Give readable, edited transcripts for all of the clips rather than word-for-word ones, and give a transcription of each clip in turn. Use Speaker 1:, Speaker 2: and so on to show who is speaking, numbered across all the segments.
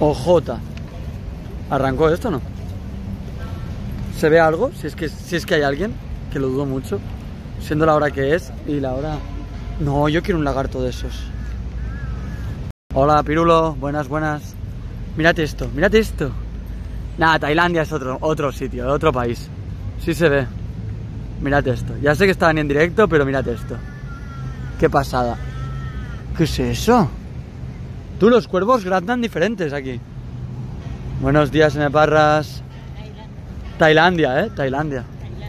Speaker 1: Ojota. ¿Arrancó esto o no? ¿Se ve algo? Si es que hay alguien, que lo dudo mucho. Siendo la hora que es y la hora... No, yo quiero un lagarto de esos. Hola, Pirulo. Buenas, buenas. Mírate esto, mírate esto. Nada, Tailandia es otro sitio, otro país. Sí se ve. Mírate esto. Ya sé que estaban en directo, pero mírate esto. Qué pasada. ¿Qué es eso? Tú, los cuervos graznan diferentes aquí. Buenos días, Parras. Tailandia, Tailandia.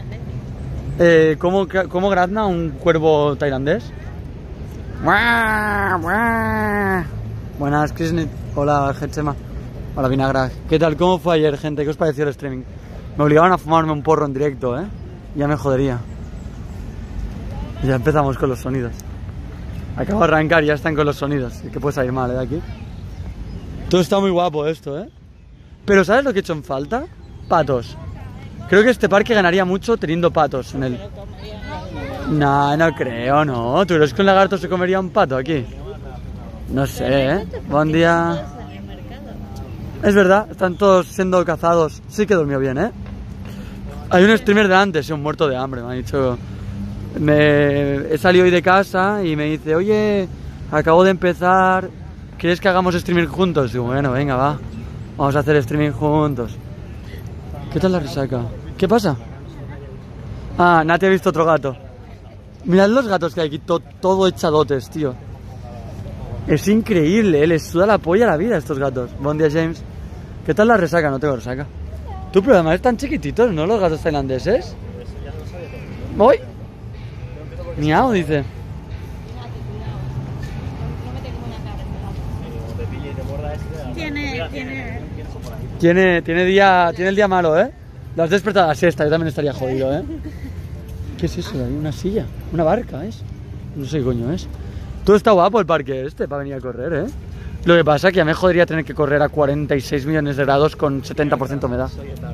Speaker 1: ¿Cómo grazna un cuervo tailandés? Buenas, Krisnit. Hola, Getsema. Hola, Vinagra. ¿Qué tal? ¿Cómo fue ayer, gente? ¿Qué os pareció el streaming? Me obligaron a fumarme un porro en directo, Ya me jodería. Ya empezamos con los sonidos. Acabo de arrancar y ya están con los sonidos. ¿Qué puede salir mal, de aquí? Todo está muy guapo esto, Pero ¿sabes lo que he hecho en falta? Patos. Creo que este parque ganaría mucho teniendo patos en él. No, no creo, no. ¿Tú crees que un lagarto se comería un pato aquí? No sé, Buen día. Es verdad, están todos siendo cazados. Sí que durmió bien, Hay un streamer delante, sí, un muerto de hambre, me ha dicho. He salido hoy de casa y me dice, oye, acabo de empezar, ¿quieres que hagamos streaming juntos? Digo, bueno, venga, va. Vamos a hacer streaming juntos. ¿Qué tal la resaca? ¿Qué pasa? Ah, Nati ha visto otro gato. Mirad los gatos que hay aquí, todo echadotes, tío. Es increíble, les suda la polla a la vida a estos gatos. Buen día, James. ¿Qué tal la resaca? No tengo resaca. Tú, pero además están chiquititos, ¿no? Los gatos tailandeses. ¿Voy? Miau, dice. Tiene el día malo, Lo has despertado a la siesta, yo también estaría jodido, ¿Qué es eso? Hay una silla, una barca, No sé qué coño es. Todo está guapo el parque para venir a correr, Lo que pasa es que ya me jodería tener que correr a 46 millones de grados con 70% humedad.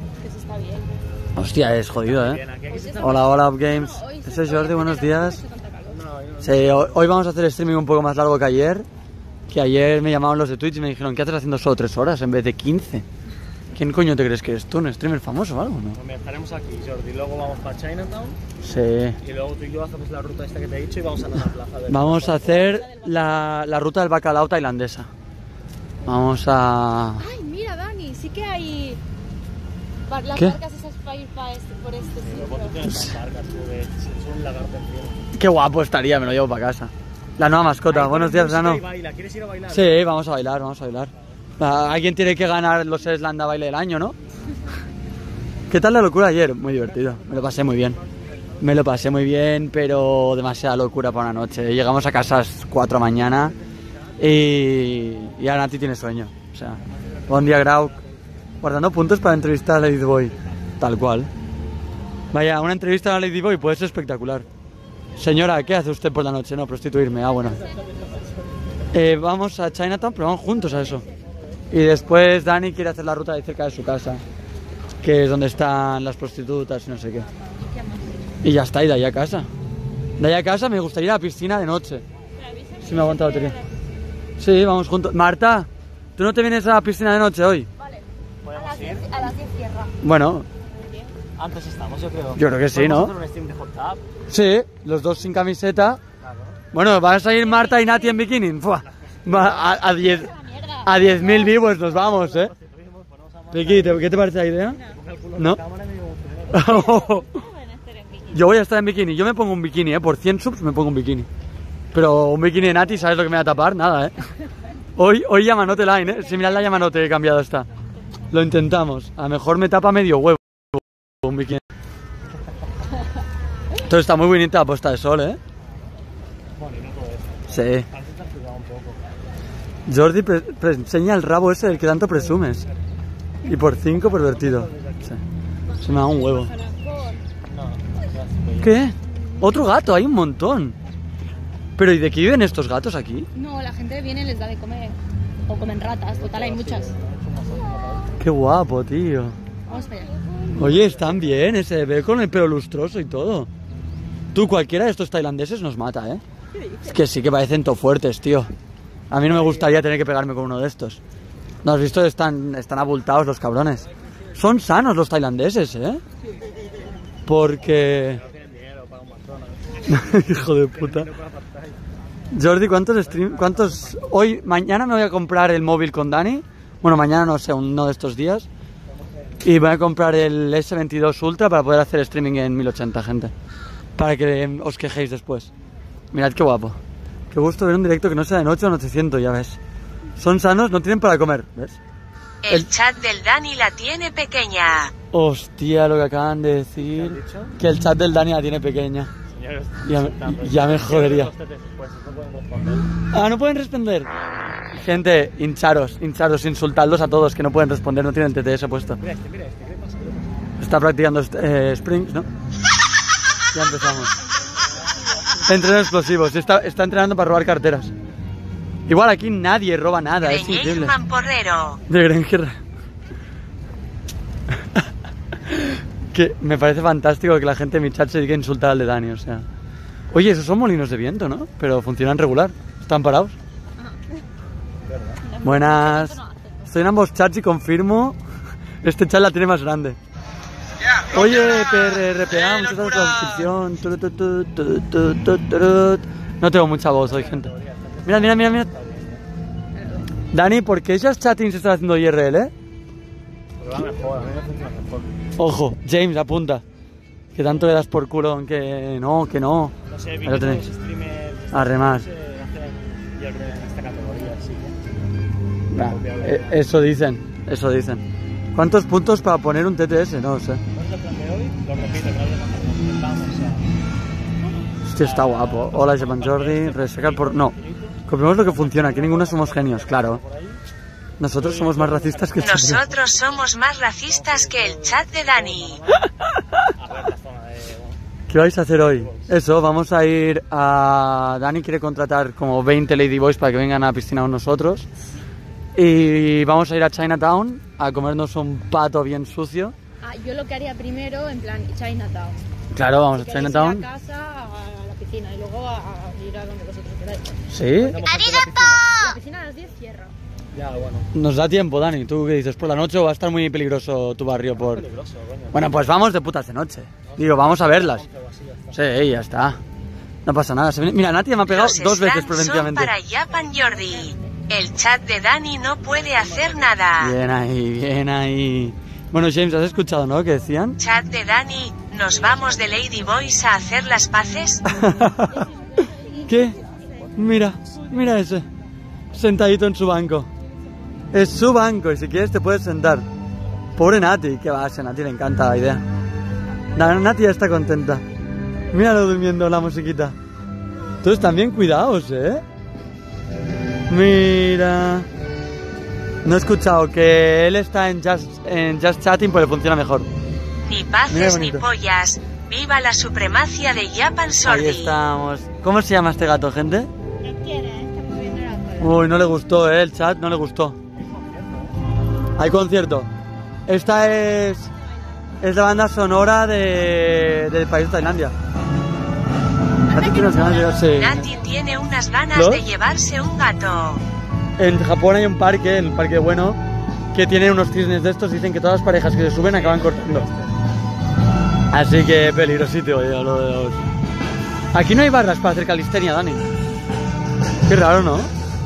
Speaker 1: Hostia, es jodido, Hola, hola, Upgames. Ese es Jordi, buenos días. Sí, hoy vamos a hacer streaming un poco más largo que ayer. Que ayer me llamaron los de Twitch y me dijeron, ¿qué haces haciendo solo 3 horas en vez de 15? ¿Quién coño te crees que eres tú? ¿Un streamer famoso o algo, no?
Speaker 2: Pues estaremos aquí, Jordi, luego vamos para Chinatown.
Speaker 1: Sí.
Speaker 2: Y luego tú y yo hacemos la ruta esta que te he dicho y vamos a la plaza de...
Speaker 1: Vamos a hacer la ruta del bacalao tailandesa. Vamos a...
Speaker 3: Ay, mira, Dani, sí que hay... Las
Speaker 1: ¿Qué?
Speaker 3: barcas esas para ir por este sitio.
Speaker 2: Luego tú tienes las barcas, tú ves, es un lagarto encima.
Speaker 1: Qué guapo estaría, me lo llevo para casa. La nueva mascota, buenos días, Rano.
Speaker 2: ¿Quieres ir a bailar?
Speaker 1: Sí, vamos a bailar, vamos a bailar. Alguien tiene que ganar los Slanda Baile del año, ¿no? ¿Qué tal la locura ayer? Muy divertido, me lo pasé muy bien. Me lo pasé muy bien, pero demasiada locura para una noche. Llegamos a casa a las 4 de la mañana y ahora Nati tiene sueño. O sea, buen día, Grau. Guardando puntos para entrevistar a Ladyboy. Tal cual. Vaya, una entrevista a Ladyboy puede ser espectacular. Señora, ¿qué hace usted por la noche? No, prostituirme. Ah, bueno. Vamos a Chinatown, pero vamos juntos a eso. Y después Dani quiere hacer la ruta de cerca de su casa, que es donde están las prostitutas y no sé qué. Y ya está, y de ahí a casa. De ahí a casa me gustaría ir a la piscina de noche. Si me aguanta la batería. Sí, vamos juntos. Marta, ¿tú no te vienes a la piscina de noche hoy?
Speaker 3: Vale. A las 10 cierra.
Speaker 1: Bueno.
Speaker 2: Antes estamos, yo creo.
Speaker 1: Yo creo que sí, ¿no?
Speaker 2: ¿Podemos hacer un stream de hot tub?
Speaker 1: Sí, los dos sin camiseta.
Speaker 2: Claro.
Speaker 1: Bueno, vas a ir Marta y Nati en bikini. Fua. A 10.000 vivos nos vamos, Ricky, ¿qué te parece la idea? ¿No? Yo voy a estar en bikini. Yo me pongo un bikini, por 100 subs me pongo un bikini. Pero un bikini de Nati, ¿sabes lo que me va a tapar? Nada, Hoy Yamanote Line, Si mirad la Yamanote que he cambiado esta. Lo intentamos. A lo mejor me tapa medio huevo un bikini. Todo está muy bonita la puesta de sol,
Speaker 2: Bonito todo esto.
Speaker 1: Sí.
Speaker 2: Antes te has cuidado un poco.
Speaker 1: Jordi, enseña el rabo ese del que tanto presumes. Y por 5 pervertido. Sí. Se me da un huevo.
Speaker 2: No,
Speaker 1: ¿Qué? Otro gato, hay un montón. Pero ¿y de qué viven estos gatos aquí?
Speaker 3: No, la gente viene y les da de comer. O comen ratas, total, hay muchas.
Speaker 1: Qué guapo, tío.
Speaker 3: Vamos para allá.
Speaker 1: Oye, están bien, ese bebé con el pelo lustroso y todo. Tú, cualquiera de estos tailandeses nos mata, Es que sí que parecen todo fuertes, tío. A mí no me gustaría tener que pegarme con uno de estos. ¿No has visto? Están abultados los cabrones. Son sanos los tailandeses, ¿eh? Porque...
Speaker 2: No tienen dinero para un McDonald's.
Speaker 1: Hijo de puta. Jordi, ¿cuántos... Mañana me voy a comprar el móvil con Dani. Bueno, mañana no sé, uno de estos días. Y voy a comprar el S22 Ultra para poder hacer streaming en 1080, gente. Para que os quejéis después. Mirad qué guapo. Qué gusto ver un directo que no sea de noche o anocheciendo, ya ves. Son sanos, no tienen para comer, ¿ves?
Speaker 4: El chat del Dani la tiene pequeña.
Speaker 1: Hostia, lo que acaban de decir.
Speaker 2: ¿Qué has dicho?
Speaker 1: Que el chat del Dani la tiene pequeña.
Speaker 2: Señores,
Speaker 1: Ya me jodería.
Speaker 2: Pues no pueden responder.
Speaker 1: Ah, no pueden responder. Gente, hincharos, insultadlos a todos que no pueden responder, no tienen TTS puesto.
Speaker 2: Mira este, ¿qué pasa?
Speaker 1: Está practicando Springs, ¿no? Ya empezamos. Entreno explosivos, está entrenando para robar carteras. Igual aquí nadie roba nada, es increíble.
Speaker 4: Porrero.
Speaker 1: De Granger. Que me parece fantástico que la gente en mi chat se dedique a insultar al de Dani, o sea. Oye, esos son molinos de viento, ¿no? Pero funcionan regular. ¿Están parados? Buenas. Estoy en ambos chats y confirmo. Este chat la tiene más grande. Oye, PRRPA, muchas gracias por la suscripción. No tengo mucha voz hoy, gente. Mira. Dani, ¿por qué esas chatting se están haciendo IRL,
Speaker 2: Pero va mejor, a mí me funciona mejor.
Speaker 1: Ojo, James, apunta. Que tanto le das por culo en que no.
Speaker 2: No sé,
Speaker 1: Ahí
Speaker 2: vi
Speaker 1: lo
Speaker 2: que
Speaker 1: tenéis.
Speaker 2: los streamers
Speaker 1: Arremar.
Speaker 2: se hacen IRL en esta categoría, así que...
Speaker 1: Eso dicen. ¿Cuántos puntos para poner un TTS? No lo sé.
Speaker 2: ¿No es el plan de hoy? Lo repito, que había cuando nos comentamos, o sea...
Speaker 1: Hostia, está guapo. Hola, Jepan Jordi. Resacar por... No. Copiamos lo que funciona. Aquí ninguno somos genios, claro. Nosotros somos más racistas que el chat.
Speaker 4: Nosotros somos más racistas que el chat de Dani.
Speaker 2: A ver la zona de...
Speaker 1: ¿Qué vais a hacer hoy? Eso, vamos a ir a... Dani quiere contratar como 20 Ladyboys para que vengan a la piscina con nosotros. Y vamos a ir a Chinatown a comernos un pato bien sucio.
Speaker 3: Ah, yo lo que haría primero, en plan, Chinatown.
Speaker 1: Claro, vamos a
Speaker 3: Si queréis
Speaker 1: Chinatown.
Speaker 3: ir a casa, a la piscina y luego a ir a donde vosotros queráis.
Speaker 1: ¿Sí?
Speaker 3: La piscina a las 10 cierra.
Speaker 2: Ya, bueno.
Speaker 1: Nos da tiempo, Dani. ¿Tú qué dices? ¿Por la noche o va a estar muy peligroso tu barrio?
Speaker 2: Es peligroso, coño.
Speaker 1: Bueno, pues vamos de putas de noche. Digo, vamos a verlas.
Speaker 2: 11 o así, ya está.
Speaker 1: Sí, ya está. No pasa nada. Mira, Nati me ha pegado
Speaker 4: Los
Speaker 1: 2 veces
Speaker 4: stands son
Speaker 1: preventivamente.
Speaker 4: para Japan Jordi. El chat de Dani no puede hacer nada.
Speaker 1: Bien ahí. Bueno, James, ¿has escuchado, no? ¿Qué decían?
Speaker 4: Chat de Dani, ¿nos vamos de Ladyboys a hacer las paces?
Speaker 1: ¿Qué? Mira ese. Sentadito en su banco. Es su banco y si quieres te puedes sentar. Pobre Nati, que va, a Nati le encanta la idea. Nati ya está contenta. Míralo durmiendo la musiquita. Todos también cuidados, ¿eh? Mira. No he escuchado que él está en Just Chatting porque funciona mejor.
Speaker 4: Ni
Speaker 1: Mira
Speaker 4: paces
Speaker 1: qué
Speaker 4: ni
Speaker 1: bonito.
Speaker 4: pollas. Viva la supremacia de Japan
Speaker 1: Ahí
Speaker 4: Sordi.
Speaker 1: estamos. ¿Cómo se llama este gato, gente?
Speaker 3: No quiere, está moviendo la cola.
Speaker 1: Uy, no le gustó, el chat, no le gustó. Hay concierto. Esta es la banda sonora del país de Tailandia. Nati tiene unas ganas de llevarse-
Speaker 4: Nati tiene unas ganas
Speaker 1: ¿Lo?
Speaker 4: de llevarse un gato.
Speaker 1: En Japón hay un parque, el Parque Bueno, que tiene unos cisnes de estos. Dicen que todas las parejas que se suben acaban cortando. Así que peligrosito, lo de los... Aquí no hay barras para hacer calistenia, Dani. Qué raro, ¿no?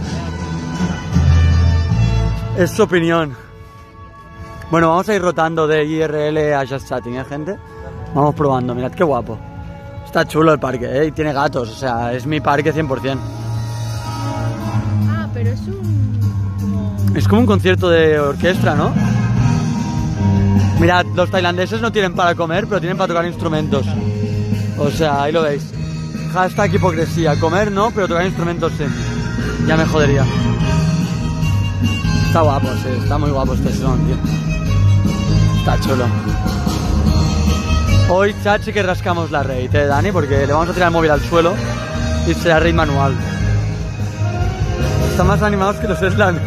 Speaker 1: Es su opinión. Bueno, vamos a ir rotando de IRL a Just Chatting, ¿eh, gente? Vamos probando, mirad qué guapo. Está chulo el parque, ¿eh? Y tiene gatos, o sea, es mi parque 100%.
Speaker 3: Ah, pero es un...
Speaker 1: Es como un concierto de orquesta, ¿no? Mirad, los tailandeses no tienen para comer, pero tienen para tocar instrumentos. O sea, ahí lo veis. Hashtag hipocresía. Comer no, pero tocar instrumentos sí. Ya me jodería. Está guapo, sí. Está muy guapo este son, tío. Está chulo. Hoy, chat, sí que rascamos la raid, Dani, porque le vamos a tirar el móvil al suelo y será raid manual. Están más animados que los Eslan.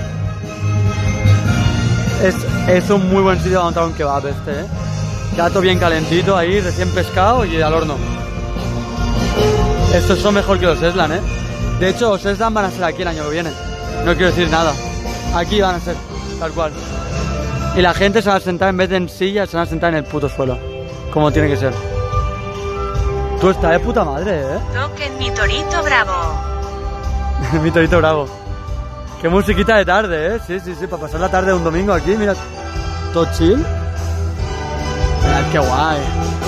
Speaker 1: Es un muy buen sitio para montar un kebab este, ¿eh? Gato bien calentito ahí, recién pescado y al horno. Estos son mejor que los Eslan, ¿eh? De hecho, los Eslan van a ser aquí el año que viene. No quiero decir nada. Aquí van a ser, tal cual. Y la gente se va a sentar, en vez de en sillas, se va a sentar en el puto suelo. Como tiene que ser. Tú estás de puta madre, ¿eh?
Speaker 4: Toquen mi torito bravo.
Speaker 1: Mi torito bravo. Qué musiquita de tarde, ¿eh? Sí, sí, sí, para pasar la tarde de un domingo aquí, mira. Todo chill. Mirad qué guay.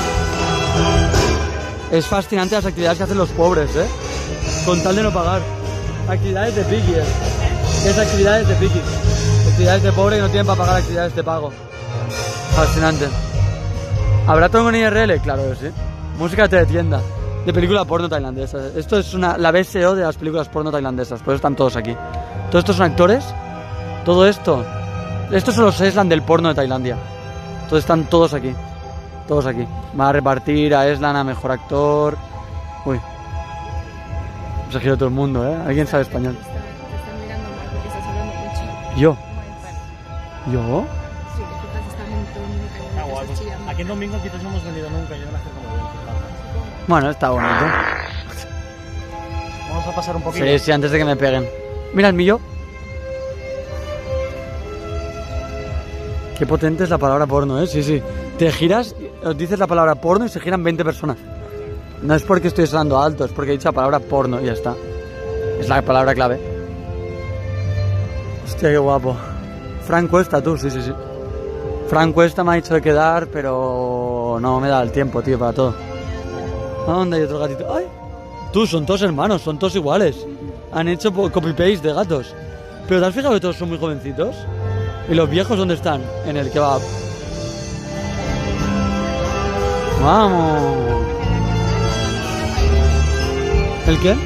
Speaker 1: Es fascinante las actividades que hacen los pobres, ¿eh? Con tal de no pagar. Actividades de piqui, ¿eh? ¿Qué es actividades de piqui? Actividades de pobre que no tienen para pagar actividades de pago. Fascinante. ¿Habrá tongo en IRL? Claro que sí. Música de teletienda. De película porno tailandesa. Esto es la BSO de las películas porno tailandesas. Por eso están todos aquí. Todos estos son actores. Todo esto. Estos son los Eslan del porno de Tailandia. Entonces están todos aquí. Todos aquí. Va a repartir a Eslan a mejor actor. Uy. Se ha girado todo el mundo, ¿eh? ¿Alguien sabe español?
Speaker 3: Te están mirando mal porque estás hablando mucho.
Speaker 1: ¿Yo? ¿Yo?
Speaker 3: Sí, que quizás está muy
Speaker 2: Ah, guay, pues, aquí en domingo quizás no hemos venido nunca. Yo no me acerco muy bien.
Speaker 1: Bueno, está bonito.
Speaker 2: Vamos a pasar un poquito.
Speaker 1: Sí, sí, antes de que me peguen. Mira el mío. Qué potente es la palabra porno, ¿eh? Sí, sí. Te giras, dices la palabra porno y se giran 20 personas. No es porque estoy sonando alto, es porque he dicho la palabra porno y ya está. Es la palabra clave. Hostia, qué guapo. Fran Cuesta, tú, sí, sí, sí. Fran Cuesta me ha dicho de quedar, pero no me da el tiempo, tío, para todo. ¿Dónde hay otro gatito? ¡Ay! Tú, son todos hermanos, son todos iguales. Han hecho copy-paste de gatos. Pero ¿te has fijado que todos son muy jovencitos? ¿Y los viejos dónde están? En el kebab. ¡Vamos! ¿El qué?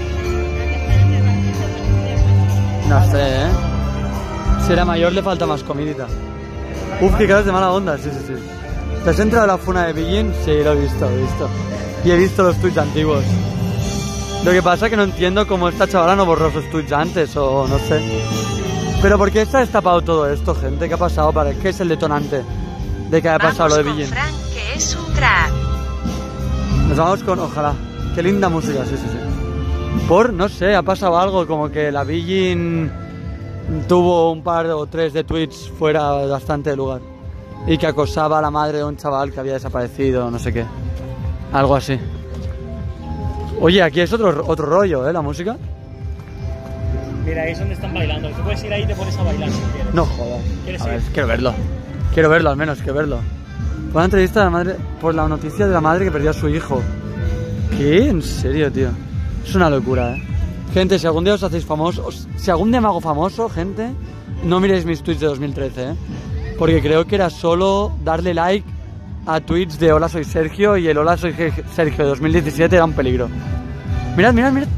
Speaker 1: No sé, ¿eh? Si era mayor le falta más comidita. Uf, qué caras de mala onda, sí, sí, sí. ¿Te has entrado a la funa de Beijing? Sí, lo he visto, lo he visto. Y he visto los tweets antiguos. Lo que pasa es que no entiendo cómo esta chavala no borró sus tweets antes, o no sé. Pero ¿por qué está destapado todo esto, gente? ¿Qué ha pasado? ¿Qué es el detonante de que haya pasado lo de Beijing?
Speaker 4: Vamos con Frank, que es un crack.
Speaker 1: Nos vamos con... Ojalá. Qué linda música, sí, sí, sí. No sé, ha pasado algo, como que la Beijing tuvo un par o tres de tweets fuera bastante de lugar. Y que acosaba a la madre de un chaval que había desaparecido, no sé qué. Algo así. Oye, aquí es otro rollo, ¿eh? La música.
Speaker 2: Mira, ahí es donde están bailando. Tú puedes ir ahí y te pones a bailar si quieres.
Speaker 1: No jodas.
Speaker 2: ¿Quieres
Speaker 1: A ver,
Speaker 2: ir?
Speaker 1: quiero verlo. Quiero verlo, al menos, quiero verlo. Fue una entrevista de la madre por la noticia de la madre que perdió a su hijo. ¿Qué? ¿En serio, tío? Es una locura, ¿eh? Gente, si algún día os hacéis famosos, si algún día me hago famoso, gente, no miréis mis tweets de 2013, ¿eh? Porque creo que era solo darle like a tweets de hola soy Sergio, y el hola soy Sergio de 2017 era un peligro. Mirad, mirad, mirad.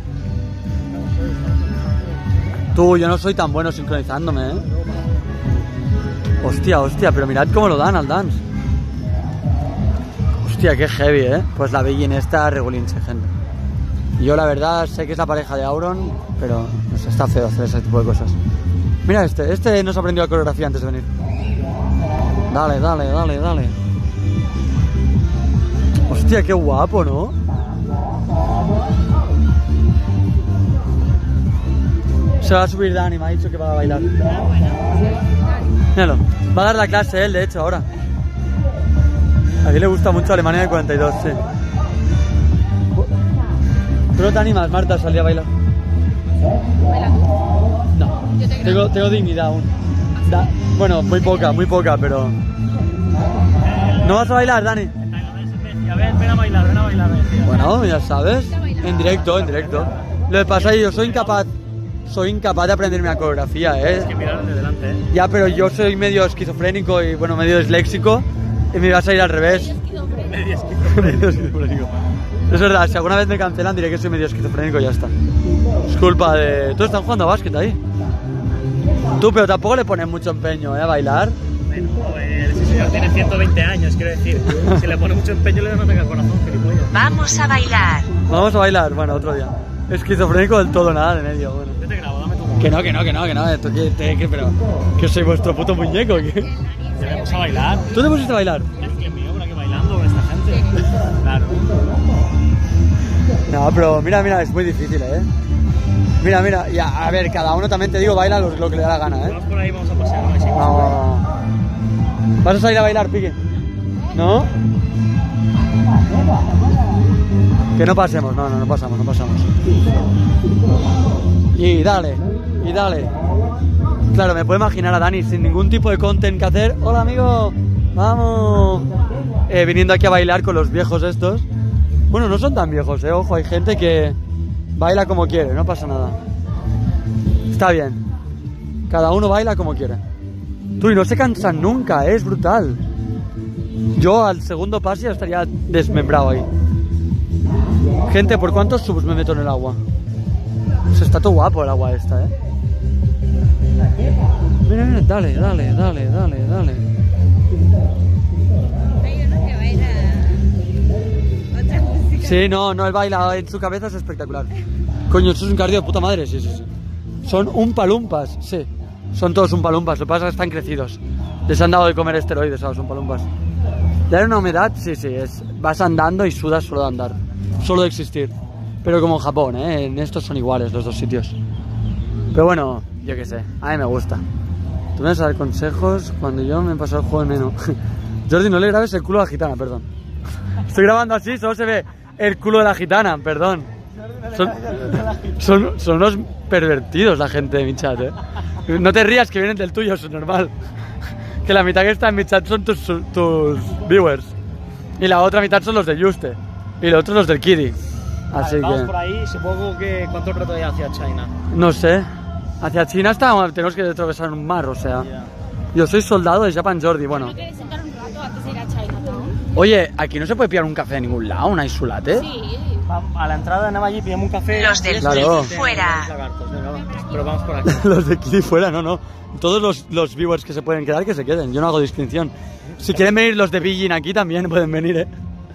Speaker 1: Tú, yo no soy tan bueno sincronizándome, ¿eh? Hostia, hostia, pero mirad cómo lo dan al dance. Hostia, qué heavy, ¿eh? Pues la Beijing esta regulinche, gente. Yo la verdad sé que es la pareja de Auron, pero no sé, está feo hacer ese tipo de cosas. Mira este nos aprendió la coreografía antes de venir. Dale, dale, dale, dale. Hostia, qué guapo, ¿no? Se va a subir Dani, me ha dicho que va a bailar. Míralo, va a dar la clase él, de hecho, ahora. A mí le gusta mucho Alemania del 42, sí. ¿Tú no te animas, Marta, a salir a bailar?
Speaker 3: ¿Baila tú?
Speaker 1: No, tengo dignidad aún. Bueno, muy poca, pero... ¿No vas a bailar, Dani?
Speaker 2: Ven a bailar, ven a bailar.
Speaker 1: Bueno, ya sabes, en directo. Lo que pasa es que yo soy incapaz de aprenderme la coreografía, ¿eh?
Speaker 2: Es que mirar de delante, ¿eh?
Speaker 1: Ya, pero yo soy medio esquizofrénico y, bueno, medio disléxico, y me vas a ir al revés.
Speaker 2: Medio esquizofrénico.
Speaker 1: Medio esquizofrénico. Es verdad, si alguna vez me cancelan diré que soy medio esquizofrénico y ya está. Es culpa de... ¿Tú estás jugando a básquet ahí? Tú, pero tampoco le pones mucho empeño, ¿eh? A bailar.
Speaker 2: Bueno, ese señor tiene 120 años, quiero decir. Si le pone mucho empeño le arranca el corazón, gilipollas.
Speaker 4: Vamos a bailar.
Speaker 1: Vamos a bailar, bueno, otro día. Esquizofrénico del todo, nada de medio, bueno.
Speaker 2: Yo te grabo, dame tu
Speaker 1: Que no, esto pero... ¿Que soy vuestro puto muñeco? ¿Qué?
Speaker 2: Vamos a bailar.
Speaker 1: ¿Tú te pusiste a bailar?
Speaker 2: Es que mío, por aquí bailando con esta gente. Claro.
Speaker 1: No, pero mira, es muy difícil, ¿eh? Mira, mira, y a ver, cada uno también te digo, baila lo que le da la gana, ¿eh?
Speaker 2: Vamos por ahí, vamos a pasear, ¿no? Sí,
Speaker 1: Vamos. ¿Vas a salir a bailar, Piqui? ¿No? Que no pasemos, no pasamos. Y dale. Claro, me puedo imaginar a Dani sin ningún tipo de content que hacer. Hola, amigo, vamos. Viniendo aquí a bailar con los viejos estos. Bueno, no son tan viejos, ojo, hay gente que baila como quiere, no pasa nada. Está bien. Cada uno baila como quiere. Tú, y no se cansan nunca, es brutal. Yo al segundo paso ya estaría desmembrado ahí. Gente, ¿por cuántos subs me meto en el agua? Pues está todo guapo el agua esta, Mira, dale.
Speaker 3: Hay uno que baila otra música.
Speaker 1: Sí, no, él baila en su cabeza, es espectacular. Coño, eso es un cardio de puta madre, sí. Son umpalumpas, sí. Son todos umpalumpas, lo que pasa es que están crecidos. Les han dado de comer esteroides a los umpalumpas. ¿Dar una humedad? Sí, vas andando y sudas solo de andar. Solo de existir. Pero como en Japón, en estos son iguales los dos sitios. Pero bueno, yo qué sé, a mí me gusta. Tú me vas a dar consejos cuando yo me he pasado el juego de menos. Jordi, no le grabes el culo a la gitana, perdón. Estoy grabando así, solo se ve el culo de la gitana, perdón. Son unos pervertidos la gente de mi chat, No te rías que vienen del tuyo, eso es normal. Que la mitad que está en mi chat son tus viewers. Y la otra mitad son los de Juste. Y los otros los del Kiddy. Así
Speaker 2: vamos
Speaker 1: que...
Speaker 2: por ahí, supongo que... ¿Cuánto rato hay hacia China?
Speaker 1: No sé. Hacia China tenemos que atravesar un mar, o sea...
Speaker 2: Yeah.
Speaker 1: Yo soy soldado de Japan Jordi, bueno.
Speaker 3: ¿No quieres sentar un rato antes de ir a Chinatown?
Speaker 1: Oye, aquí no se puede pillar un café de ningún lado, un isolate.
Speaker 3: Sí.
Speaker 2: A la entrada de allí pillamos un café.
Speaker 4: Los del
Speaker 1: Claro.
Speaker 4: Kiddy fuera.
Speaker 2: Pero vamos por aquí.
Speaker 1: Los de Kiddy fuera, no. Todos los viewers que se pueden quedar, que se queden. Yo no hago distinción. Si quieren venir los de Beijing aquí, también pueden venir,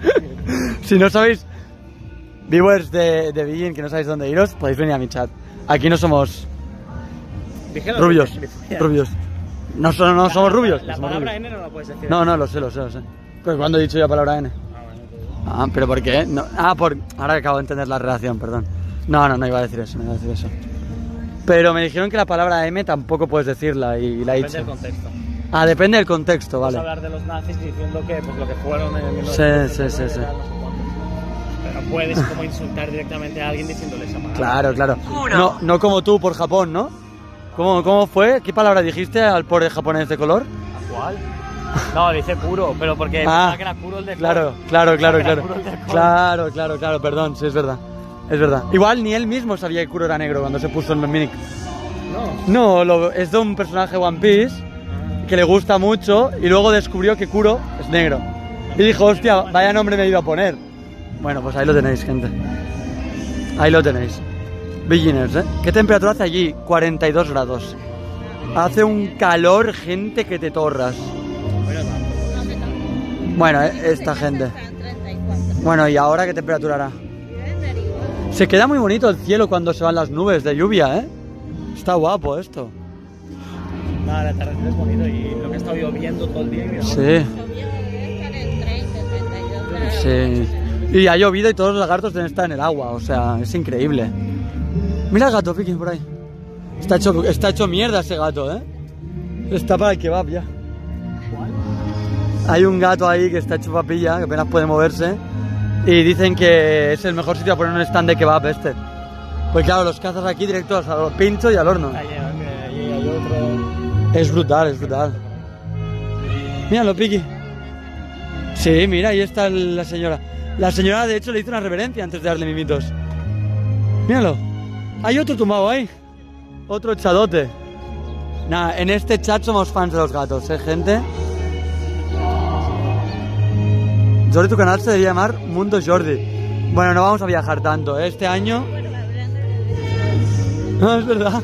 Speaker 1: Si no sabéis, viewers de Beijing, que no sabéis dónde iros, podéis venir a mi chat. Aquí no somos rubios. No somos rubios.
Speaker 2: La
Speaker 1: somos
Speaker 2: palabra
Speaker 1: rubios.
Speaker 2: N no la puedes decir.
Speaker 1: No, lo sé. Pero ¿cuándo he dicho ya palabra N? ¿Pero por qué? No. Ahora que acabo de entender la relación, perdón. No iba a decir eso, Pero me dijeron que la palabra M tampoco puedes decirla y la he dicho.
Speaker 2: Depende del contexto.
Speaker 1: Depende del contexto, vale.
Speaker 2: Puedes hablar de los nazis diciendo que pues, lo que fueron en el 1939
Speaker 1: Sí.
Speaker 2: no sé cuánto. Pero puedes como insultar directamente a alguien diciéndole esa palabra.
Speaker 1: Claro.
Speaker 4: Juro.
Speaker 1: No como tú por Japón, ¿no? ¿Cómo fue? ¿Qué palabra dijiste al pobre japonés de color?
Speaker 2: ¿A cuál? No, dice puro, pero porque pensaba que era puro el de
Speaker 1: Claro, perdón, sí, es verdad. Igual ni él mismo sabía que Kuro era negro cuando se puso el Mimic. No, es de un personaje One Piece que le gusta mucho y luego descubrió que Kuro es negro. Y dijo, hostia, vaya nombre me iba a poner. Bueno, pues ahí lo tenéis, gente. Ahí lo tenéis. Beginners, ¿Qué temperatura hace allí? 42 grados. Hace un calor, gente, que te torras. Bueno, esta gente. Bueno, ¿y ahora qué temperatura hará? Se queda muy bonito el cielo cuando se van las nubes de lluvia, Está guapo esto.
Speaker 2: No, el atardecer es bonito y lo que ha estado lloviendo todo el día.
Speaker 1: Sí. Sí. Y ha llovido y todos los lagartos deben estar en el agua, o sea, es increíble. Mira el gato, Piki, por ahí. Está hecho mierda ese gato, Está para el kebab ya. Hay un gato ahí que está hecho papilla, que apenas puede moverse. Y dicen que es el mejor sitio para poner un stand de kebab este. Pues claro, los cazas aquí directos al pincho y al horno.
Speaker 2: Ahí hay otro.
Speaker 1: Es brutal. Míralo, Piki. Sí, mira, ahí está la señora. La señora, de hecho, le hizo una reverencia antes de darle mimitos. Míralo. Hay otro tumbado ahí. Otro chadote. Nada, en este chat somos fans de los gatos, gente. Jordi, tu canal se debería llamar Mundo Jordi. Bueno, no vamos a viajar tanto, Este año... No, es verdad.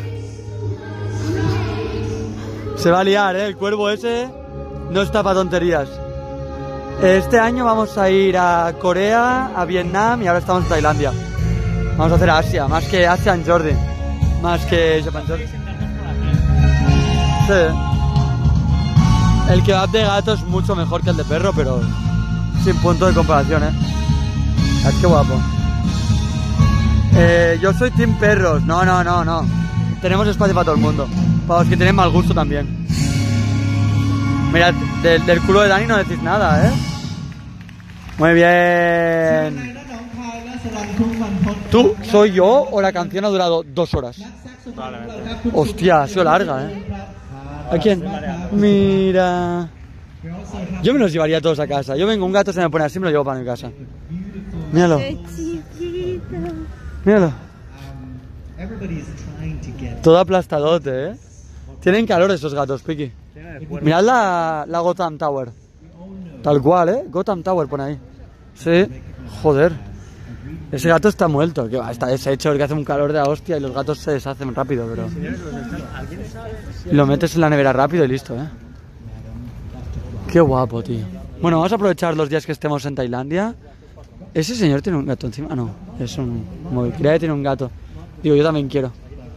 Speaker 1: Se va a liar, El cuervo ese no está para tonterías. Este año vamos a ir a Corea, a Vietnam y ahora estamos en Tailandia. Vamos a hacer Asia, más que Asia en Jordi. Más que Japan Jordi. Sí. El kebab de gato es mucho mejor que el de perro, pero sin punto de comparación, Qué guapo. Yo soy team perros. No. Tenemos espacio para todo el mundo. Para los que tienen mal gusto también. Mira, del culo de Dani no decís nada, ¿eh? Muy bien. ¿Tú, soy yo o la canción ha durado 2 horas? Hostia, ha sido larga, ¿eh? ¿A quién? Mira. Yo me los llevaría todos a casa. Yo vengo, un gato se me pone así, me lo llevo para mi casa. Míralo. Míralo. Todo aplastadote, ¿eh? Tienen calor esos gatos, Piki. Mirad la Gotham Tower. Tal cual, ¿eh? Gotham Tower pone ahí. Sí, joder. Ese gato está muerto, que va, está deshecho, porque hace un calor de la hostia y los gatos se deshacen rápido, pero... Lo metes en la nevera rápido y listo, ¿eh? Qué guapo, tío. Bueno, vamos a aprovechar los días que estemos en Tailandia. ¿Ese señor tiene un gato encima? Ah, no, es un móvil. Creía que tiene un gato. Digo, yo también quiero.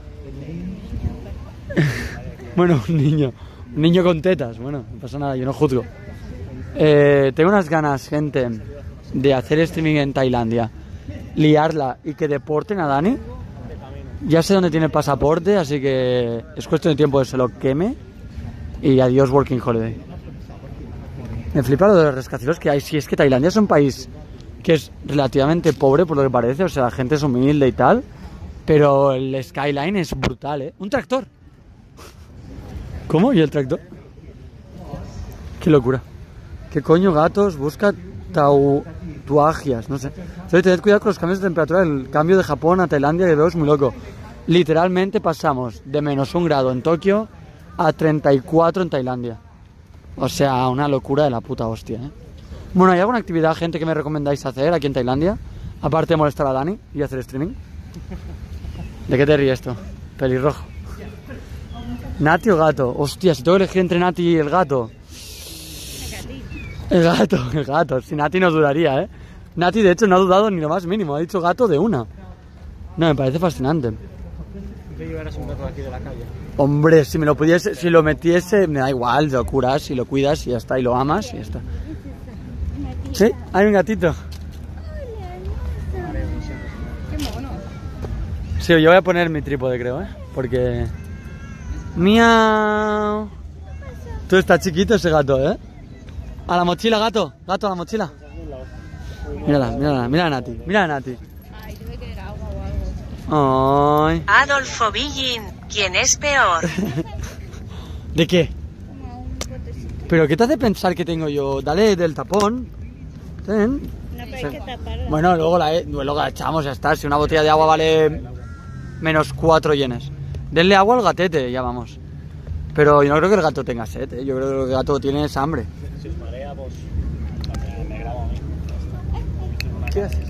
Speaker 1: Bueno, un niño con tetas. Bueno, no pasa nada, yo no juzgo. Tengo unas ganas, gente, de hacer streaming en Tailandia, liarla y que deporten a Dani. Ya sé dónde tiene el pasaporte, así que es cuestión de tiempo de que se lo queme. Y adiós Working Holiday. Me flipa lo de los rascacielos que hay. Si es que Tailandia es un país que es relativamente pobre por lo que parece, o sea, la gente es humilde y tal, pero el skyline es brutal, ¿eh? ¡Un tractor! ¿Cómo? ¿Y el tractor? ¡Qué locura! ¿Qué coño, gatos? Busca tatuagias, no sé. Entonces, tened cuidado con los cambios de temperatura. El cambio de Japón a Tailandia que veo es muy loco. Literalmente pasamos de -1 grado en Tokio a 34 en Tailandia. O sea, una locura de la puta hostia, ¿eh? Bueno, ¿hay alguna actividad, gente, que me recomendáis hacer aquí en Tailandia? Aparte de molestar a Dani y hacer streaming. ¿De qué te ríes esto? Pelirrojo. ¿Nati o gato? Hostia, si tengo que elegir entre Nati y el gato. El gato. Si Nati no dudaría, ¿eh? Nati, de hecho, no ha dudado ni lo más mínimo. Ha dicho gato de una. No, me parece fascinante.
Speaker 2: ¿Qué llevarás un gato aquí de la calle?
Speaker 1: Hombre, si me lo pudiese, si lo metiese, me da igual, lo curas y lo cuidas y ya está, y lo amas y ya está. Sí, hay un gatito.
Speaker 3: Qué mono.
Speaker 1: Sí, yo voy a poner mi trípode, creo, ¿eh? Porque... ¡Miau! Tú estás chiquito ese gato, ¿eh? A la mochila, gato. Gato, a la mochila. Mira a Nati.
Speaker 3: Ay, debe querer agua o algo.
Speaker 1: Ay.
Speaker 4: Adolfo Villín, ¿quién es peor?
Speaker 1: ¿De qué? ¿Pero qué te hace pensar que tengo yo? Dale del tapón. Ten.
Speaker 3: No, pero hay que taparla.
Speaker 1: Bueno, luego la echamos, ya está. Si una botella de agua vale -4 yenes. Denle agua al gatete, ya vamos. Pero yo no creo que el gato tenga sed, ¿eh? Yo creo que el gato tiene hambre.
Speaker 2: Si os marea, pues me grabo a mí.
Speaker 1: ¿Qué haces?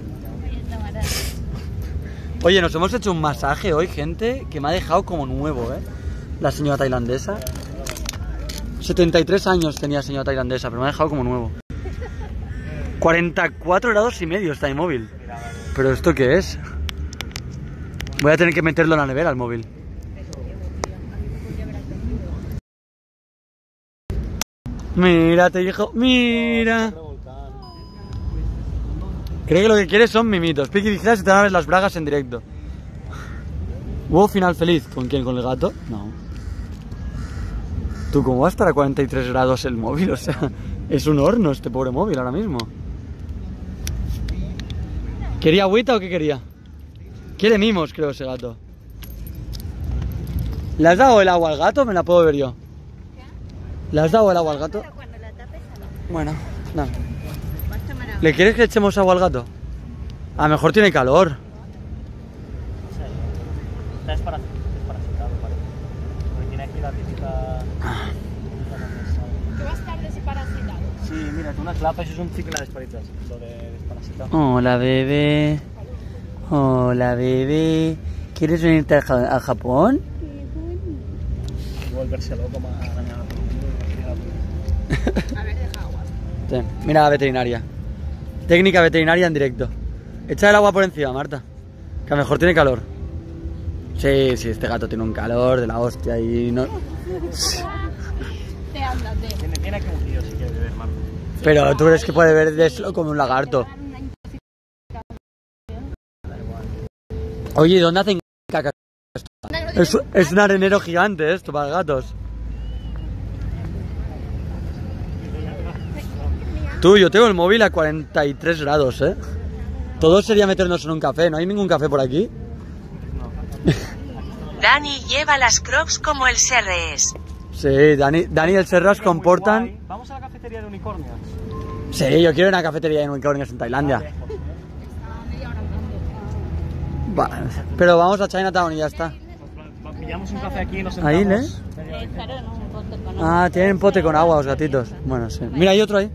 Speaker 1: Oye, nos hemos hecho un masaje hoy, gente, que me ha dejado como nuevo, ¿eh? La señora tailandesa. 73 años tenía la señora tailandesa, pero me ha dejado como nuevo. 44 grados y medio está mi móvil. ¿Pero esto qué es? Voy a tener que meterlo en la nevera, el móvil. Mírate, hijo, mira. Creo que lo que quieres son mimitos. Piki, vigila si te van a ver las bragas en directo. ¿Hubo final feliz? ¿Con quién? ¿Con el gato? No. ¿Tú cómo va a estar a 43 grados el móvil? O sea, es un horno este pobre móvil ahora mismo. ¿Quería agüita o qué quería? Quiere mimos, creo, ese gato. ¿Le has dado el agua al gato? Me la puedo ver yo. ¿Le has dado el agua al gato? Bueno, no. ¿Le quieres que echemos agua al gato? A lo mejor tiene calor.
Speaker 2: Está desparasitado, parece. Porque tiene aquí la típica...
Speaker 3: ¿Qué va a estar desparasitado?
Speaker 2: Sí, mira, tú una clapa, eso es un ciclo de desparasitado. Lo de desparasitado.
Speaker 1: Hola, bebé. Hola, bebé. ¿Quieres venirte a Japón?
Speaker 2: Volverse loco más arañado.
Speaker 3: A ver, deja agua.
Speaker 1: Ten, mira la veterinaria. Técnica veterinaria en directo. Echa el agua por encima, Marta. Que a lo mejor tiene calor. Sí, este gato tiene un calor de la hostia y no...
Speaker 3: Te ándate.
Speaker 2: Tiene aquí un tío si quiere beber, Marta.
Speaker 1: Pero tú crees que puede ver de eso como un lagarto. Oye, ¿dónde hacen caca? Es un arenero gigante esto para gatos. Tú, yo tengo el móvil a 43 grados, ¿eh? Todo sería meternos en un café. ¿No hay ningún café por aquí?
Speaker 4: Dani lleva las Crocs como el Serres.
Speaker 1: Sí, Dani y el Serras comportan...
Speaker 2: Vamos a la cafetería de unicornios.
Speaker 1: Sí, yo quiero una cafetería de unicornios en Tailandia. Pero vamos a Chinatown y ya está.
Speaker 2: Pillamos un café aquí y nos sentamos.
Speaker 1: Ahí, ¿eh? Ah, tienen pote con agua los gatitos. Bueno, sí. Mira, hay otro ahí.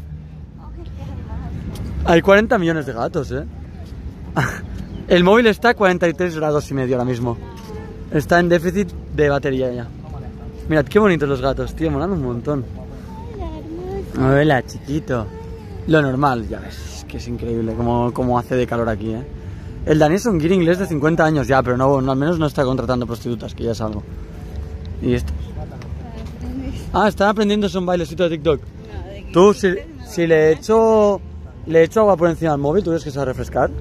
Speaker 1: Hay 40 millones de gatos, ¿eh? El móvil está a 43 grados y medio ahora mismo. Está en déficit de batería ya. Mirad qué bonitos los gatos, tío, molan un montón. Hola, chiquito. Lo normal, ya ves, que es increíble cómo hace de calor aquí, ¿eh? El Dani es un guiri inglés de 50 años ya, pero no, al menos no está contratando prostitutas, que ya es algo. ¿Y esto? Ah, están aprendiendo un bailecito de TikTok. Tú, si le echo agua por encima del móvil, ¿tú crees que se va a refrescar?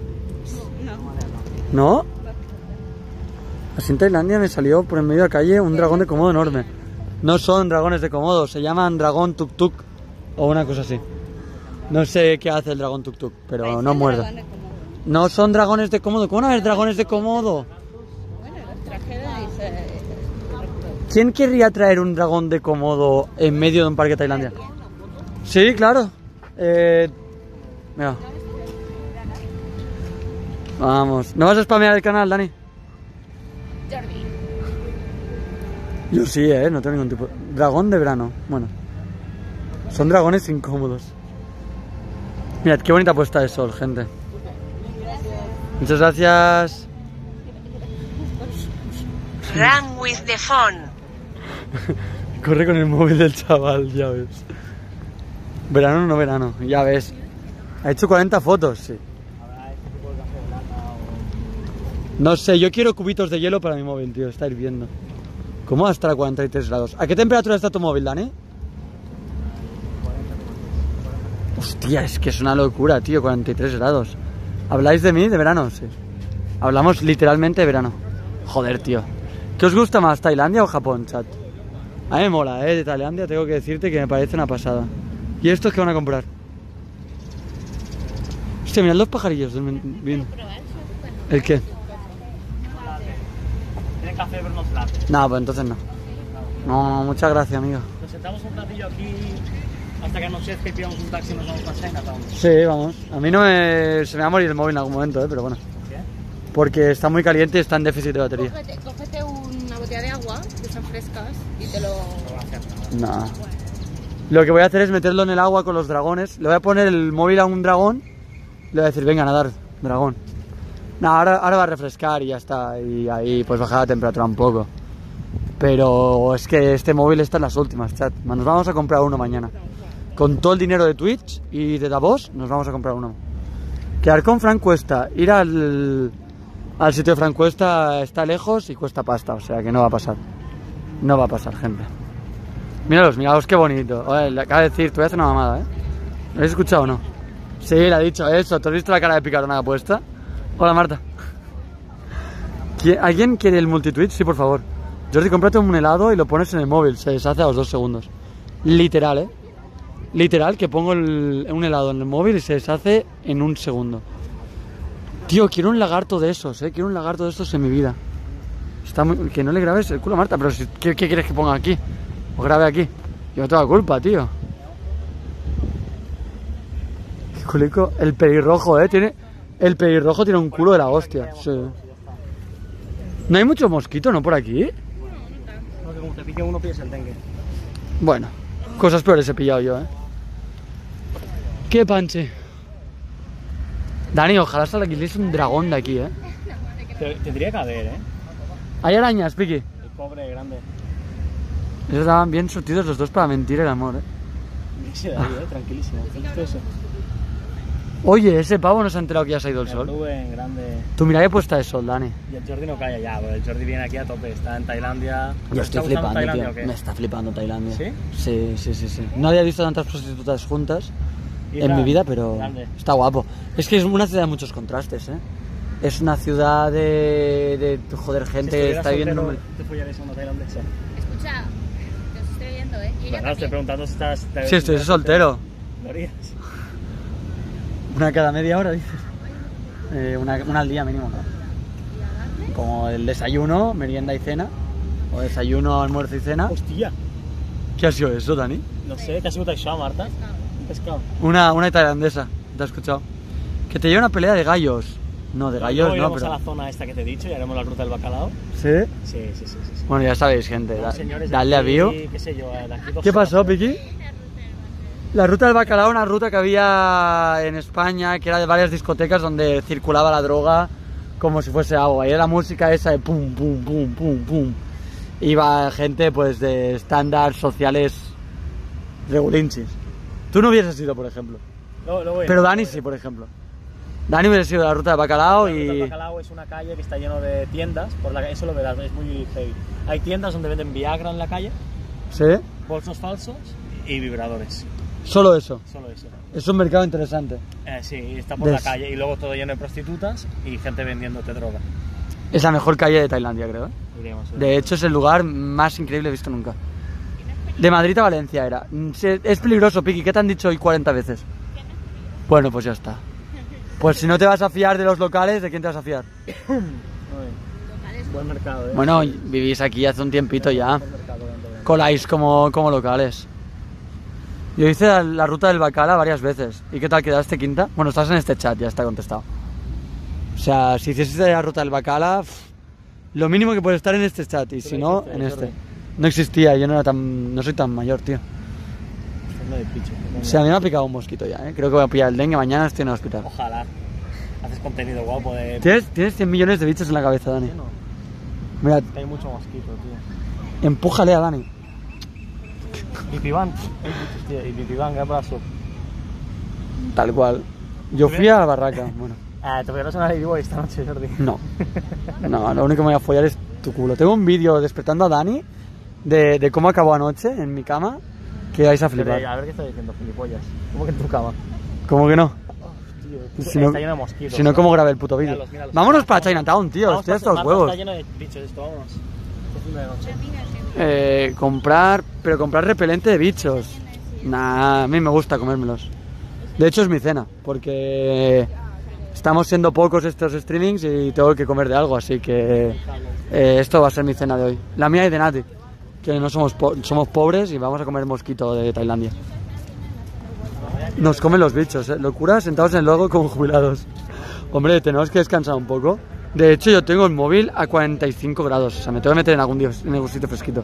Speaker 1: ¿No? Así en Tailandia me salió por en medio de la calle un dragón de Komodo enorme. No son dragones de Komodo, se llaman dragón tuk tuk o una cosa así. No sé qué hace el dragón tuk tuk, pero no muerde. No son dragones de Komodo. ¿Cómo no hay dragones de Komodo? ¿Quién querría traer un dragón de Komodo en medio de un parque de Tailandia? Sí, claro. Mira. Vamos. ¿No vas a spamear el canal, Dani?
Speaker 3: Jordi.
Speaker 1: Yo sí, no tengo ningún tipo. Dragón de verano. Bueno. Son dragones incómodos. Mirad qué bonita puesta de sol, gente. Muchas gracias.
Speaker 4: Run with the phone.
Speaker 1: Corre con el móvil del chaval, ya ves. Verano no verano, ya ves. Ha hecho 40 fotos, sí. No sé, yo quiero cubitos de hielo para mi móvil, tío, está hirviendo. ¿Cómo va a estar a 43 grados? ¿A qué temperatura está tu móvil, Dani? Hostia, es que es una locura, tío, 43 grados. ¿Habláis de mí, de verano? Sí. Hablamos literalmente de verano. Joder, tío. ¿Qué os gusta más, Tailandia o Japón, chat? A mí me mola, de Tailandia tengo que decirte que me parece una pasada. ¿Y estos qué van a comprar? Hostia, mirad los pajarillos. Bien. ¿El qué?
Speaker 2: Tienen café, pero no latte.
Speaker 1: No, pues entonces no. No, muchas gracias, amigo.
Speaker 2: Nos sentamos un ratillo aquí hasta que anochezca y pillamos un taxi y nos vamos a Chinatown.
Speaker 1: Sí, vamos. A mí no me... se me va a morir el móvil en algún momento, pero bueno.
Speaker 2: ¿Qué?
Speaker 1: Porque está muy caliente y está en déficit de batería.
Speaker 3: Cógete una botella de agua, que son frescas, y te lo...
Speaker 1: No. Lo que voy a hacer es meterlo en el agua con los dragones. Le voy a poner el móvil a un dragón. Le voy a decir, venga, a nadar, dragón. No, ahora va a refrescar y ya está. Y ahí pues bajar la temperatura un poco. Pero es que este móvil está en las últimas, chat. Nos vamos a comprar uno mañana. Con todo el dinero de Twitch y de Davos, nos vamos a comprar uno. Quedar con Frank cuesta. Ir al sitio de Frank cuesta, está lejos y cuesta pasta. O sea que no va a pasar. No va a pasar, gente. Míralos, qué bonito. Oye, le acaba de decir, te voy a hacer una mamada, ¿eh? ¿Lo habéis escuchado o no? Sí, le ha dicho eso. ¿Te has visto la cara de picarona puesta? Hola, Marta. ¿Alguien quiere el multitwitch? Sí, por favor. Jordi, cómprate un helado y lo pones en el móvil. Se deshace a los 2 segundos. Literal, ¿eh? Literal, que pongo un helado en el móvil y se deshace en 1 segundo. Tío, quiero un lagarto de esos, ¿eh? Quiero un lagarto de estos en mi vida. Está muy... Que no le grabes el culo a Marta, pero si... ¿Qué quieres que ponga aquí? O grabe aquí. Yo no tengo la culpa, tío. Qué culico. El pelirrojo, ¿eh? El pelirrojo tiene un culo de la hostia. Sí. ¿No hay mucho mosquito, no, por aquí?
Speaker 2: No, que como te pique uno, pillas el dengue.
Speaker 1: Bueno, cosas peores he pillado yo, ¿eh? ¡Qué panche! Dani, ojalá salga un dragón de aquí, ¿eh?
Speaker 2: Tendría que haber, ¿eh?
Speaker 1: Hay arañas, Piki.
Speaker 2: El cobre grande.
Speaker 1: Ellos estaban bien surtidos los dos para mentir el amor, ¿eh?
Speaker 2: Sí, ahí, tranquilísimo. ¿Has visto eso?
Speaker 1: Oye, ese pavo no se ha enterado que ya se ha ido el
Speaker 2: El
Speaker 1: sol.
Speaker 2: Rubén, grande.
Speaker 1: Tú mira qué puesta de sol, Dani.
Speaker 2: Y el Jordi no calla ya, porque el Jordi viene aquí a tope. Está en Tailandia.
Speaker 1: Yo estoy flipando,
Speaker 2: Tailandia,
Speaker 1: tío.
Speaker 2: ¿o qué?
Speaker 1: Me está flipando Tailandia.
Speaker 2: ¿Sí?
Speaker 1: Sí. No había visto tantas prostitutas juntas
Speaker 2: Y
Speaker 1: en mi vida,
Speaker 2: grande.
Speaker 1: pero está guapo. Es que es una ciudad de muchos contrastes, ¿eh? es una ciudad de joder, gente que está viviendo...
Speaker 2: ¿Te follarías a una tailandesa?
Speaker 3: Escucha, que os estoy viendo, ¿eh? Y ella
Speaker 2: Bueno, estoy
Speaker 3: también.
Speaker 2: preguntando si estás...
Speaker 1: Sí, estoy soltero.
Speaker 2: ¿Lo harías?
Speaker 1: Una cada media hora, dices. Una al día mínimo, ¿no? Como el desayuno, merienda y cena. O desayuno, almuerzo y cena.
Speaker 2: Hostia.
Speaker 1: ¿Qué ha sido eso, Dani?
Speaker 2: No sé, ¿qué ha sido això, Marta? Un pescado.
Speaker 1: Una tailandesa, ¿te has escuchado? Que te lleva una pelea de gallos. No, de gallos
Speaker 2: Luego
Speaker 1: no,
Speaker 2: iremos
Speaker 1: pero...
Speaker 2: a la zona esta que te he dicho y haremos la ruta del bacalao.
Speaker 1: ¿Sí?
Speaker 2: Sí.
Speaker 1: Bueno, ya sabéis, gente.
Speaker 2: Los señores de
Speaker 1: Dadle a
Speaker 2: aquí,
Speaker 1: view.
Speaker 2: qué sé yo, de aquí dos
Speaker 1: ¿Qué pasó,
Speaker 2: horas.
Speaker 1: Piki? La ruta del bacalao, una ruta que había en España, que era de varias discotecas donde circulaba la droga como si fuese agua. Y era la música esa de pum, pum, pum, pum, pum. Iba gente pues de estándares sociales regulinchis. Tú no hubieses ido, por ejemplo.
Speaker 2: Luego
Speaker 1: Pero Dani sí, por ejemplo. Dani hubiese ido a la ruta del bacalao
Speaker 2: La ruta del
Speaker 1: y...
Speaker 2: bacalao es una calle que está lleno de tiendas, eso lo verás, es muy heavy. Hay tiendas donde venden Viagra en la calle,
Speaker 1: ¿Sí?
Speaker 2: bolsos falsos y vibradores.
Speaker 1: Solo eso.
Speaker 2: Solo eso.
Speaker 1: Es un mercado interesante.
Speaker 2: Sí, está por la
Speaker 1: Des-
Speaker 2: calle y luego todo lleno de prostitutas y gente vendiéndote droga.
Speaker 1: Es la mejor calle de Tailandia, creo.
Speaker 2: Diríamos.
Speaker 1: De hecho, es el lugar más increíble visto nunca. De Madrid a Valencia era. Es peligroso, Piki. ¿Qué te han dicho hoy 40 veces? Bueno, pues ya está. Pues si no te vas a fiar de los locales, ¿de quién te vas a fiar?
Speaker 2: Buen mercado,
Speaker 1: Bueno, vivís aquí hace un tiempito ya.
Speaker 2: Buen mercado,
Speaker 1: Coláis como locales. Yo hice la ruta del bacala varias veces. ¿Y qué tal quedaste, Quinta? Bueno, estás en este chat, ya está contestado. O sea, si hicieses la ruta del bacala, lo mínimo que puedes estar en este chat. Y si no, en este. No existía, yo no soy tan mayor, tío. O sea, a mí me ha picado un mosquito ya, ¿eh? Creo que voy a pillar el dengue, mañana estoy en el hospital.
Speaker 2: Ojalá. Haces contenido guapo de...
Speaker 1: Tienes 100 millones de bichos en la cabeza, Dani.
Speaker 2: No,
Speaker 1: Mira,
Speaker 2: hay mucho mosquito, tío.
Speaker 1: empújale a Dani.
Speaker 2: Pipibán. Y Pipibán, ¿qué pasó?
Speaker 1: Tal cual. Yo fui a la barraca, bueno.
Speaker 2: ¿Te follarás una Ladyboy esta noche, Jordi?
Speaker 1: No, lo único que me voy a follar es tu culo. Tengo un vídeo despertando a Dani de cómo acabó anoche en mi cama, que vais a flipar.
Speaker 2: A ver qué está diciendo, gilipollas. ¿Cómo que en tu cama?
Speaker 1: ¿Cómo que no?
Speaker 2: Tío,
Speaker 1: Si no,
Speaker 2: está lleno de mosquitos.
Speaker 1: si no, ¿cómo grabé el puto vídeo?
Speaker 2: Míralos.
Speaker 1: Vámonos para Chinatown, tío.
Speaker 2: Vamos
Speaker 1: Estoy hasta
Speaker 2: para-
Speaker 1: los
Speaker 2: Marta,
Speaker 1: huevos.
Speaker 2: Está lleno de bichos esto, vámonos. Es una de noche.
Speaker 1: Comprar repelente de bichos. Nah, a mí me gusta comérmelos. De hecho es mi cena, porque estamos siendo pocos estos streamings y tengo que comer de algo, así que esto va a ser mi cena de hoy. La mía y de Nati, que no somos pobres y vamos a comer mosquito de Tailandia. Nos comen los bichos, locura, sentados en el logo como jubilados. Hombre, tenemos que descansar un poco. De hecho, yo tengo el móvil a 45 grados, o sea, me tengo que meter en algún sitio fresquito.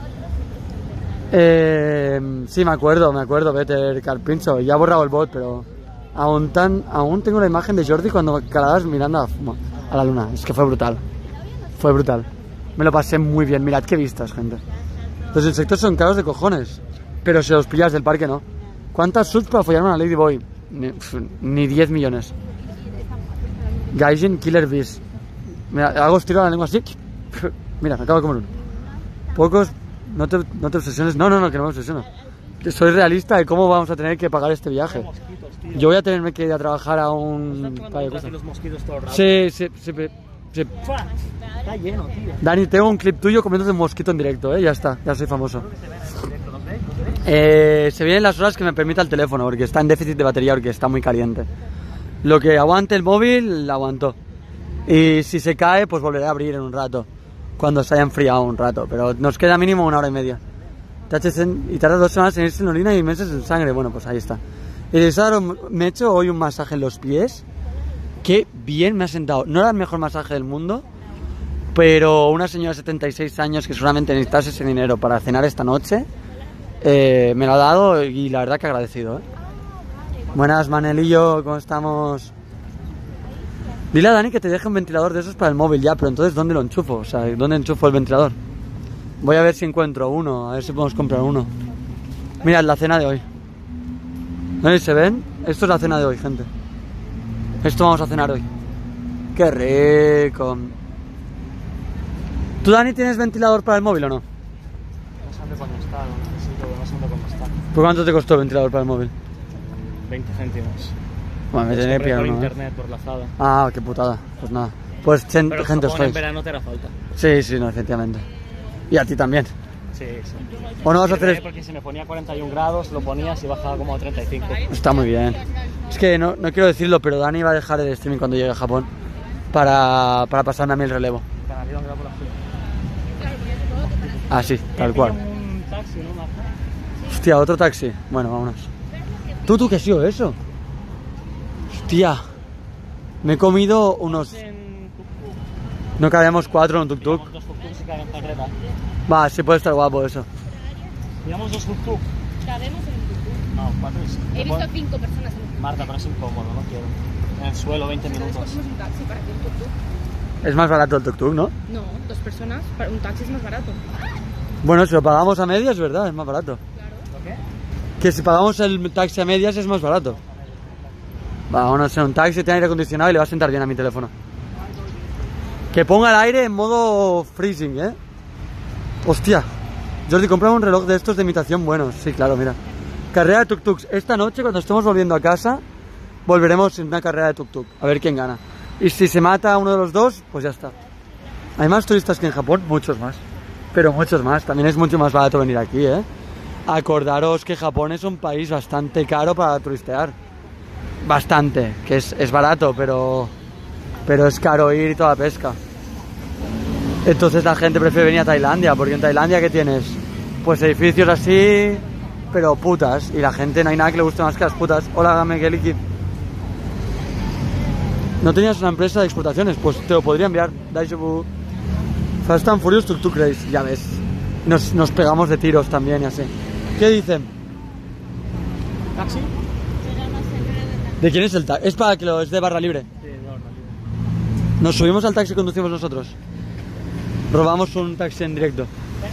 Speaker 1: Sí, me acuerdo, Peter Carpincho. Ya he borrado el bot, pero aún tengo la imagen de Jordi cuando calabas mirando a la luna. Es que fue brutal. Me lo pasé muy bien. Mirad qué vistas, gente. Los insectos son caros de cojones, pero si los pillas del parque no. ¿Cuántas subs para follarme a una Ladyboy? Ni 10 millones. Gaijin Killer Bees. Mira, hago estiro a la lengua así. Mira, me acabo de comer uno. Pocos... No te obsesiones. No, que no me obsesiono. Que soy realista de cómo vamos a tener que pagar este viaje.
Speaker 2: Mosquitos, tío.
Speaker 1: Yo voy a tenerme que ir a trabajar a un...
Speaker 2: ¿Están tomando detrás de los mosquitos todo el rato?
Speaker 1: Sí.
Speaker 2: ¡Fua! Está lleno, tío.
Speaker 1: Dani, tengo un clip tuyo comiéndote un mosquito en directo, ya está, ya soy famoso. Se vienen las horas que me permita el teléfono, porque está en déficit de batería, porque está muy caliente. Lo que aguante el móvil, lo aguantó. Y si se cae, pues volveré a abrir en un rato, cuando se haya enfriado un rato, pero nos queda mínimo 1 hora y media. Y tarda 2 semanas en irse en orina y meses en sangre, bueno, pues ahí está. Y me he hecho hoy un masaje en los pies, que bien me ha sentado. No era el mejor masaje del mundo, pero una señora de 76 años que seguramente necesitase ese dinero para cenar esta noche, me lo ha dado y la verdad que agradecido, ¿eh? Buenas, Manelillo, ¿cómo estamos? Dile a Dani que te deje un ventilador de esos para el móvil ya, pero entonces ¿dónde lo enchufo? O sea, ¿dónde enchufo el ventilador? Voy a ver si encuentro uno, a ver si podemos comprar uno. Mirad, la cena de hoy. ¿No sé si se ven? Esto es la cena de hoy, gente. Esto vamos a cenar hoy. ¡Qué rico! ¿Tú, Dani, tienes ventilador para el móvil o no?
Speaker 2: No sé dónde coño está, lo necesito, no sé dónde coño está.
Speaker 1: ¿Por cuánto te costó el ventilador para el móvil?
Speaker 2: 20 céntimos.
Speaker 1: Bueno, me tiene que pillar
Speaker 2: por
Speaker 1: uno, ¿eh?
Speaker 2: internet, por lazada.
Speaker 1: Ah, qué putada. Pues nada. Pues
Speaker 2: Pero
Speaker 1: gente
Speaker 2: Japón
Speaker 1: os
Speaker 2: en
Speaker 1: sois.
Speaker 2: verano te hará falta.
Speaker 1: Sí, sí, no, efectivamente. Y a ti también.
Speaker 2: Sí, sí.
Speaker 1: ¿O no vas a hacer
Speaker 2: Porque si me ponía 41 grados, lo ponías y bajaba como a 35.
Speaker 1: Está muy bien. Es que no quiero decirlo, pero Dani va a dejar el streaming cuando llegue a Japón para pasarme a mí el relevo. Ah, sí, tal cual.
Speaker 2: Un taxi, ¿no, Marta?
Speaker 1: Hostia, otro taxi. Bueno, vámonos. ¿Tú qué ha sido eso? Hostia. Me he comido unos...
Speaker 2: En tuk-tuk.
Speaker 1: No cabemos 4 en un tuk-tuk.
Speaker 2: Llevamos 2 tuk-tuks y caben carreta.
Speaker 1: Va, sí puede estar guapo eso.
Speaker 2: Llevamos 2 tuk-tuk.
Speaker 3: Cabemos en un tuk-tuk.
Speaker 2: No, 4 y...
Speaker 3: He visto 5 personas en un tuk-tuk.
Speaker 2: Marta, pero es incómodo, no quiero. En el suelo, 20 minutos.
Speaker 3: Cogemos un taxi para que un tuk-tuk.
Speaker 1: Es más barato el tuk-tuk, ¿no?
Speaker 3: No, 2 personas, para un taxi es más barato.
Speaker 1: Bueno, si lo pagamos a medias, es verdad, es más barato.
Speaker 2: ¿Lo qué?
Speaker 1: Que si pagamos el taxi a medias es más barato. Vámonos en un taxi, tiene aire acondicionado y le va a sentar bien a mi teléfono. Que ponga el aire en modo freezing, ¿eh? Hostia. Jordi, compramos un reloj de estos de imitación buenos. Sí, claro, mira. Carrera de tuk-tuks. Esta noche, cuando estemos volviendo a casa, volveremos en una carrera de tuk-tuk. A ver quién gana. Y si se mata a uno de los dos, pues ya está. Hay más turistas que en Japón, muchos más. Pero muchos más. También es mucho más barato venir aquí, ¿eh? Acordaros que Japón es un país bastante caro para turistear. Bastante. Que es barato, pero es caro ir y toda pesca. Entonces la gente prefiere venir a Tailandia, porque en Tailandia, ¿qué tienes? Pues edificios así, pero putas. Y la gente no hay nada que le guste más que las putas. Hola, Migueliki. ¿No tenías una empresa de exportaciones? Pues te lo podría enviar. Daisubu. Fast and Furious Tuk-Tuk Race, ya ves. Nos pegamos de tiros también y así. ¿Qué dicen?
Speaker 2: ¿Taxi?
Speaker 1: ¿De quién es el taxi? Es para que es de barra libre.
Speaker 2: Sí, de barra libre.
Speaker 1: Nos subimos al taxi y conducimos nosotros. Robamos un taxi en directo.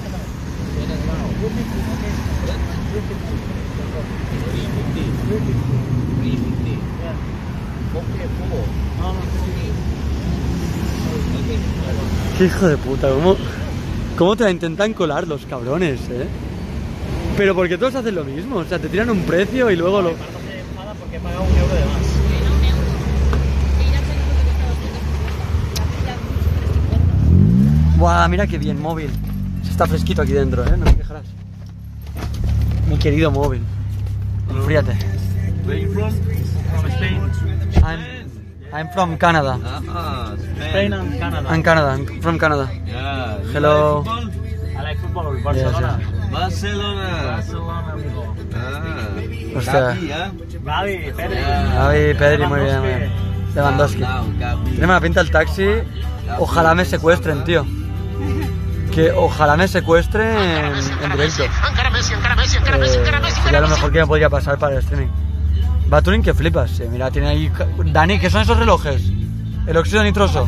Speaker 1: Qué hijo de puta, ¿cómo te la intentan colar los cabrones, eh? Pero porque todos hacen lo mismo, o sea, te tiran un precio y luego lo...
Speaker 2: Marta se enfada porque he pagado 1 euro de más.
Speaker 1: Buah, mira qué bien, móvil. Está fresquito aquí dentro, no me quejarás. Mi querido móvil. Enfríate.
Speaker 2: Where are you from? From Spain.
Speaker 1: I'm from Canada.
Speaker 2: Spain and Canada.
Speaker 1: I'm Canada. I'm from Canada.
Speaker 5: Yeah.
Speaker 1: Hello.
Speaker 2: I like football. Barcelona.
Speaker 5: Barcelona.
Speaker 2: Barcelona.
Speaker 1: Hostia.
Speaker 5: Gavi, ¿eh?
Speaker 2: Gavi, Pedri.
Speaker 1: Javi, Pedri, muy bien, muy bien. Lewandowski. Tiene mala pinta el taxi. Ojalá me secuestren, tío. Que ojalá me secuestren en directo. Sería lo mejor que me podría pasar para el streaming. Baturing que flipas, mira, tiene ahí... Dani, ¿qué son esos relojes? El óxido nitroso.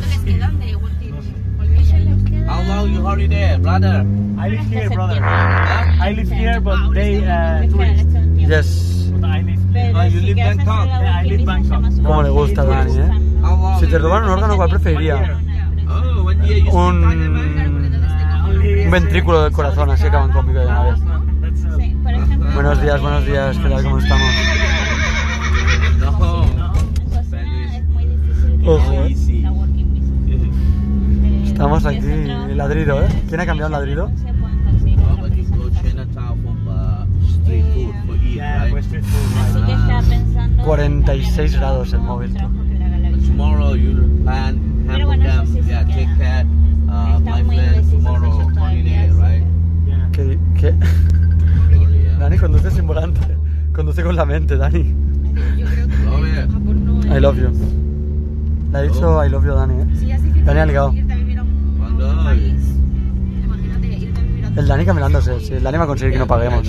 Speaker 5: How long you already there, brother?
Speaker 2: I live here, brother. I live here, but they tourist.
Speaker 1: Yes.
Speaker 2: But I live.
Speaker 5: Oh, you live Bangkok?
Speaker 2: Yeah, I live Bangkok.
Speaker 1: Cómo le gusta a Dani,
Speaker 5: How long?
Speaker 1: Si te robaran un órgano, ¿cuál preferiría?
Speaker 5: Oh, 1 year you speak
Speaker 1: Un
Speaker 2: Only
Speaker 1: ventrículo del corazón, así acaban conmigo de una vez.
Speaker 2: That's
Speaker 1: Buenos días, ¿qué tal? ¿Cómo estamos?
Speaker 5: No.
Speaker 1: Ojo,
Speaker 5: Easy.
Speaker 1: Estamos aquí, el ladrido, ¿eh? ¿Quién ha cambiado el ladrido?
Speaker 5: Oh, but you go Chinatown from street food for eat,
Speaker 2: yeah,
Speaker 5: right?
Speaker 2: we're street food right now.
Speaker 1: 46 grados el móvil, tú.
Speaker 5: Tomorrow you plan Hamburg, yeah, take care. My friend tomorrow holiday, right?
Speaker 2: Yeah.
Speaker 1: ¿Qué?
Speaker 5: Gloria.
Speaker 1: Dani conduce sin volante. Conduce con la mente, Dani.
Speaker 5: Gloria.
Speaker 1: I love you. Le ha dicho I love you, Dani, ¿eh? Dani ha ligado.
Speaker 5: Cuando
Speaker 1: El Dani caminándose, sí. El Dani va a conseguir que no paguemos.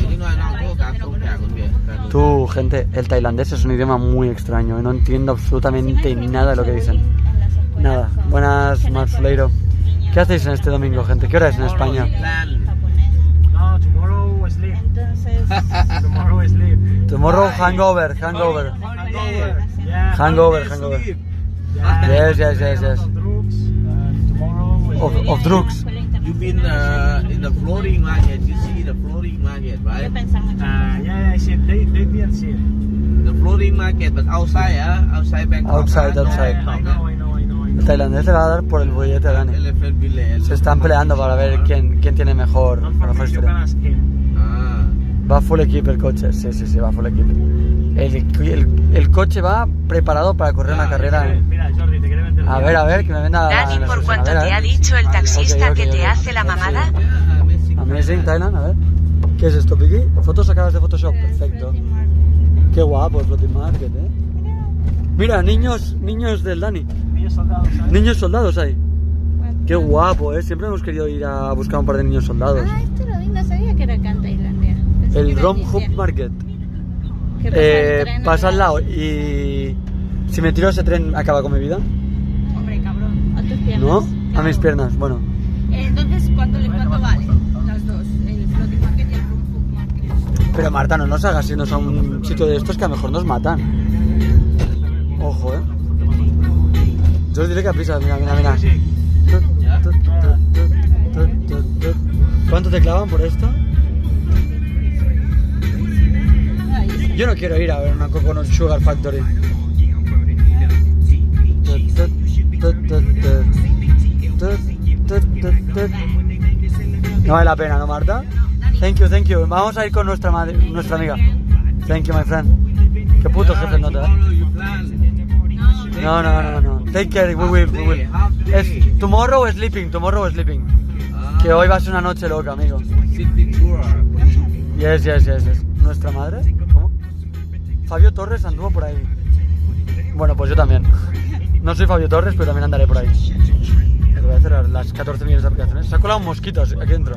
Speaker 1: Tú, gente, el tailandés es un idioma muy extraño. No entiendo absolutamente nada de lo que dicen. Nada. Buenas, Marfuleiro. ¿Qué hacéis en este domingo, gente? ¿Qué hora es en España?
Speaker 2: No, tomorrow sleep. Tomorrow sleep.
Speaker 1: Tomorrow hangover.
Speaker 2: Yeah.
Speaker 1: Hangover.
Speaker 2: Yeah.
Speaker 1: Yes.
Speaker 2: Of drugs. Tomorrow.
Speaker 1: Of drugs.
Speaker 5: You've been in the floating market. You see the floating market, right?
Speaker 2: Yeah, I see. They didn't see it.
Speaker 5: The floating market, but outside, outside Bangkok.
Speaker 1: Outside.
Speaker 2: I know.
Speaker 1: El tailandés le va a dar por el bollete a Dani.
Speaker 5: Elephant Village.
Speaker 1: Se están peleando para ver quién tiene mejor historia.
Speaker 5: Ah.
Speaker 1: Va full equip el coche, sí, va full equip. El coche va preparado para correr una carrera.
Speaker 2: Mira, Jordi, te quiere vender.
Speaker 1: A ver, que me venda.
Speaker 4: Dani,
Speaker 1: la
Speaker 4: por
Speaker 1: solución.
Speaker 4: cuanto
Speaker 1: A ver,
Speaker 4: te ha dicho el taxista
Speaker 1: Ok.
Speaker 4: que te hace la mamada.
Speaker 1: Amazing Thailand, a ver. ¿Qué es esto, Piki? Fotos sacadas de Photoshop, perfecto. Qué guapo el Floating Market, Mira, niños del Dani.
Speaker 2: Niños soldados, ¿sabes?
Speaker 1: Niños soldados hay. Qué guapo, Siempre hemos querido ir a buscar un par de niños soldados.
Speaker 3: Ah, esto lo vi, no sabía que era acá en Tailandia. Pensé que
Speaker 1: El
Speaker 3: era
Speaker 1: Rom
Speaker 3: en
Speaker 1: Hub
Speaker 3: India.
Speaker 1: Market.
Speaker 3: Que pasa el tren
Speaker 1: Pasa al
Speaker 3: atrás.
Speaker 1: lado y si me tiro ese tren acaba con mi vida.
Speaker 3: Hombre, cabrón. A tus piernas.
Speaker 1: ¿No? A mis piernas, bueno.
Speaker 3: Entonces, ¿cuánto vale? Las dos. El Floating Market y el Room Food Market.
Speaker 1: Pero Marta, no nos hagas irnos a un sitio de estos que a lo mejor nos matan. Ojo, Yo os diré que a prisa, mira. ¿Cuánto te clavan por esto? Yo no quiero ir a ver una Coconut Sugar Factory. No vale la pena, ¿no, Marta? Thank you. Vamos a ir con nuestra amiga. Thank you, my friend. Qué puto jefe nota, No. Take care, we will. Es tomorrow sleeping. Que hoy va a ser una noche loca, amigo.
Speaker 5: City tour.
Speaker 1: Yes. ¿Nuestra madre? ¿Cómo? Fabio Torres anduvo por ahí. Bueno, pues yo también. No soy Fabio Torres, pero también andaré por ahí. Voy a cerrar las 14 millones de aplicaciones. Se ha colado un mosquito aquí dentro.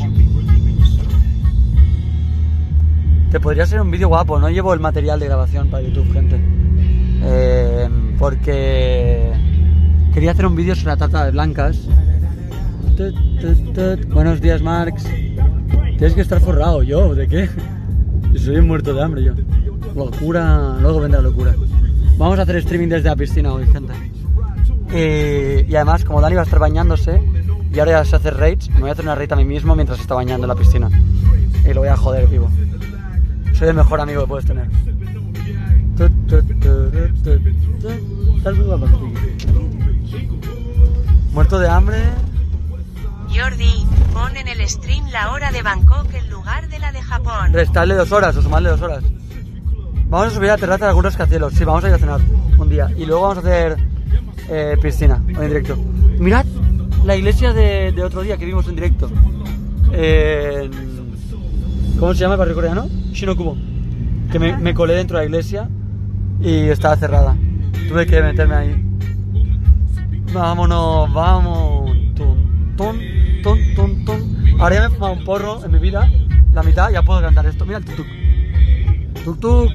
Speaker 1: Te podría ser un vídeo guapo. No llevo el material de grabación para YouTube, gente. Porque quería hacer un vídeo sobre la trata de blancas. Buenos días, Marx. Tienes que estar forrado. ¿Yo? ¿De qué? Yo soy un muerto de hambre, yo. Locura. Luego vendrá locura. Vamos a hacer streaming desde la piscina hoy, gente. Y además, como Dani va a estar bañándose y ahora ya se hace raids, me voy a hacer una raid a mí mismo mientras está bañando en la piscina. Y lo voy a joder vivo. Soy el mejor amigo que puedes tener. Estás muy guapo, muerto de hambre.
Speaker 4: Jordi, pon en el stream la hora de Bangkok en lugar de la de Japón.
Speaker 1: Restarle 2 horas o sumarle 2 horas. Vamos a subir a la terraza de algunos rascacielos. Sí, vamos a ir a cenar un día. Y luego vamos a hacer piscina en directo. Mirad la iglesia de otro día que vimos en directo. ¿Cómo se llama el barrio coreano? Shinokubo. Que me colé dentro de la iglesia y estaba cerrada. Tuve que meterme ahí. Vámonos, vamos. Ahora ya me he fumado un porro en mi vida. La mitad, ya puedo cantar esto. Mira el tuk-tuk. Tuk-tuk.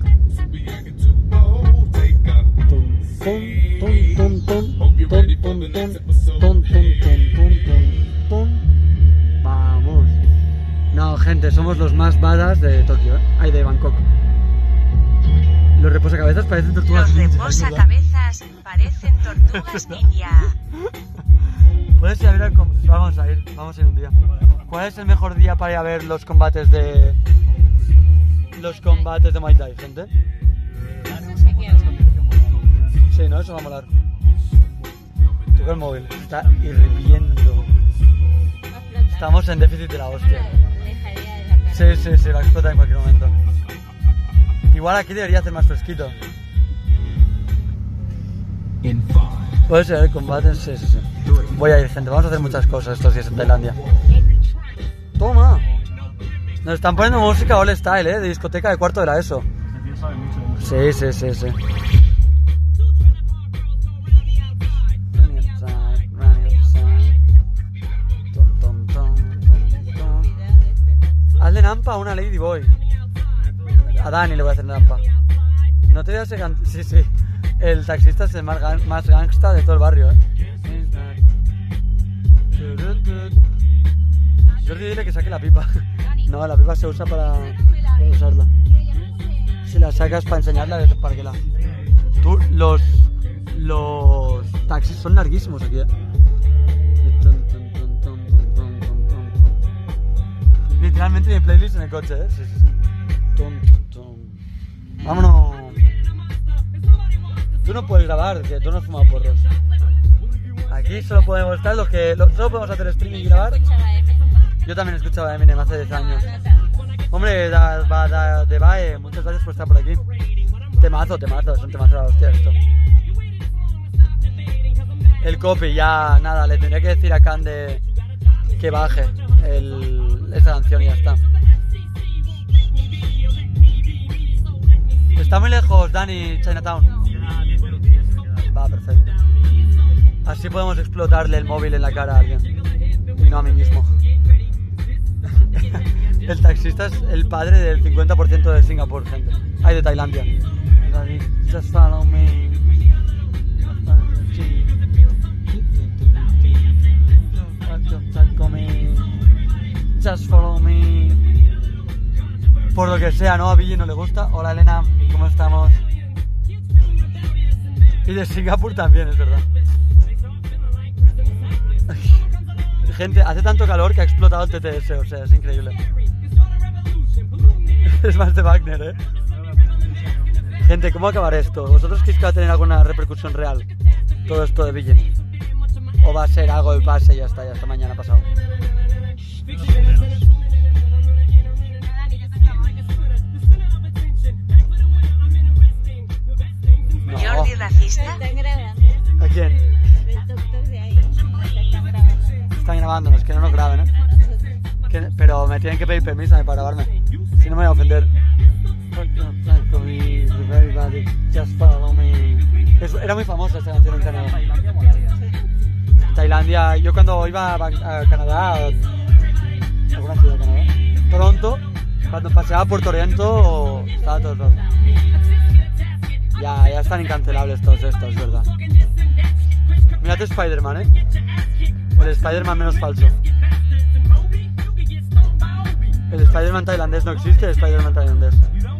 Speaker 1: Vamos. No, gente, somos los más badass de Tokio, Ay, de Bangkok. Los reposacabezas parecen tortugas
Speaker 4: Los
Speaker 1: ninja.
Speaker 4: reposacabezas parecen tortugas ninja.
Speaker 1: Puedes ir a ver vamos a ir un día. ¿Cuál es el mejor día para ir a ver los combates de Muay Thai, gente? Sí, ¿no? Eso va a molar. Toca el móvil. Está hirviendo. Estamos en déficit de la hostia. Sí, va a explotar en cualquier momento. Igual aquí debería hacer más fresquito. Puede ser el combate, sí. Voy a ir, gente. Vamos a hacer muchas cosas estos días en Tailandia. Toma. Nos están poniendo música all style, de discoteca de cuarto de la ESO. Sí. Hazle nampa a una ladyboy. A Dani le voy a hacer nampa. No te veas ese sí. El taxista es el más gangsta de todo el barrio, Yo diré que saque la pipa. No, la pipa se usa para usarla. Si la sacas para enseñarla, para que la... Los taxis son larguísimos aquí, Literalmente mi playlist en el coche, Sí. Vámonos. tú no puedes grabar, que tú no has fumado porros. Aquí solo podemos estar los que... solo podemos hacer streaming y grabar. Yo también escuchaba Eminem hace 10 años. Hombre, de Bae, muchas gracias por estar por aquí. Temazo, es un temazo de la hostia esto. El copy, ya nada, le tendría que decir a Cande que baje esta canción y ya está. Está muy lejos, Dani, Chinatown. Va, perfecto. Así podemos explotarle el móvil en la cara a alguien. Y no a mí mismo. El taxista es el padre del 50% de Singapur, gente. Ay, de Tailandia. Just follow me. Just follow me. Por lo que sea, ¿no? A Billy no le gusta. Hola Elena, ¿cómo estamos? Y de Singapur también, es verdad. Gente, hace tanto calor que ha explotado el TTS, o sea, es increíble. Es más de Wagner, ¿eh? Gente, ¿cómo acabar esto? ¿Vosotros creéis que va a tener alguna repercusión real todo esto de Billy? ¿O va a ser algo de pase y ya está mañana pasado? No.
Speaker 4: Jordi racista.
Speaker 1: ¿A quién? Están grabándonos, que no nos graben, ¿eh? Pero me tienen que pedir permiso para grabarme. Si no me voy a ofender. Era muy famosa esta canción en Canadá. Tailandia, yo cuando iba a Canadá, alguna ciudad de Canadá, Toronto, cuando paseaba por Toronto, estaba todo el rato. Ya están incancelables todos estos, es verdad. Mirad Spider-Man, ¿eh? El Spider-Man menos falso. El Spider-Man tailandés no existe, el Spider-Man tailandés.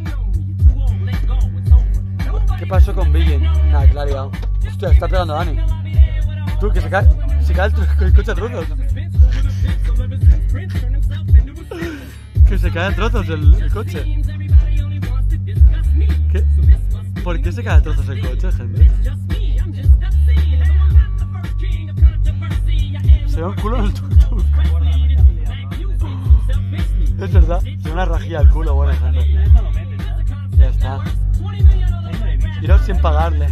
Speaker 1: ¿Qué pasó con Billy? Nada, que la ha liado. Hostia, está pegando a Dani. Tú, que se cae el coche a trozos. Que se cae a trozos el coche. ¿Qué? ¿Por qué se cae a trozos el coche, gente? Se da un culo en el tuk-tuk. Es verdad, se da una rajilla al culo, buena gente. Ya está. Iros sin pagarle.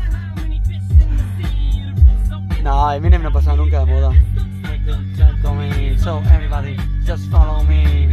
Speaker 1: No, Eminem no ha pasado nunca de moda. So everybody, just follow me.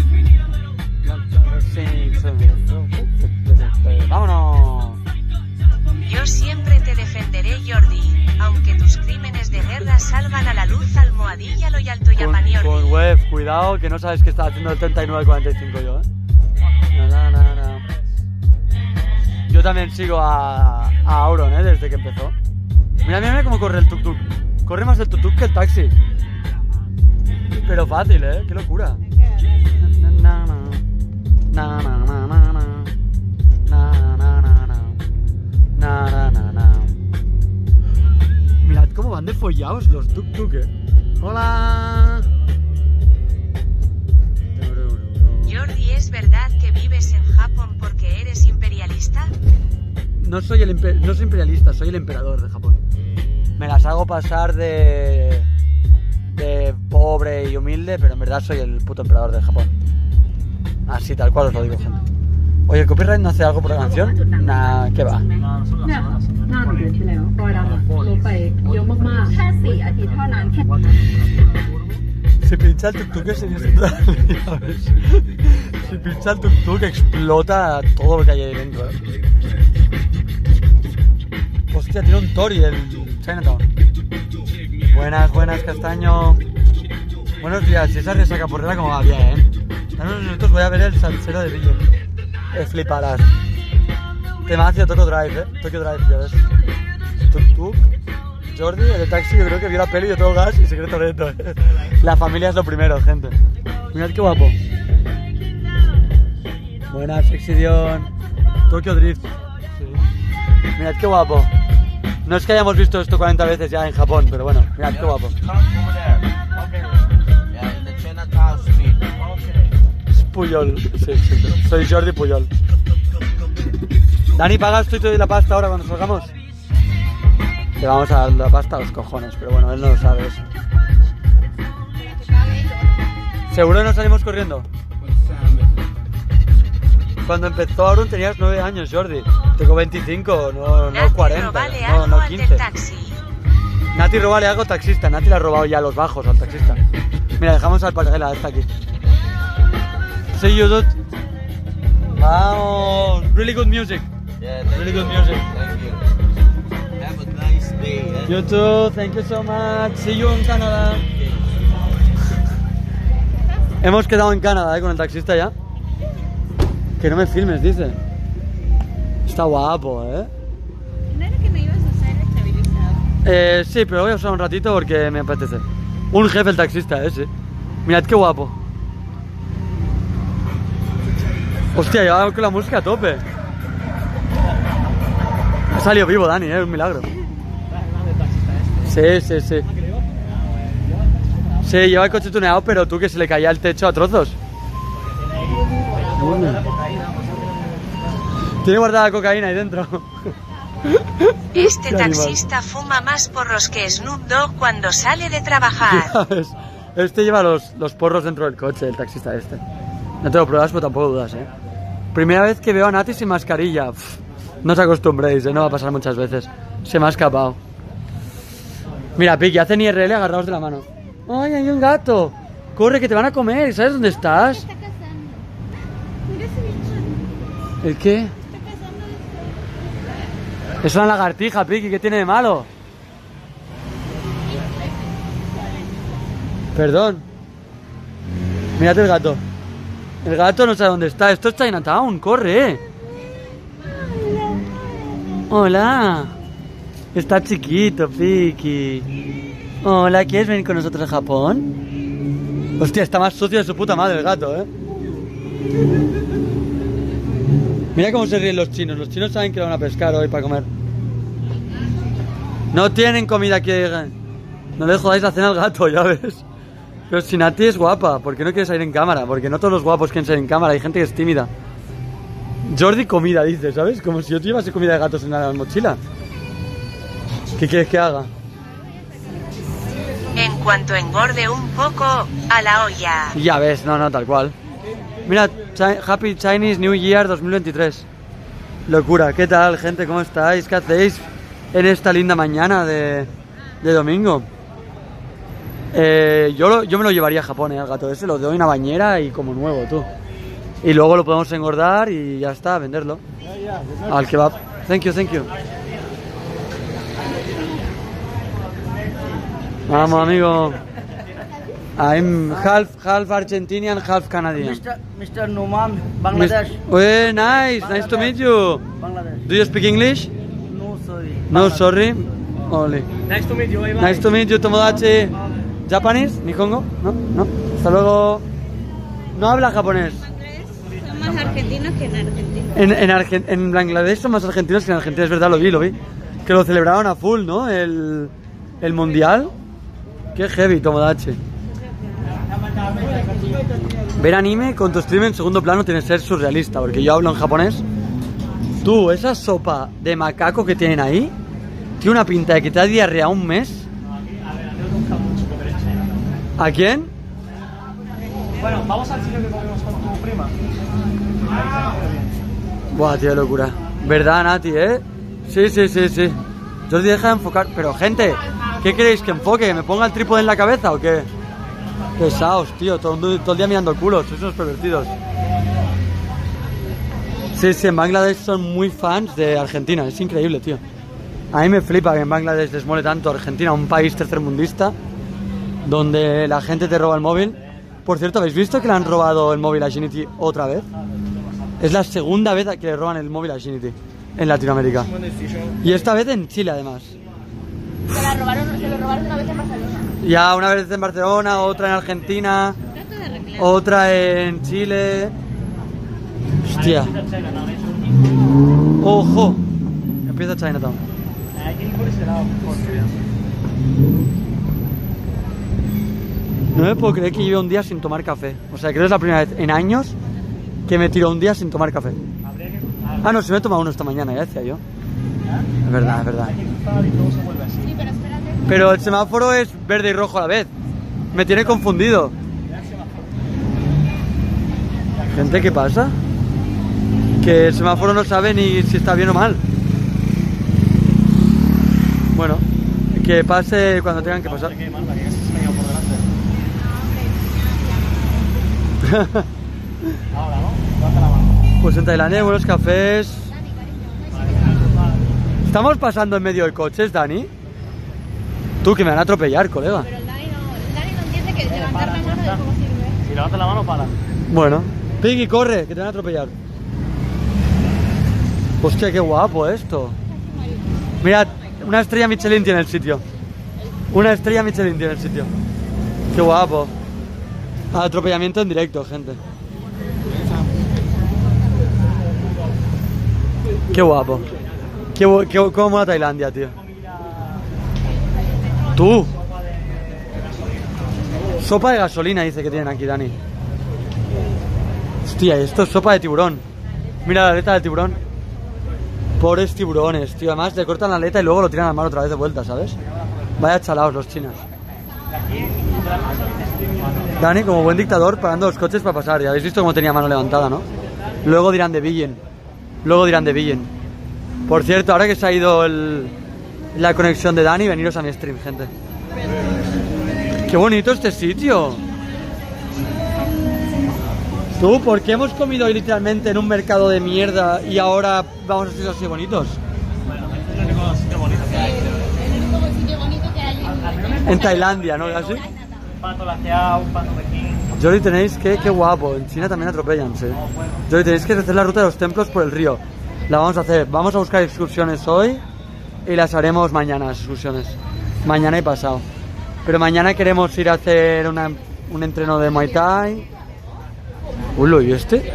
Speaker 1: ¡Vámonos!
Speaker 4: Yo siempre te defenderé, Jordi, aunque tus crímenes de guerra salgan a la luz. Almohadilla lo y alto Yapani Jordi.
Speaker 1: Con web, cuidado, que no sabes que estaba haciendo el 39 al 45 yo, ¿eh? No. Yo también sigo a Auron, ¿eh? Desde que empezó. Mira cómo corre el tuk-tuk. Corre más el tuk-tuk que el taxi. Pero fácil, ¿eh? Qué locura. Mirad cómo van de follados los tuk-tuk, ¿eh? ¡Hola!
Speaker 4: Jordi, ¿es verdad que vives en Japón porque eres imperialista?
Speaker 1: No soy imperialista, soy el emperador de Japón. Me las hago pasar de pobre y humilde, pero en verdad soy el puto emperador de Japón. Así, tal cual os lo digo, gente. Oye, ¿el copyright no hace algo por la canción? Nah, ¿qué va? Si pincha el tuk-tuk sería Si pincha el tuk-tuk explota todo lo que hay ahí dentro, ¿eh? Hostia, tiene un Tori el Chinatown. Buenas, Castaño. Buenos días, si esa resaca porrera como va bien, ¿eh? En unos minutos voy a ver el salsero de Billy. Fliparás. Temacio, Tokyo Drive, ya ves. Tuk-tuk. Jordi, el de taxi, yo creo que vio la peli de Todo Gas y Secreto Reto. La familia es lo primero, gente. Mirad qué guapo. Buenas, Sexidion. Tokyo Drift. Sí. Mirad qué guapo. No es que hayamos visto esto 40 veces ya en Japón, pero bueno, mirad qué guapo. Es Puyol, sí. Soy Jordi Puyol. Dani, ¿pagas tú y te doy la pasta ahora cuando salgamos? Le vamos a dar la pasta a los cojones, pero bueno, él no lo sabe eso. ¿Seguro que nos salimos corriendo? Cuando empezó Arun tenías 9 años, Jordi. Tengo 25, no 40, no 15. Nati, robale algo taxista. Nati le ha robado ya los bajos al taxista. Mira, dejamos al Parguela, está aquí. See you, dude. Vamos. Really good music.
Speaker 5: Yeah,
Speaker 1: Really good music.
Speaker 5: Thank you. Have a nice day.
Speaker 1: You too, thank you so much. See you in Canada. Hemos quedado en Canadá, con el taxista ya. Que no me filmes, dice. Está guapo,
Speaker 3: ¿No era que me ibas a hacer estabilizado?
Speaker 1: Sí, pero voy a usar un ratito porque me apetece. Un jefe el taxista, sí. Mirad qué guapo. Hostia, lleva con la música a tope. Ha salido vivo, Dani, un milagro. Sí. Sí, lleva el coche tuneado, pero tú que se le caía el techo a trozos. Tiene guardada cocaína ahí dentro.
Speaker 4: Este taxista fuma más porros que Snoop Dogg cuando sale de trabajar.
Speaker 1: Este lleva los porros dentro del coche, el taxista este. No te lo pruebas, pero tampoco dudas, Primera vez que veo a Nati sin mascarilla. No os acostumbréis, no va a pasar muchas veces. Se me ha escapado. Mira, Piki, hacen IRL agarrados de la mano. ¡Ay, hay un gato! ¡Corre, que te van a comer! ¿Sabes dónde estás?
Speaker 3: Está cazando. Mira ese bicho.
Speaker 1: ¿El qué?
Speaker 3: Está cazando.
Speaker 1: Es una lagartija, Piki, ¿qué tiene de malo? Perdón. Mírate el gato. El gato no sabe dónde está. Esto es Chinatown, corre. Hola. Está chiquito, Piki. Hola, ¿quieres venir con nosotros a Japón? Hostia, está más sucio de su puta madre el gato, Mira cómo se ríen los chinos. Los chinos saben que lo van a pescar hoy para comer. No tienen comida que... No le jodáis la cena al gato, ya ves. Pero si Nati es guapa, ¿por qué no quiere salir en cámara? Porque no todos los guapos quieren salir en cámara, hay gente que es tímida. Jordi comida, dice, ¿sabes? Como si yo llevase comida de gatos en la mochila. ¿Qué quieres que haga?
Speaker 4: En cuanto engorde un poco, a la olla.
Speaker 1: Ya ves, no, tal cual. Mira, Happy Chinese New Year 2023. Locura, ¿qué tal, gente? ¿Cómo estáis? ¿Qué hacéis en esta linda mañana de domingo? Yo me lo llevaría a Japón, al gato ese, lo doy una bañera y como nuevo, tú. Y luego lo podemos engordar y ya está, venderlo. Al kebab. Thank you. Vamos, amigo. I'm half Argentinian, half Canadian.
Speaker 6: Mr. Numan, Bangladesh.
Speaker 1: Nice to meet you.
Speaker 6: Bangladesh.
Speaker 1: Do you speak English?
Speaker 6: No, sorry.
Speaker 1: No, sorry. Only.
Speaker 2: Nice to meet you, Ivan.
Speaker 1: Nice to meet you, Tomodachi. Japanese? ¿Nihongo? No. Hasta luego. No habla japonés.
Speaker 3: Son más argentinos que en Argentina.
Speaker 1: En Bangladesh son más argentinos que en Argentina, es verdad, lo vi. Que lo celebraron a full, ¿no? El mundial. Qué heavy, Tomodachi. Ver anime con tu stream en segundo plano tiene que ser surrealista, porque yo hablo en japonés. Tú, esa sopa de macaco que tienen ahí tiene una pinta de que te da diarrea un mes. ¿A quién?
Speaker 2: Bueno, vamos al sitio que comimos con tu prima.
Speaker 1: Buah, tío, locura. ¿Verdad, Nati, Sí. Jordi, deja de enfocar. Pero, gente, ¿qué queréis que enfoque? ¿Me ponga el trípode en la cabeza o qué? Pesaos, tío, todo el día mirando culos, sois unos pervertidos. Sí, en Bangladesh son muy fans de Argentina, es increíble, tío. A mí me flipa que en Bangladesh les mole tanto Argentina, un país tercermundista, donde la gente te roba el móvil. Por cierto, ¿habéis visto que le han robado el móvil a Shinity otra vez? Es la segunda vez que le roban el móvil a Shinity en Latinoamérica. Y esta vez en Chile, además.
Speaker 3: Se lo robaron una vez en Barcelona.
Speaker 1: Ya, una vez en Barcelona, otra en Argentina, otra en Chile. Hostia. ¡Ojo! Empieza Chinatown.
Speaker 2: Hay que ir por ese lado.
Speaker 1: No me puedo creer que lleve un día sin tomar café. O sea, creo que es la primera vez en años que me tiro un día sin tomar café. Ah, no, se me he tomado uno esta mañana, ya decía yo. Es verdad.
Speaker 2: Hay que cruzar y todo se vuelve así.
Speaker 1: Pero el semáforo es verde y rojo a la vez. Me tiene confundido. Gente, ¿qué pasa? Que el semáforo no sabe ni si está bien o mal. Bueno, que pase cuando tengan que pasar. Pues en Tailandia hay buenos cafés. Estamos pasando en medio de coches, Dani. Tú, que me van a atropellar, colega.
Speaker 3: Pero el Dani no entiende que levantar la mano de cómo sirve.
Speaker 2: Si levantas la mano, para.
Speaker 1: Bueno, Piggy, corre, que te van a atropellar. Hostia, qué guapo esto. Mirad, una estrella Michelin tiene el sitio. Una estrella Michelin tiene el sitio. Qué guapo. Atropellamiento en directo, gente. Qué guapo. Cómo mola Tailandia, tío. Tú. Sopa de gasolina dice que tienen aquí, Dani. Hostia, esto es sopa de tiburón. Mira la aleta del tiburón. Pobres tiburones, tío. Además le cortan la aleta y luego lo tiran al mar otra vez de vuelta, ¿sabes? Vaya chalaos los chinos. Dani, como buen dictador, parando los coches para pasar. Ya habéis visto cómo tenía mano levantada, ¿no? Luego dirán de Billen. Luego dirán de Billen. Por cierto, ahora que se ha ido la conexión de Dani, veniros a mi stream, gente. ¡Qué bonito este sitio! Tú, ¿por qué hemos comido hoy literalmente en un mercado de mierda y ahora vamos a sitios así bonitos?
Speaker 2: Es el único sitio bonito que hay.
Speaker 3: El único sitio bonito que hay
Speaker 1: En Tailandia, ¿no? ¿Así?
Speaker 2: Un pato laseado, un pato pequín.
Speaker 1: Jordi, tenéis que... ¡Qué guapo! En China también atropellan, sí. Jordi, tenéis que hacer la ruta de los templos por el río. La vamos a hacer. Vamos a buscar excursiones hoy y las haremos mañana, las excursiones. Mañana y pasado. Pero mañana queremos ir a hacer un entreno de Muay Thai. Uy, ¿y este?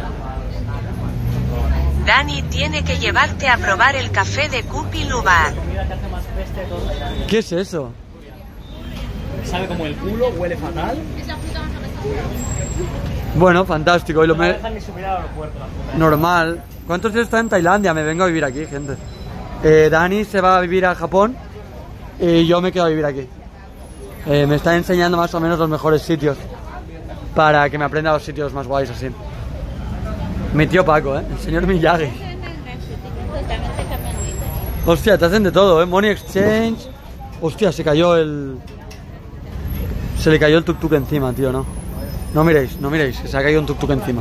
Speaker 4: Dani tiene que llevarte a probar el café de Kupi Lubar.
Speaker 2: Comida que hace más peste de todo Tailandia.
Speaker 1: ¿Qué es eso?
Speaker 2: Sabe como el culo, huele fatal.
Speaker 1: Bueno, fantástico. Y lo
Speaker 2: No dejan ni subir al aeropuerto.
Speaker 1: normal. ¿Cuántos días está en Tailandia? Me vengo a vivir aquí, gente. Dani se va a vivir a Japón y yo me quedo a vivir aquí. Me está enseñando más o menos los mejores sitios para que me aprenda los sitios más guays así. Mi tío Paco, el señor Miyagi. Hostia, te hacen de todo, Money Exchange. Hostia, se le cayó el tuk-tuk encima, tío, ¿no? No miréis, que se ha caído un tuk-tuk encima.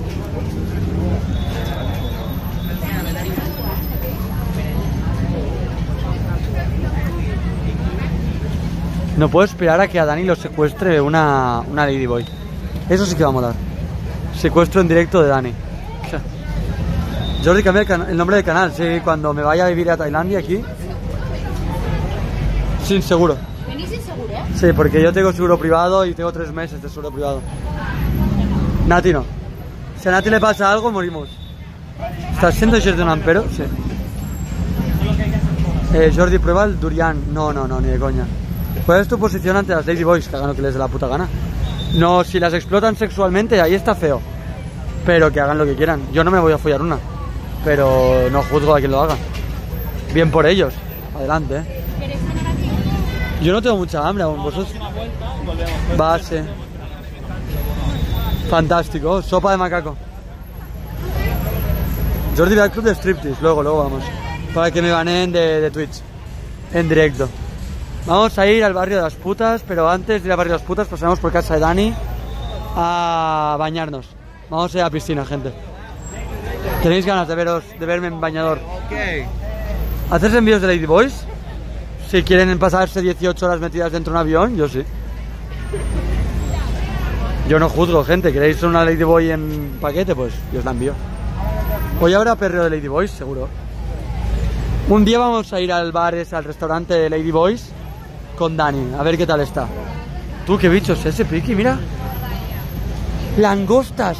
Speaker 1: No puedo esperar a que a Dani lo secuestre una Ladyboy. Eso sí que va a molar. Secuestro en directo de Dani. Jordi, cambia el nombre del canal, sí, cuando me vaya a vivir a Tailandia aquí. Sin seguro.
Speaker 3: ¿Venís sin seguro?
Speaker 1: Sí, porque yo tengo seguro privado y tengo 3 meses de seguro privado. Nati no. Si a Nati le pasa algo, morimos. ¿Estás siendo de un ampero? Sí. Jordi, prueba el durian. No, ni de coña. ¿Cuál es tu posición ante las Ladyboys? Que hagan lo que les dé la puta gana. No, si las explotan sexualmente, ahí está feo. Pero que hagan lo que quieran. Yo no me voy a follar una. Pero no juzgo a quien lo haga. Bien por ellos. Adelante, Yo no tengo mucha hambre aún. Vosotros... Base. Fantástico. Sopa de macaco. Jordi va al club de striptease. Luego vamos. Para que me baneen de Twitch. En directo. Vamos a ir al barrio de las putas, pero antes de ir al barrio de las putas pasaremos por casa de Dani a bañarnos. Vamos a ir a la piscina, gente. ¿Tenéis ganas de verme en bañador?
Speaker 5: Okay.
Speaker 1: ¿Haces envíos de Ladyboys? Si quieren pasarse 18 horas metidas dentro de un avión, yo sí. Yo no juzgo, gente. ¿Queréis una Ladyboy en paquete? Pues yo os la envío. Hoy habrá perreo de Ladyboys, seguro. Un día vamos a ir al bar, al restaurante de Ladyboys con Dani, a ver qué tal está. Tú, qué bicho es ese, Piki, mira. Langostas.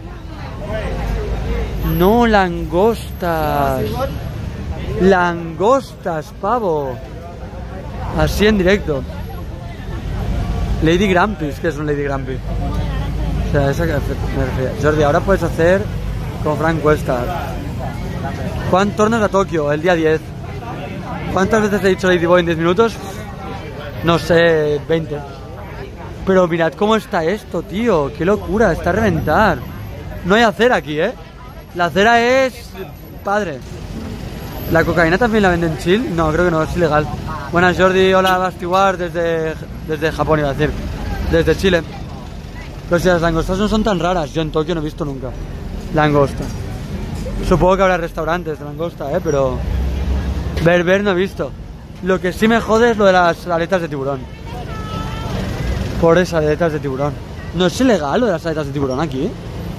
Speaker 1: No, langostas. Langostas, pavo. Así en directo. Lady Grampis, ¿qué es un Lady Grampis? O sea, esa que me refería. Jordi, ahora puedes hacer con Frank Cuesta. ¿Cuántos tornos a Tokio? El día 10. ¿Cuántas veces he dicho Ladyboy en 10 minutos? No sé, 20. Pero mirad cómo está esto, tío. Qué locura, está a reventar. No hay acera aquí, ¿eh? La acera es... padre. ¿La cocaína también la venden chill? No, creo que no, es ilegal. Buenas, Jordi. Hola, Bastiguar, desde Japón, iba a decir. Desde Chile. Pero si las langostas no son tan raras, yo en Tokio no he visto nunca langosta. Supongo que habrá restaurantes de langosta, pero... ver no he visto. Lo que sí me jode es lo de las aletas de tiburón. Pobres aletas de tiburón. ¿No es ilegal lo de las aletas de tiburón aquí?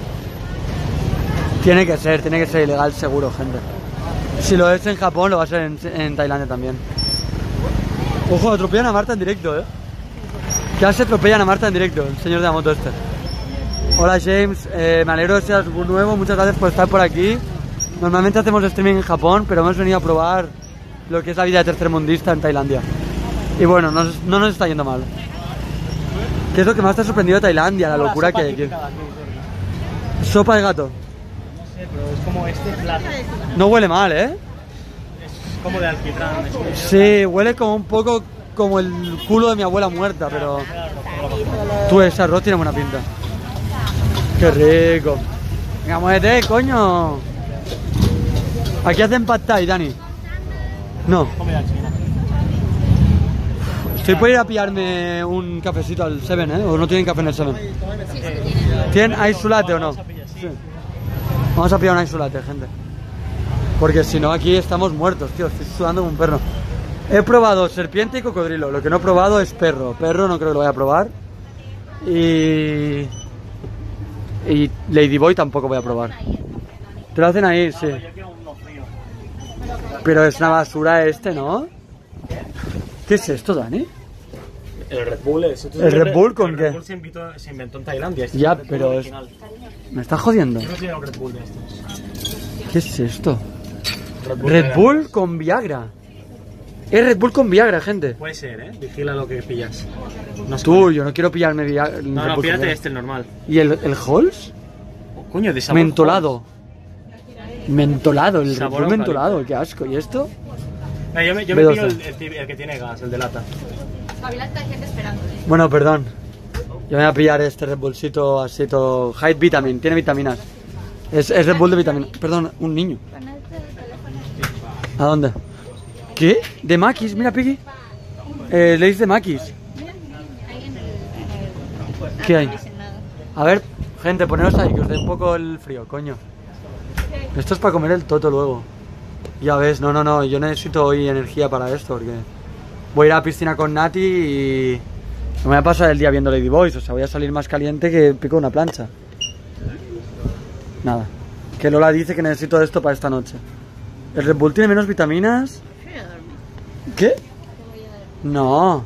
Speaker 1: Tiene que ser ilegal seguro, gente. Si lo es en Japón, lo va a ser en Tailandia también. Ojo, atropellan a Marta en directo, Ya se atropellan a Marta en directo, el señor de la moto este. Hola James, me alegro de seas nuevo, muchas gracias por estar por aquí. Normalmente hacemos streaming en Japón, pero hemos venido a probar lo que es la vida de tercermundista en Tailandia. Y bueno, no nos está yendo mal. ¿Qué es lo que más te ha sorprendido de Tailandia? La locura que hay aquí. Sopa de gato.
Speaker 2: No sé, pero es como este plato.
Speaker 1: No huele mal,
Speaker 2: Es como de alquitrán.
Speaker 1: Sí, huele como un poco como el culo de mi abuela muerta, pero... Tú, ese arroz tiene buena pinta. ¡Qué rico! Venga, muévete, coño. Aquí hacen pad thai, Dani. No. Estoy por ir a pillarme un cafecito al Seven, ¿O no tienen café en el Seven? ¿Tienen ice latte o no? Sí. Vamos a pillar un ice latte, gente. Porque si no, aquí estamos muertos, tío. Estoy sudando como un perro. He probado serpiente y cocodrilo. Lo que no he probado es perro. Perro no creo que lo vaya a probar. Y Ladyboy tampoco voy a probar. Te lo hacen ahí, sí. Pero es una basura ¿no? ¿Qué es esto, Dani?
Speaker 2: El Red Bull es...
Speaker 1: ¿El Red Bull con qué?
Speaker 2: El Red Bull se inventó en Tailandia.
Speaker 1: Ya, pero es... ¿Me estás jodiendo?
Speaker 2: Yo no tiene un Red Bull de estos.
Speaker 1: ¿Qué es esto? Red Bull con Viagra. Es Red Bull con Viagra, gente.
Speaker 2: Puede ser, Vigila lo que pillas.
Speaker 1: No Tú, yo no quiero pillarme Viagra.
Speaker 2: No, píllate el normal.
Speaker 1: ¿Y el Halls?
Speaker 2: Oh, coño, de sabor.
Speaker 1: Mentolado. Mentolado, el Red
Speaker 2: Sabor
Speaker 1: Bull mentolado, qué asco. ¿Y esto?
Speaker 2: Yo me pillo el que tiene gas, el de lata.
Speaker 3: Espabilante, hay gente esperando.
Speaker 1: Bueno, perdón. Yo me voy a pillar este Red Bullcito así todo... High Vitamin, tiene vitaminas. Es Red Bull de vitaminas. Perdón, un niño. ¿A dónde? ¿Qué? ¿De Maquis? Mira, Piggy. Leis de Maquis. ¿Qué hay? A ver, gente, poneros ahí, que os dé un poco el frío, coño. Esto es para comer el toto luego. Ya ves, no, yo necesito hoy energía para esto, porque voy a ir a la piscina con Nati y me voy a pasar el día viendo Lady Boys, o sea, voy a salir más caliente que pico una plancha. Nada, que Lola dice que necesito esto para esta noche. ¿El Red Bull tiene menos vitaminas? ¿Qué? No.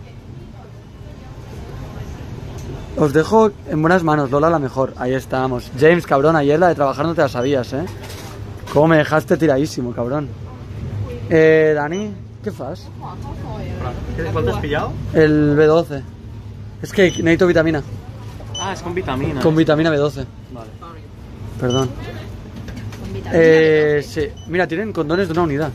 Speaker 1: Os dejo en buenas manos, Lola la mejor. Ahí estamos. James, cabrón, ayer la de trabajar no te la sabías, Cómo me dejaste tiradísimo, cabrón. Dani, ¿qué fas?
Speaker 2: ¿Cuál te has pillado?
Speaker 1: El B12. Es que necesito vitamina.
Speaker 2: Ah, es con vitamina.
Speaker 1: Con vitamina B12.
Speaker 2: Vale.
Speaker 1: Perdón. Sí. Mira, tienen condones de una unidad.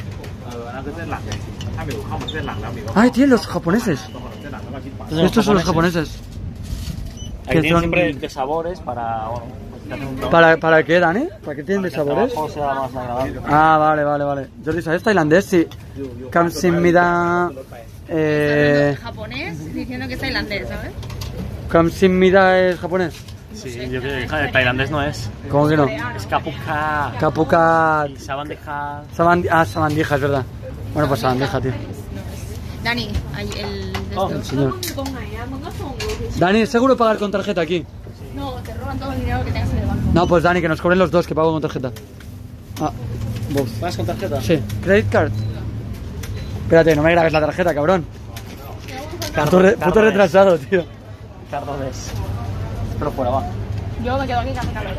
Speaker 1: Ay, tienen los japoneses. Estos son los japoneses.
Speaker 2: Aquí tienen siempre de sabores para...
Speaker 1: ¿Para qué, Dani? ¿Para qué tienen de sabores?
Speaker 2: Sea más agradable.
Speaker 1: Ah, vale. Jordi, ¿sabes tailandés? Sí. Kamsimida...
Speaker 3: Japonés diciendo que es tailandés, ¿sabes?
Speaker 1: ¿Kamsimida es japonés?
Speaker 2: Sí, yo creo que tailandés no es.
Speaker 1: ¿Cómo que no?
Speaker 2: Es kapuka.
Speaker 1: Kapuka...
Speaker 2: Sabandija.
Speaker 1: Sabandija, es verdad. Bueno, pues sabandija, tío.
Speaker 3: Dani, el
Speaker 1: señor. Dani, ¿es seguro pagar con tarjeta aquí?
Speaker 3: No, te roban todo el dinero que tengas en el banco.
Speaker 1: No, pues Dani, que nos cobren los dos, que pago con tarjeta. Ah, vos.
Speaker 2: ¿Vas con tarjeta?
Speaker 1: Sí. ¿Credit card? Espérate, no me grabes la tarjeta, cabrón. Puto retrasado, tío.
Speaker 2: Cardones. Pero fuera, va.
Speaker 3: Yo me quedo aquí, que hace calor.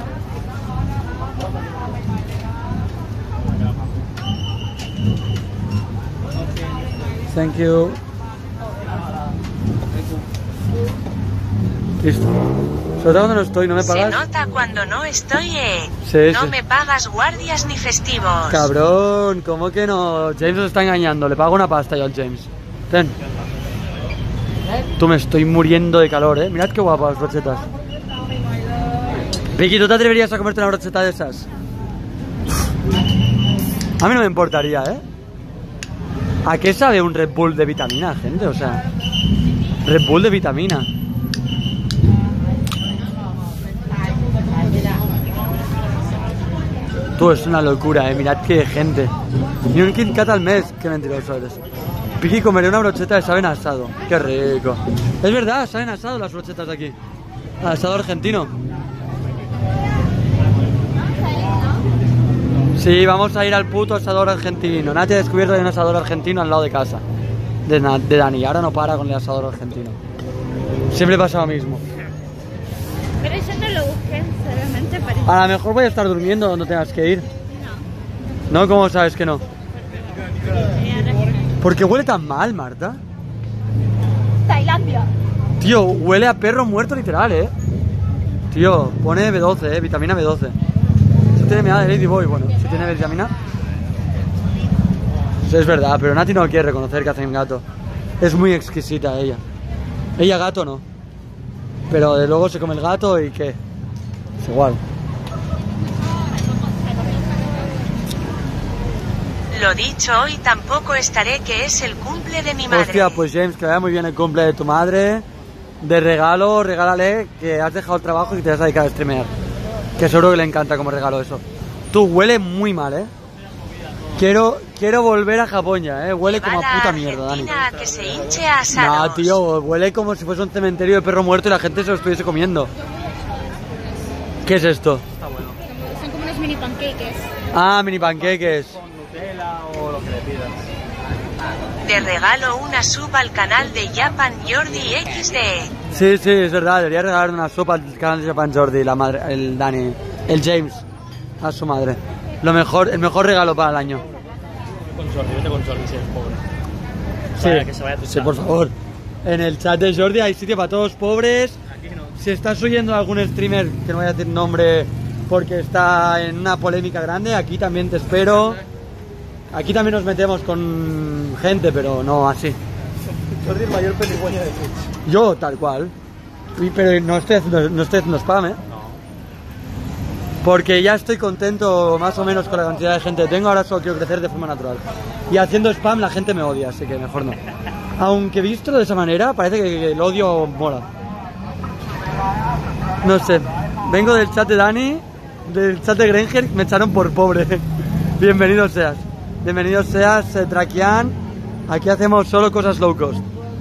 Speaker 1: Thank you. Listo. Sobre todo cuando no estoy, no me pagas.
Speaker 4: Se nota cuando no estoy,
Speaker 1: Sí,
Speaker 4: no
Speaker 1: sí.
Speaker 4: me pagas guardias ni festivos.
Speaker 1: Cabrón, ¿cómo que no? James os está engañando, le pago una pasta yo al James. Ten. Tú, me estoy muriendo de calor, ¿eh? Mirad qué guapas las brochetas. Vicky, ¿tú te atreverías a comerte una brocheta de esas? A mí no me importaría, ¿eh? ¿A qué sabe un Red Bull de vitamina, gente? O sea, Red Bull de vitamina. Tú, es una locura, mirad qué gente. Ni un Kit Kat al mes, qué mentiroso eres. Vicky, comeré una brocheta de saben asado. Qué rico. Es verdad, saben asado las brochetas de aquí. Asado argentino. Sí, vamos a ir al puto asador argentino. Nati ha descubierto que hay un asador argentino al lado de casa de Dani. Ahora no para con el asador argentino. Siempre pasa lo mismo.
Speaker 3: Pero yo no lo busqué, solamente parece.
Speaker 1: A lo mejor voy a estar durmiendo donde tengas que ir. No. ¿No? ¿Cómo sabes que no? ¿Por qué huele tan mal, Marta?
Speaker 3: Tailandia.
Speaker 1: Tío, huele a perro muerto literal, ¿eh? Tío, pone B12, vitamina B12. Si tiene mirada de Ladyboy, bueno, si tiene vitamina. Sí, es verdad, pero Nati no quiere reconocer que hace un gato. Es muy exquisita ella. Ella gato no. Pero de luego se come el gato y ¿qué? Es igual.
Speaker 4: Lo dicho, hoy tampoco estaré, que es el cumple de mi madre.
Speaker 1: Hostia, pues James, que vaya muy bien el cumple de tu madre. De regalo, regálale que has dejado el trabajo y te vas a dedicar a streamear. Que seguro que le encanta como regalo eso. Tú, huele muy mal, ¿eh? Quiero volver a Japón ya, ¿eh? Huele como a puta mierda, Dani.
Speaker 4: A que se hinche a asados.
Speaker 1: No, tío, huele como si fuese un cementerio de perro muerto y la gente se lo estuviese comiendo. ¿Qué es esto?
Speaker 3: Son como unos mini pancakes.
Speaker 1: Ah, mini panqueques.
Speaker 2: O lo que le pidas.
Speaker 4: De regalo una sub al canal de Japan Jordi XD.
Speaker 1: Sí, sí, es verdad, debería regalar una sopa al canal de Japan Jordi, la madre, el Dani, el James, a su madre. El mejor regalo para el año.
Speaker 2: Con Jordi, vete con Jordi si eres pobre.
Speaker 1: Sí,
Speaker 2: Vaya, que se vaya a tu
Speaker 1: sí,
Speaker 2: chat.
Speaker 1: por favor. En el chat de Jordi hay sitio para todos pobres.
Speaker 2: Aquí no.
Speaker 1: Si estás oyendo a algún streamer, que no voy a decir nombre porque está en una polémica grande, aquí también te espero. Aquí también nos metemos con gente, pero no así.
Speaker 2: Jordi, el mayor pedigüeño de Twitch.
Speaker 1: Yo, tal cual. Pero no estoy haciendo spam, ¿eh?
Speaker 2: No.
Speaker 1: Porque ya estoy contento más o menos con la cantidad de gente que tengo, ahora solo quiero crecer de forma natural. Y haciendo spam la gente me odia, así que mejor no. Aunque visto de esa manera, parece que el odio mola. No sé, vengo del chat de Dani, del chat de Granger, me echaron por pobre. Bienvenido seas. Bienvenido seas, Traquian. Aquí hacemos solo cosas low cost.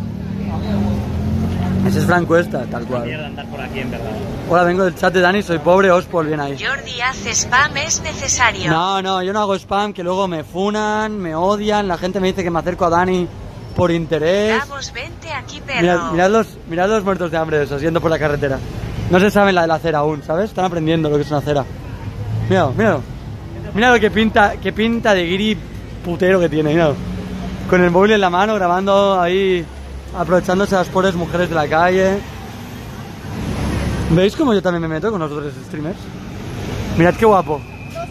Speaker 1: Ese es Frank Cuesta, tal cual.
Speaker 2: Mierda andar por aquí, en verdad.
Speaker 1: Hola, vengo del chat de Dani, soy pobre, Ospol, bien ahí.
Speaker 4: Jordi hace spam, es necesario.
Speaker 1: No, yo no hago spam, que luego me funan, me odian, la gente me dice que me acerco a Dani por interés.
Speaker 4: Vamos, vente aquí, perro.
Speaker 1: Mirad los muertos de hambre esos, yendo por la carretera. No se saben la de la acera aún, ¿sabes? Están aprendiendo lo que es una acera. Míralo. Mira lo que pinta de guiri putero que tiene, míralo. Con el móvil en la mano, grabando ahí, aprovechándose a las pobres mujeres de la calle. ¿Veis cómo yo también me meto con los otros streamers? Mirad qué guapo.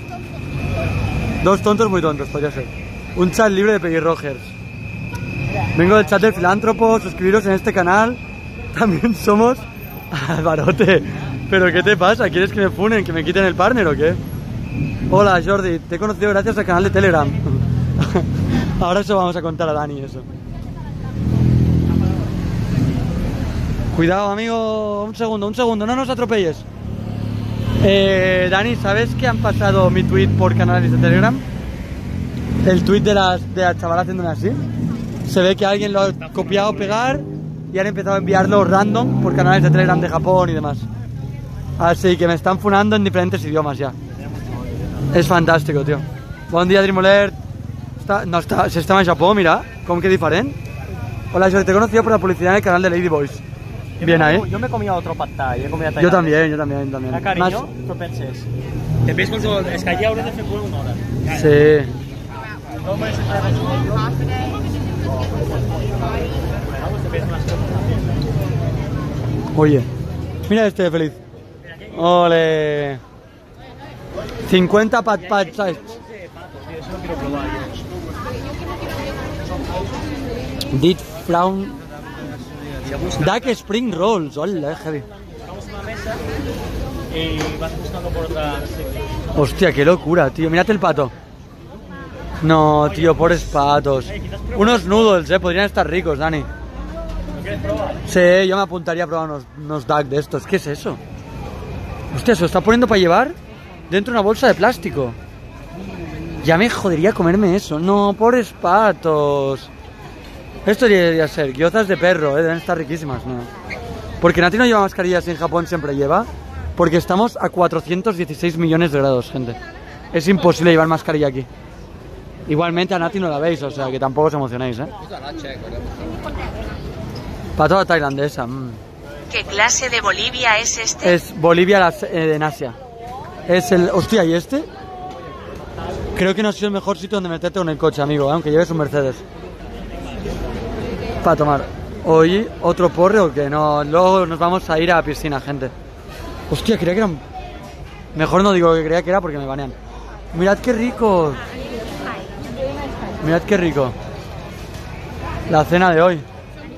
Speaker 1: Dos tontos muy tontos, podría ser. Un chat libre de Peggy Rogers. Vengo del chat del filántropo, suscribiros en este canal. También somos... Alvarote, ¿pero qué te pasa? ¿Quieres que me funen, que me quiten el partner o qué? Hola Jordi, te he conocido gracias al canal de Telegram. Ahora eso vamos a contar a Dani, eso. Cuidado, amigo, un segundo, no nos atropelles. Dani, ¿sabes que han pasado mi tweet por canales de Telegram? El tweet de la chavala haciéndome así. Se ve que alguien lo ha copiado, pegar y han empezado a enviarlo random por canales de Telegram de Japón y demás. Así que me están funando en diferentes idiomas ya. Es fantástico, tío. Bon dia, Dreamolert. Se está en Japón, mira. Com que diferent. Hola, yo te he conocido por la publicidad en el canal de Ladyboys. Bien ahí.
Speaker 2: Yo me he comido otro pad thai, he comido
Speaker 1: Yo también.
Speaker 2: A cariño, tu penses. Te ves con su... És que ja hauré de fer una hora.
Speaker 1: Sí. Oye, mira este feliz. Ole. 50 pad size. Dit Frown
Speaker 2: yo busco.
Speaker 1: Duck Spring Rolls, hola, heavy.
Speaker 2: Vamos a una mesa y vas buscando por otra sección.
Speaker 1: Hostia, qué locura, tío. Mírate el pato. No, tío, pobres patos. Unos noodles, podrían estar ricos, Dani.
Speaker 2: ¿No quieres probar?
Speaker 1: Sí, yo me apuntaría a probar unos duck de estos. ¿Qué es eso? Hostia, se lo está poniendo para llevar dentro de una bolsa de plástico. Ya me jodería comerme eso. No, pobres patos. Esto debería ser gyozas de perro, deben estar riquísimas, ¿no? Porque Nati no lleva mascarillas y en Japón siempre lleva. Porque estamos a 416 millones de grados, gente. Es imposible llevar mascarilla aquí. Igualmente a Nati no la veis, o sea que tampoco os emocionéis, ¿eh? Pato tailandesa.
Speaker 4: ¿Qué clase de Bolivia es este?
Speaker 1: Es Bolivia en Asia. Es el... Hostia, ¿y este? Creo que no ha sido el mejor sitio donde meterte con el coche, amigo, aunque lleves un Mercedes. Para tomar. Hoy otro porre o qué, no. Luego nos vamos a ir a la piscina, gente. Hostia, creía que eran... Mejor no digo lo que creía que era porque me banean. Mirad qué rico. Mirad qué rico. La cena de hoy.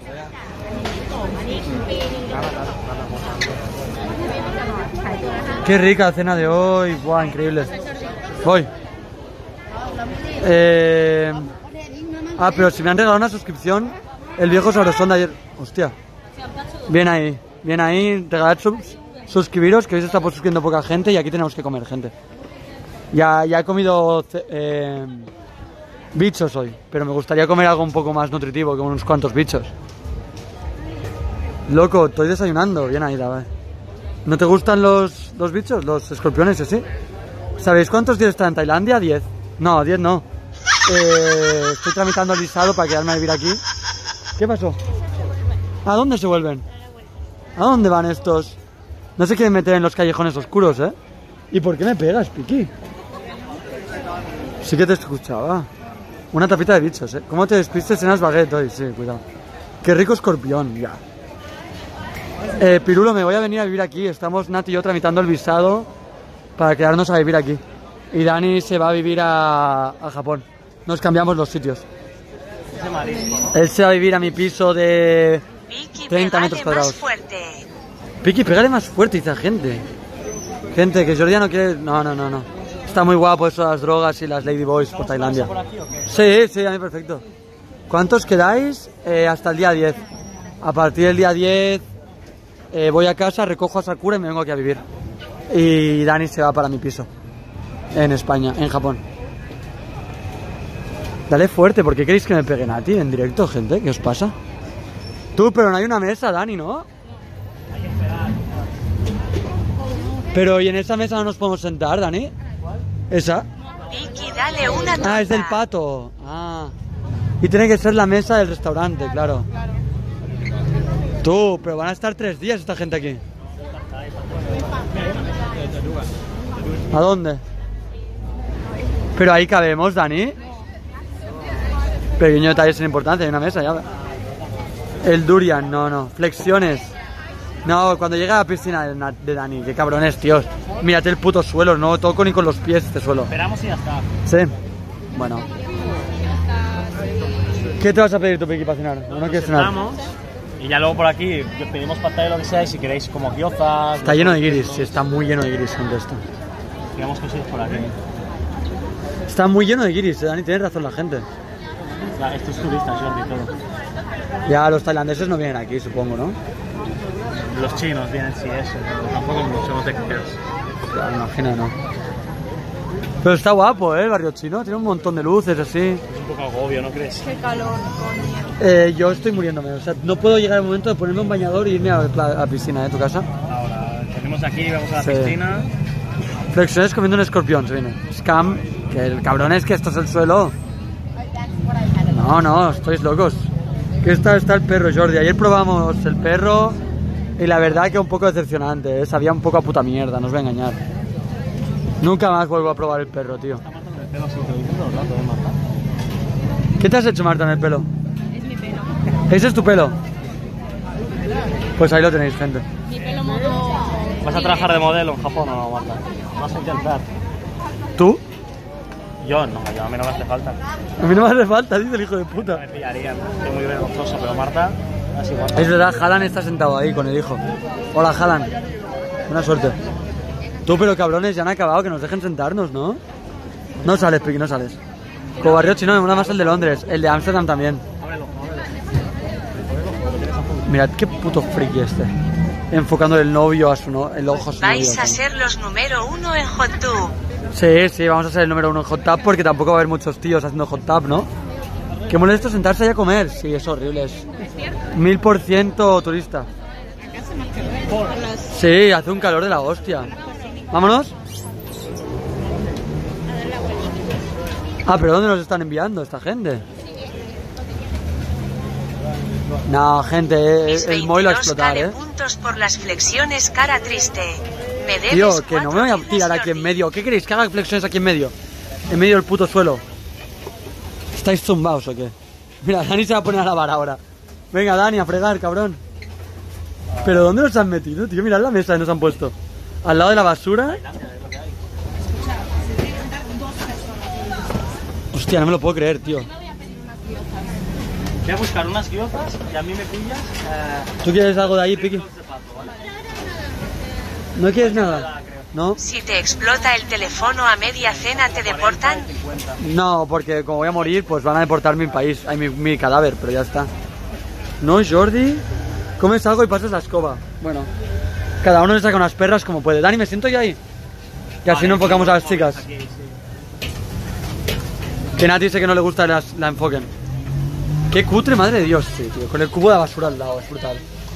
Speaker 1: Qué rica la cena de hoy. Buah, increíble. Voy. Pero si me han regalado una suscripción, el viejo sabrosón de ayer. Hostia. Bien ahí, regalad suscribiros, que hoy se está suscribiendo poca gente y aquí tenemos que comer, gente. Ya he comido bichos hoy, pero me gustaría comer algo un poco más nutritivo, como unos cuantos bichos. Loco, estoy desayunando, bien ahí, David. ¿No te gustan los bichos, los escorpiones, así? ¿Sabéis cuántos días están en Tailandia? 10. No, 10 no. Estoy tramitando el visado para quedarme a vivir aquí. ¿Qué pasó? ¿A dónde se vuelven? ¿A dónde van estos? No se quieren meter en los callejones oscuros, ¿eh? ¿Y por qué me pegas, Piqui? Sí que te escuchaba. Una tapita de bichos, ¿eh? ¿Cómo te despistes en las baguettes hoy? Sí, cuidado. Qué rico escorpión, ya. Pirulo, me voy a venir a vivir aquí. Estamos Nati y yo tramitando el visado para quedarnos a vivir aquí. Y Dani se va a vivir a Japón. Nos cambiamos los sitios. Él se va a vivir a mi piso de 30 metros cuadrados. Piki, pégale más fuerte, dice gente. Gente, que Jordi no quiere... No. Está muy guapo eso, las drogas y las ladyboys por Tailandia. Sí, a mí perfecto. ¿Cuántos quedáis? Hasta el día 10. A partir del día 10 voy a casa, recojo a Sakura y me vengo aquí a vivir. Y Dani se va para mi piso. En España, en Japón. Dale fuerte, ¿por qué queréis que me peguen a ti en directo, gente? ¿Qué os pasa? Tú, pero no hay una mesa, Dani, ¿no? Pero, ¿y en esa mesa no nos podemos sentar, Dani? ¿Esa?
Speaker 4: Vicky, dale una torta.
Speaker 1: Ah, es del pato. Ah. Y tiene que ser la mesa del restaurante, claro. Tú, pero van a estar 3 días esta gente aquí. ¿A dónde? Pero ahí cabemos, Dani. Pequeño detalle sin importancia, hay una mesa ya. El durian, no. Flexiones. No, cuando llega a la piscina de Dani, qué cabrones, tíos. Mírate el puto suelo, no toco ni con los pies este suelo.
Speaker 2: Esperamos y ya está.
Speaker 1: Sí. Bueno. ¿Qué te vas a pedir tú, Piki, para cenar? ¿No quieres cenar?
Speaker 2: Y ya luego por aquí pedimos pantalla lo que sea y si queréis como gyozas...
Speaker 1: Está lleno de guiris, sí, está muy lleno de guiris, gente, esto.
Speaker 2: Digamos que sí, por aquí.
Speaker 1: Está muy lleno de guiris, Dani, tiene razón la gente.
Speaker 2: Estos turistas, Jordi, todo.
Speaker 1: Ya, los tailandeses no vienen aquí, supongo, ¿no?
Speaker 2: Los chinos vienen, sí, eso. Tampoco mucho, no te creas.
Speaker 1: Claro, me imagino, ¿no? Pero está guapo, ¿eh? El barrio chino. Tiene un montón de luces, así.
Speaker 2: Es un poco agobio, ¿no crees?
Speaker 3: Qué calor, coño.
Speaker 1: Yo estoy muriéndome. O sea, no puedo llegar al momento de ponerme un bañador e irme a la piscina, ¿eh? ¿Tu casa?
Speaker 2: Ahora, tenemos aquí, vamos a la piscina.
Speaker 1: Flexiones comiendo un escorpión, se viene. Scam. Que el cabrón es que esto es el suelo. No, estáis locos. Que está el perro, Jordi. Ayer probamos el perro y la verdad que un poco decepcionante, ¿eh? Sabía un poco a puta mierda, no os voy a engañar. Nunca más vuelvo a probar el perro, tío. ¿Qué te has hecho, Marta, en el pelo?
Speaker 3: Es mi pelo.
Speaker 1: ¿Ese es tu pelo? Pues ahí lo tenéis, gente.
Speaker 3: Mi pelo modo...
Speaker 2: ¿Vas a trabajar de modelo en Japón o no, Marta? ¿Vas a intentar?
Speaker 1: ¿Tú?
Speaker 2: Yo no, a mí no me hace falta.
Speaker 1: A mí no me hace falta, dice el hijo de puta.
Speaker 2: Me pillarían, estoy muy vergonzoso, pero Marta... Así igual.
Speaker 1: Es verdad, Haaland está sentado ahí con el hijo. Hola, Haaland. Buena suerte. Tú, pero cabrones, ya han acabado, que nos dejen sentarnos, ¿no? No sales, Piqui, no sales. Cobarriochi no, me mola más el de Londres. El de Ámsterdam también. Mirad qué puto friki este. Enfocando el novio a su el ojo a su novio.
Speaker 4: Vais a ser los número 1 en HotTube.
Speaker 1: Sí, sí, vamos a ser el número 1 en Hot Tub porque tampoco va a haber muchos tíos haciendo Hot Tub, ¿no? Qué molesto sentarse ahí a comer. Sí, es horrible, es 1000% turista. Sí, hace un calor de la hostia. ¿Vámonos? Ah, pero ¿dónde nos están enviando esta gente? No, gente, el móvil va a explotar, ¿eh?
Speaker 4: Puntos por las flexiones, cara triste. Me debes
Speaker 1: Tío, que no me voy a
Speaker 4: 4
Speaker 1: tirar aquí en medio. ¿Qué queréis? ¿Que haga flexiones aquí en medio? En medio del puto suelo. ¿Estáis zumbados o qué? Mira, Dani se va a poner a lavar ahora. Venga, Dani, a fregar, cabrón. ¿Pero dónde nos han metido, tío? Mirad la mesa que nos han puesto. Al lado de la basura. Hostia, no me lo puedo creer, tío.
Speaker 2: Voy a buscar unas guiozas y a mí me pillas.
Speaker 1: ¿Tú quieres algo de ahí, Piqui? ¿No quieres nada? ¿No?
Speaker 4: Si te explota el teléfono a media cena, ¿te deportan?
Speaker 1: No, porque como voy a morir, pues van a deportar mi país, mi cadáver, pero ya está. No, Jordi, comes algo y pasas la escoba. Bueno, cada uno le saca unas perras como puede. Dani, me siento yo ahí. Y así no enfocamos a las chicas. Que Nati dice que no le gusta la enfoquen. Qué cutre, madre de Dios, sí, tío. Con el cubo de basura al lado, es brutal.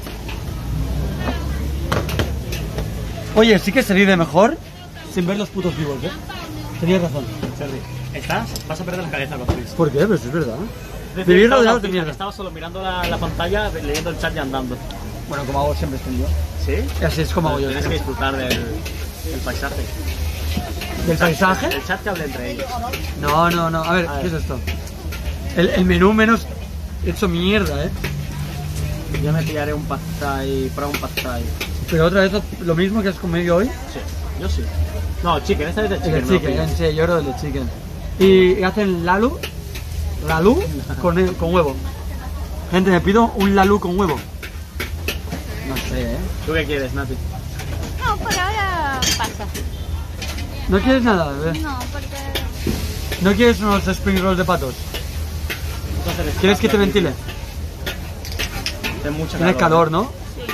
Speaker 1: Oye, sí que se vive mejor sin ver los putos vivos, ¿eh? Tenías razón.
Speaker 2: Vas a perder la cabeza con Twitch.
Speaker 1: ¿Por qué? Pero eso es verdad. Vivir rodeados de mierda.
Speaker 2: Estaba solo mirando la pantalla, leyendo el chat y andando.
Speaker 1: Bueno, como hago siempre estoy yo.
Speaker 2: ¿Sí?
Speaker 1: Así es como hago yo.
Speaker 2: Tienes que disfrutar del paisaje.
Speaker 1: ¿Del paisaje?
Speaker 2: El chat que habla entre ellos.
Speaker 1: No, no, no. A ver, ¿qué es esto? El menú menos hecho mierda, ¿eh?
Speaker 2: Yo me pillaré un pad thai, para un pad thai.
Speaker 1: Pero otra vez lo mismo que has comido hoy.
Speaker 2: Sí, yo sí. No, chicken, esta vez de chicken.
Speaker 1: El chicken, sí, yo creo el de chicken. Y hacen lalu con huevo. Gente, me pido un lalu con huevo. No sé, ¿eh?
Speaker 2: ¿Tú qué quieres, Nati?
Speaker 3: No, por ahora pasa.
Speaker 1: ¿No quieres nada, bebé?
Speaker 3: No, porque...
Speaker 1: ¿No quieres unos spring rolls de patos? ¿Quieres que te ventile? Tienes calor, ¿no?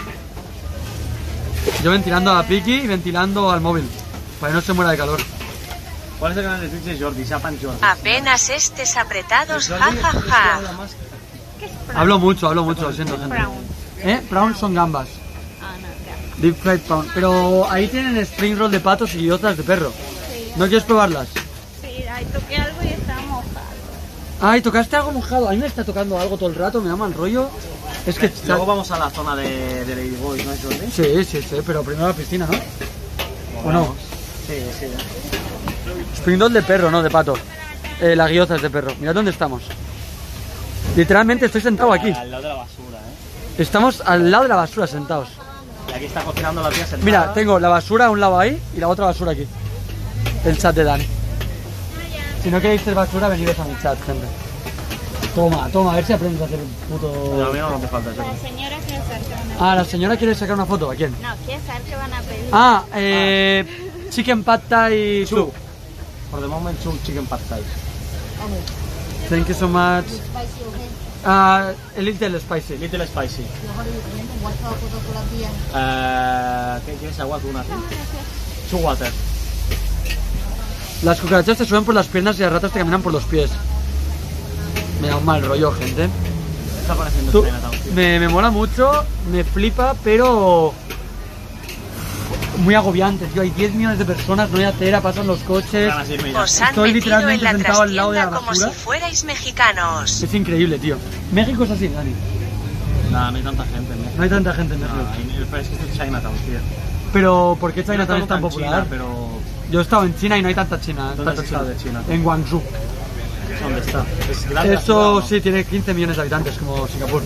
Speaker 1: Yo ventilando a Piqui y ventilando al móvil, para que no se muera de calor.
Speaker 2: ¿Cuál es el canal de Twitch de Jordi? Sapan Jordi.
Speaker 4: Apenas estés apretados, jajaja.
Speaker 1: Hablo mucho, lo siento, gente.
Speaker 3: Brown.
Speaker 1: Prawn son gambas.
Speaker 3: Ah, no, ya.
Speaker 1: Deep fried prawn. Pero ahí tienen spring roll de patos y otras de perro.
Speaker 3: Sí.
Speaker 1: ¿No quieres probarlas?
Speaker 3: Sí, ahí toqué algo y estaba mojado.
Speaker 1: Ay, tocaste algo mojado. A mí me está tocando algo todo el rato, me da mal rollo. Es que...
Speaker 2: Luego vamos a la zona de Ladyboy, ¿no es Jordi?
Speaker 1: Sí, sí, sí, pero primero la piscina, ¿no? ¿O no?
Speaker 2: Sí, sí.
Speaker 1: Spring roll de perro, no de pato. Las guiozas de perro. Mirad dónde estamos. Literalmente estoy sentado aquí.
Speaker 2: Al lado de la basura, ¿eh?
Speaker 1: Estamos al lado de la basura sentados.
Speaker 2: Y aquí está cocinando la tía sentada.
Speaker 1: Mira, tengo la basura a un lado ahí y la otra basura aquí. El chat de Dani. Si no queréis hacer basura, veniros a mi chat, gente. Toma, toma, a ver si aprendes a hacer un puto...
Speaker 2: No, a mí no me hace falta eso.
Speaker 3: La señora quiere saber que van a pedir.
Speaker 1: Ah, la señora quiere sacar una foto. ¿A quién?
Speaker 3: No, quiere saber que van a pedir.
Speaker 1: Ah, chicken pad thai soup.
Speaker 2: For the moment, chicken pad thai.
Speaker 1: Thank you so much. A little spicy.
Speaker 2: Little spicy. ¿Qué quieres? ¿Agua con una? Two water.
Speaker 1: Las cucarachas te suben por las piernas y las ratas te caminan por los pies. Me da un mal rollo, gente.
Speaker 2: Está pareciendo
Speaker 1: Tú,
Speaker 2: Chinatown, tío.
Speaker 1: me mola mucho, me flipa, pero... muy agobiante, tío. Hay 10 millones de personas, no hay acera, pasan los coches.
Speaker 2: Ganas de irme ya.
Speaker 4: Os han
Speaker 1: Estoy
Speaker 4: metido en
Speaker 1: literalmente
Speaker 4: la
Speaker 1: sentado al lado de la
Speaker 4: trastienda como si
Speaker 1: basura.
Speaker 4: fuerais mexicanos.
Speaker 1: Es increíble, tío. México es así, Dani.
Speaker 2: No, no hay tanta gente en México.
Speaker 1: No hay tanta gente en México.
Speaker 2: No, es que esto es Chinatown, tío.
Speaker 1: Pero, ¿por qué Chinatown es tan
Speaker 2: China,
Speaker 1: popular?
Speaker 2: pero...
Speaker 1: Yo he estado en China y no hay tanta China.
Speaker 2: ¿Dónde
Speaker 1: tanta
Speaker 2: has estado de China?
Speaker 1: En Guangzhou.
Speaker 2: ¿Dónde está? ¿Es grande la ciudad,
Speaker 1: Eso
Speaker 2: o no?
Speaker 1: sí, tiene 15 millones de habitantes, como Singapur.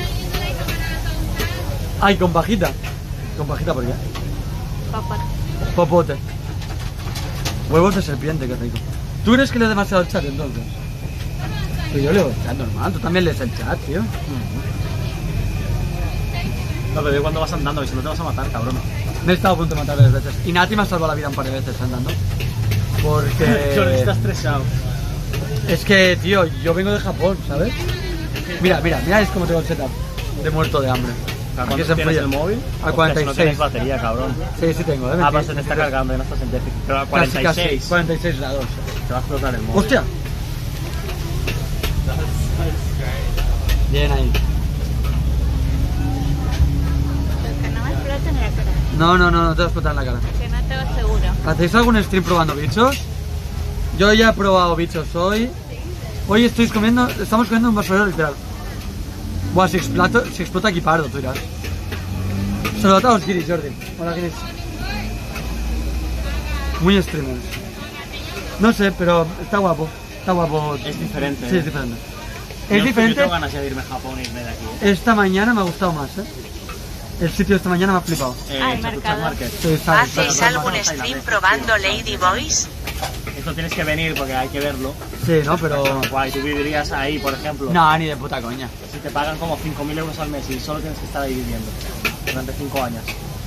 Speaker 1: Ay, con pajita. ¿Con pajita por qué?
Speaker 3: Papá.
Speaker 1: Popote. Huevos de serpiente, qué rico. ¿Tú crees que lees demasiado el chat entonces? Pero yo leo el chat normal, tú también lees el chat, tío.
Speaker 2: No, pero cuando vas andando, que si no te vas a matar, cabrón.
Speaker 1: Me he estado a punto de matar varias veces. Y Nati me ha salvado la vida un par de veces andando. Porque...
Speaker 2: Jordi está estresado.
Speaker 1: Es que, tío, yo vengo de Japón, ¿sabes? Mira, es como tengo el setup. De muerto de hambre.
Speaker 2: ¿Cuánto
Speaker 1: Aquí se
Speaker 2: tienes
Speaker 1: enfolla.
Speaker 2: el móvil?
Speaker 1: A
Speaker 2: Hostia,
Speaker 1: 46.
Speaker 2: si no tienes batería, cabrón.
Speaker 1: Sí tengo,
Speaker 2: Ah, pues se te está cargando y no estás en déficit. Pero a
Speaker 1: Casi,
Speaker 2: 46.
Speaker 1: 46 grados.
Speaker 2: Te va a explotar el móvil.
Speaker 1: ¡Hostia! Bien ahí.
Speaker 3: Que no me explote en la cara.
Speaker 1: No te vas a explotar en la cara.
Speaker 3: Que no te lo seguro.
Speaker 1: ¿Hacéis algún stream probando bichos? Yo ya he probado bichos hoy. Hoy estamos comiendo un basurero literal. Buah, si explota aquí pardo, tú dirás. Saludos a los guiris, Jordi. Hola, guiris. Muy streamers. No sé, pero está guapo. Está guapo.
Speaker 2: Es diferente.
Speaker 1: Sí, es diferente.
Speaker 2: Yo
Speaker 1: Es diferente.
Speaker 2: tengo ganas ya de irme a Japón y irme de aquí.
Speaker 1: Esta mañana me ha gustado más, ¿eh? El sitio de esta mañana me ha flipado.
Speaker 3: el
Speaker 2: Chatuchak
Speaker 3: mercado.
Speaker 2: Market.
Speaker 1: Sí, está
Speaker 4: ¿Hacéis algún stream probando Lady Boys?
Speaker 2: Esto tienes que venir porque hay que verlo.
Speaker 1: Sí, ¿no? Pero...
Speaker 2: Guay, tú vivirías ahí, por ejemplo.
Speaker 1: No, ni de puta coña.
Speaker 2: Si te pagan como 5.000 euros al mes y solo tienes que estar ahí viviendo durante 5 años.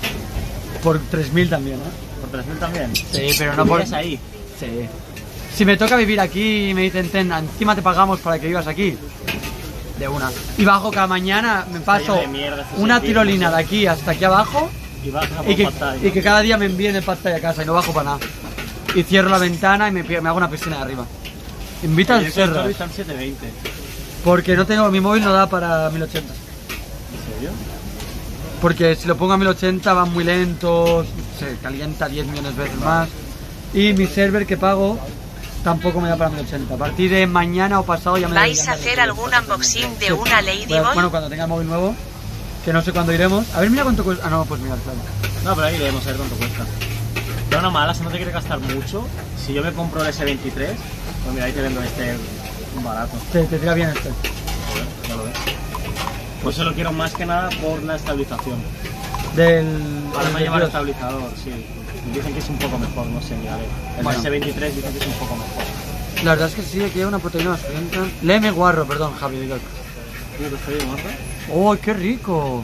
Speaker 1: Por 3.000 también, ¿eh?
Speaker 2: ¿Por 3.000 también?
Speaker 1: Sí, pero no por...
Speaker 2: ¿Vivirías ahí?
Speaker 1: Sí. Si me toca vivir aquí y me dicen, encima te pagamos para que vivas aquí. De una. Y bajo cada mañana me paso
Speaker 2: lleno de mierda, estos
Speaker 1: una
Speaker 2: servicios,
Speaker 1: tirolina de aquí hasta aquí abajo
Speaker 2: Y vas a
Speaker 1: y
Speaker 2: por pad thai,
Speaker 1: y que cada día me envíen el pad thai a casa y no bajo para nada. Y cierro la ventana y me hago una piscina de arriba. Invita al cerro.
Speaker 2: Están 720.
Speaker 1: Porque no tengo, mi móvil no da para 1080.
Speaker 2: ¿En serio?
Speaker 1: Porque si lo pongo a 1080 van muy lentos, se calienta 10 millones de veces más. Y mi server que pago tampoco me da para 1080. A partir de mañana o pasado ya me
Speaker 4: ¿Vais
Speaker 1: deberían
Speaker 4: a
Speaker 1: dar
Speaker 4: hacer
Speaker 1: el
Speaker 4: algún unboxing de una Lady
Speaker 1: Bueno,
Speaker 4: Boy?
Speaker 1: cuando tenga el móvil nuevo, que no sé cuándo iremos. A ver, mira cuánto cuesta. Ah, no, pues mira, claro.
Speaker 2: No, pero ahí iremos a ver cuánto cuesta. Pero una mala, si no te quieres gastar mucho, si yo me compro el S23, pues mira, ahí te vendo este barato.
Speaker 1: Te tira bien este.
Speaker 2: Joder, ya lo ves. Pues se lo quiero más que nada por la estabilización.
Speaker 1: Del...
Speaker 2: Ahora me
Speaker 1: del
Speaker 2: lleva el
Speaker 1: Dios.
Speaker 2: estabilizador, sí. Dicen que es un poco mejor, no sé, miraré. El
Speaker 1: Bueno.
Speaker 2: S23 dicen que es un poco mejor.
Speaker 1: La verdad es que sí, aquí hay una proteína más caliente. Léeme guarro, perdón, Javi. Digo.
Speaker 2: ¿Tienes que pedir Marta?
Speaker 1: ¡Oh, qué rico!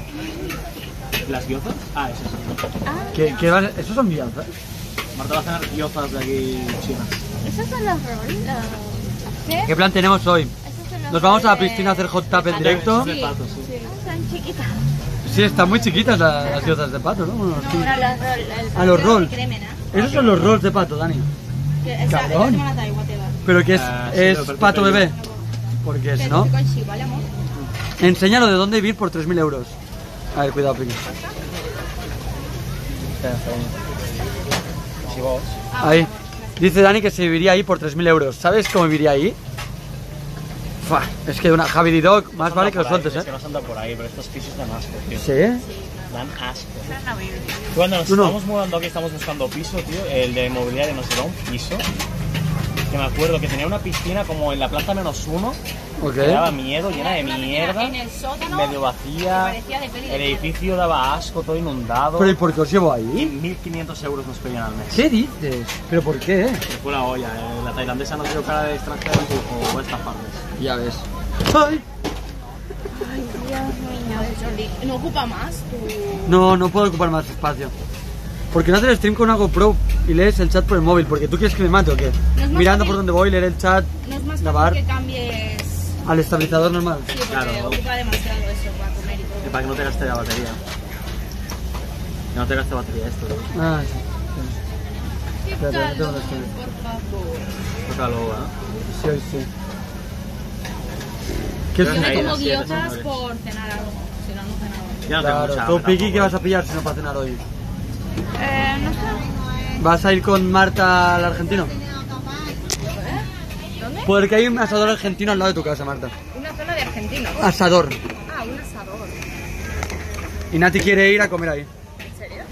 Speaker 2: ¿Las gyozas? Ah, eso sí.
Speaker 1: ¿Qué vale? ¿Esos son guianzas?
Speaker 2: Marta va a cenar gyozas de aquí chinas.
Speaker 3: Esos son los rolls. ¿Qué?
Speaker 1: ¿Qué plan tenemos hoy?
Speaker 3: Esos son los
Speaker 1: Nos vamos a la
Speaker 3: rolls de-
Speaker 1: piscina a hacer hot tub en
Speaker 3: de
Speaker 1: directo.
Speaker 2: De pato, sí.
Speaker 3: Son chiquitas.
Speaker 1: Sí, están muy chiquitas las guiozas de pato, ¿no? Bueno, sí.
Speaker 3: No, los rolls.
Speaker 1: Ah, los rolls.
Speaker 3: Crémena.
Speaker 1: Esos son los rolls de pato, Dani. Cabrón. Pero que es,
Speaker 2: Ah, sí,
Speaker 1: es
Speaker 2: lo perfecto
Speaker 1: pato
Speaker 2: yo.
Speaker 1: bebé. Porque si no...
Speaker 3: ¿Vale, amor?
Speaker 1: Enséñalo de dónde vivir por 3.000 euros. A ver, cuidado, Piqui.
Speaker 2: Si vos.
Speaker 1: Ahí. Dice Dani que se viviría ahí por 3.000 euros. ¿Sabes cómo viviría ahí? Fua, es que una Javi Dog, más vale que lo sueltes,
Speaker 2: Es que
Speaker 1: ¿eh?
Speaker 2: no se anda por ahí, pero estos pisos dan asco, tío.
Speaker 1: ¿Sí?
Speaker 2: Dan asco. Cuando nos
Speaker 1: Tú no.
Speaker 2: estamos mudando aquí, estamos buscando piso, tío. El de mobiliario nos lleva un piso. Que me acuerdo que tenía una piscina como en la planta -1.
Speaker 1: Ok.
Speaker 2: Que daba miedo, llena de mierda.
Speaker 3: En el sótano.
Speaker 2: Medio vacía.
Speaker 3: parecía de peli de
Speaker 2: El edificio daba asco, todo inundado.
Speaker 1: Pero ¿y por qué os llevo
Speaker 2: Y
Speaker 1: ahí?
Speaker 2: 1.500 euros nos pedían al mes.
Speaker 1: ¿Qué dices? ¿Pero por qué?
Speaker 2: Se fue la olla, la tailandesa nos dio cara de extranjero y dijo, voy a estafarles.
Speaker 1: Ya ves. ¡Ay!
Speaker 3: Ay, Dios mío, Jordi. ¿No ocupa más tu...?
Speaker 1: No puedo ocupar más espacio. ¿Por qué no hacer stream con una GoPro y lees el chat por el móvil? ¿Porque tú quieres que me mate o qué?
Speaker 3: No es más
Speaker 1: Mirando
Speaker 3: fácil.
Speaker 1: por donde voy, leer el chat,
Speaker 3: No es más
Speaker 1: grabar
Speaker 3: fácil que cambies...
Speaker 1: al estabilizador normal.
Speaker 3: Sí, porque
Speaker 2: Claro.
Speaker 3: ocupa demasiado eso para comer y todo.
Speaker 2: Para que no te gaste la batería. Que no te gaste batería esto, ¿no?
Speaker 1: Ah, sí. Espérate, no tengo la historia.
Speaker 3: por favor.
Speaker 2: Tócalo,
Speaker 1: Sí, hoy sí. ¿Qué es
Speaker 2: Yo
Speaker 3: Yo
Speaker 2: me
Speaker 3: me
Speaker 2: Ahí,
Speaker 3: como
Speaker 2: las siete
Speaker 3: guiotas
Speaker 2: son
Speaker 3: por cenar algo, si no, no cenaba.
Speaker 2: Ya no tengo
Speaker 1: Claro,
Speaker 2: mucha
Speaker 1: tú,
Speaker 2: hambre
Speaker 1: Piki,
Speaker 2: tampoco,
Speaker 1: ¿qué vas a pillar si no para cenar hoy?
Speaker 3: No sé.
Speaker 1: ¿Vas a ir con Marta al argentino?
Speaker 3: ¿Dónde?
Speaker 1: Porque hay un asador argentino al lado de tu casa, Marta.
Speaker 3: Una zona de argentino.
Speaker 1: Asador.
Speaker 3: Ah, un asador.
Speaker 1: Y Nati quiere ir a comer ahí.
Speaker 3: ¿En serio?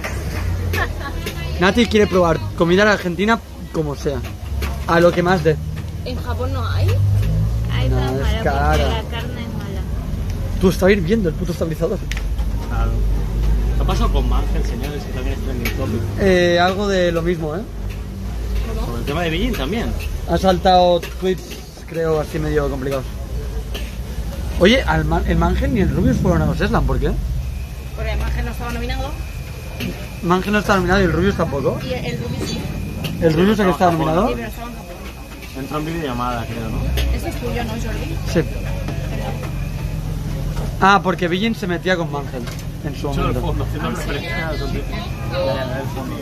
Speaker 1: Nati quiere probar comida argentina como sea. A lo que más dé.
Speaker 3: ¿En Japón no hay? Hay
Speaker 1: No,
Speaker 3: tan
Speaker 1: es
Speaker 3: mala
Speaker 1: cara.
Speaker 3: porque la carne es mala.
Speaker 1: Tú estás hirviendo el puto estabilizador.
Speaker 2: Claro. ¿Qué ha pasado con Mangel, señores? Que también es trending topic.
Speaker 1: Algo de lo mismo, ¿eh?
Speaker 2: Sobre el tema de Beijing también.
Speaker 1: Ha saltado tweets, creo, así medio complicados. Oye, el Mangel ni el Rubius fueron a los Eslan, ¿por qué?
Speaker 3: estaba nominado.
Speaker 1: Mangel no está nominado y el Rubius tampoco.
Speaker 3: Y el Rubius sí.
Speaker 1: ¿El Rubius es que está
Speaker 2: no,
Speaker 1: nominado?
Speaker 3: Sí, pero estaba en Japón.
Speaker 2: Entró en videollamada, creo, ¿no?
Speaker 3: Eso es tuyo, ¿no, Jordi?
Speaker 1: Sí. Ah, porque Billin se metía con Mangel en su
Speaker 2: Solo el
Speaker 1: momento.
Speaker 2: fondo, haciendo referencia a los otros. Ya, el fondo.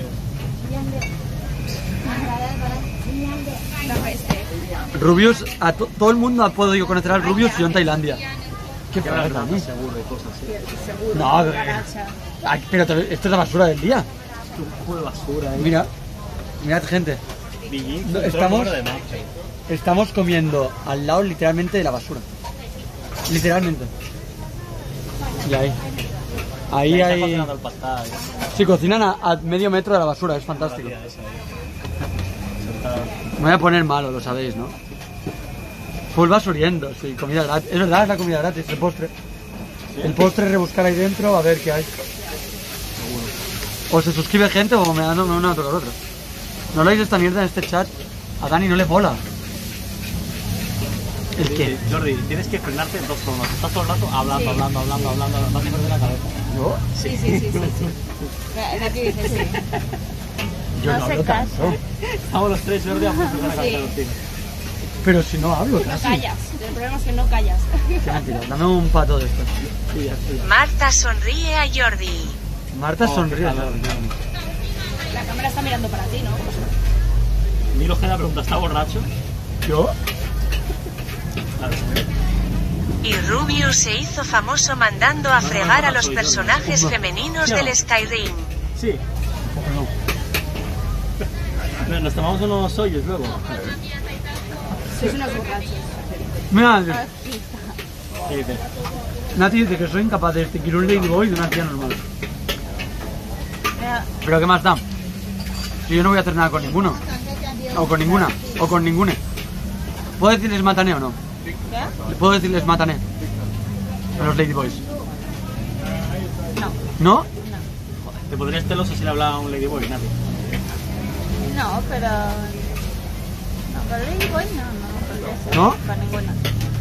Speaker 3: La este.
Speaker 1: Rubius, todo el mundo ha podido conocer al Rubius y yo en Tailandia. Qué
Speaker 2: Que
Speaker 1: fuerte,
Speaker 2: ahora
Speaker 1: Dani.
Speaker 2: seguro y cosas así.
Speaker 3: Seguro.
Speaker 1: No,
Speaker 3: Cucaracha.
Speaker 1: Ay, pero esto es la basura del día.
Speaker 2: Un juego de basura,
Speaker 1: Mira, mirad gente,
Speaker 2: Billín,
Speaker 1: No, estamos comiendo al lado literalmente de la basura. Literalmente. Y ahí. Ahí
Speaker 2: Está
Speaker 1: hay...
Speaker 2: cocinando el pastá.
Speaker 1: Sí, cocinan a medio metro de la basura, es fantástico. Me voy a poner malo, lo sabéis, ¿no? Full basuriendo, sí, comida gratis. Es verdad, es la comida gratis, el postre. El postre rebuscar ahí dentro, a ver qué hay. O se suscribe gente o me va a tocar otro. No leáis esta mierda en este chat. A Dani no le mola. ¿El qué?
Speaker 2: Jordi, tienes que frenarte en dos tonos. Estás todo el rato hablando, vas a perder la cabeza.
Speaker 1: ¿Yo?
Speaker 3: Sí. Nati dice sí.
Speaker 1: Yo
Speaker 3: No
Speaker 1: no
Speaker 3: sé
Speaker 1: hablo
Speaker 3: caso.
Speaker 1: tanto.
Speaker 2: Estamos los tres, Jordi, a punto de la cabeza de los tiros.
Speaker 1: Pero si no hablo
Speaker 3: No
Speaker 1: casi.
Speaker 3: callas. El problema es que no callas.
Speaker 1: Qué mentira. Dame un pato de estos.
Speaker 2: Sí, ya estoy.
Speaker 4: Marta sonríe a Jordi.
Speaker 1: Marta sonríe.
Speaker 3: La cámara está mirando para ti, ¿no?
Speaker 2: Miro Gena pregunta, ¿está borracho?
Speaker 1: ¿Yo?
Speaker 2: Claro.
Speaker 4: Y Rubius se hizo famoso mandando a fregar a los personajes femeninos del Skyrim.
Speaker 2: Sí.
Speaker 1: No.
Speaker 2: Pero nos tomamos unos hoyos luego.
Speaker 3: Sois unos borrachos.
Speaker 1: Mira,
Speaker 2: ¿Qué dices?
Speaker 1: Nati dice que soy incapaz de distinguir un ladyboy de una tía normal. Pero ¿qué más da? Si yo no voy a hacer nada con ninguno. O con ninguna. O con ninguna. ¿Puedo decirles matané o no?
Speaker 3: ¿Qué?
Speaker 1: ¿Puedo decirles matané? A los ladyboys.
Speaker 3: No.
Speaker 1: ¿No?
Speaker 2: ¿Te podrías celoso si le hablaba a un ladyboy, Nati?
Speaker 3: No, pero... No, pero Ladyboy no. Porque eso,
Speaker 1: ¿No?
Speaker 3: Con ninguna.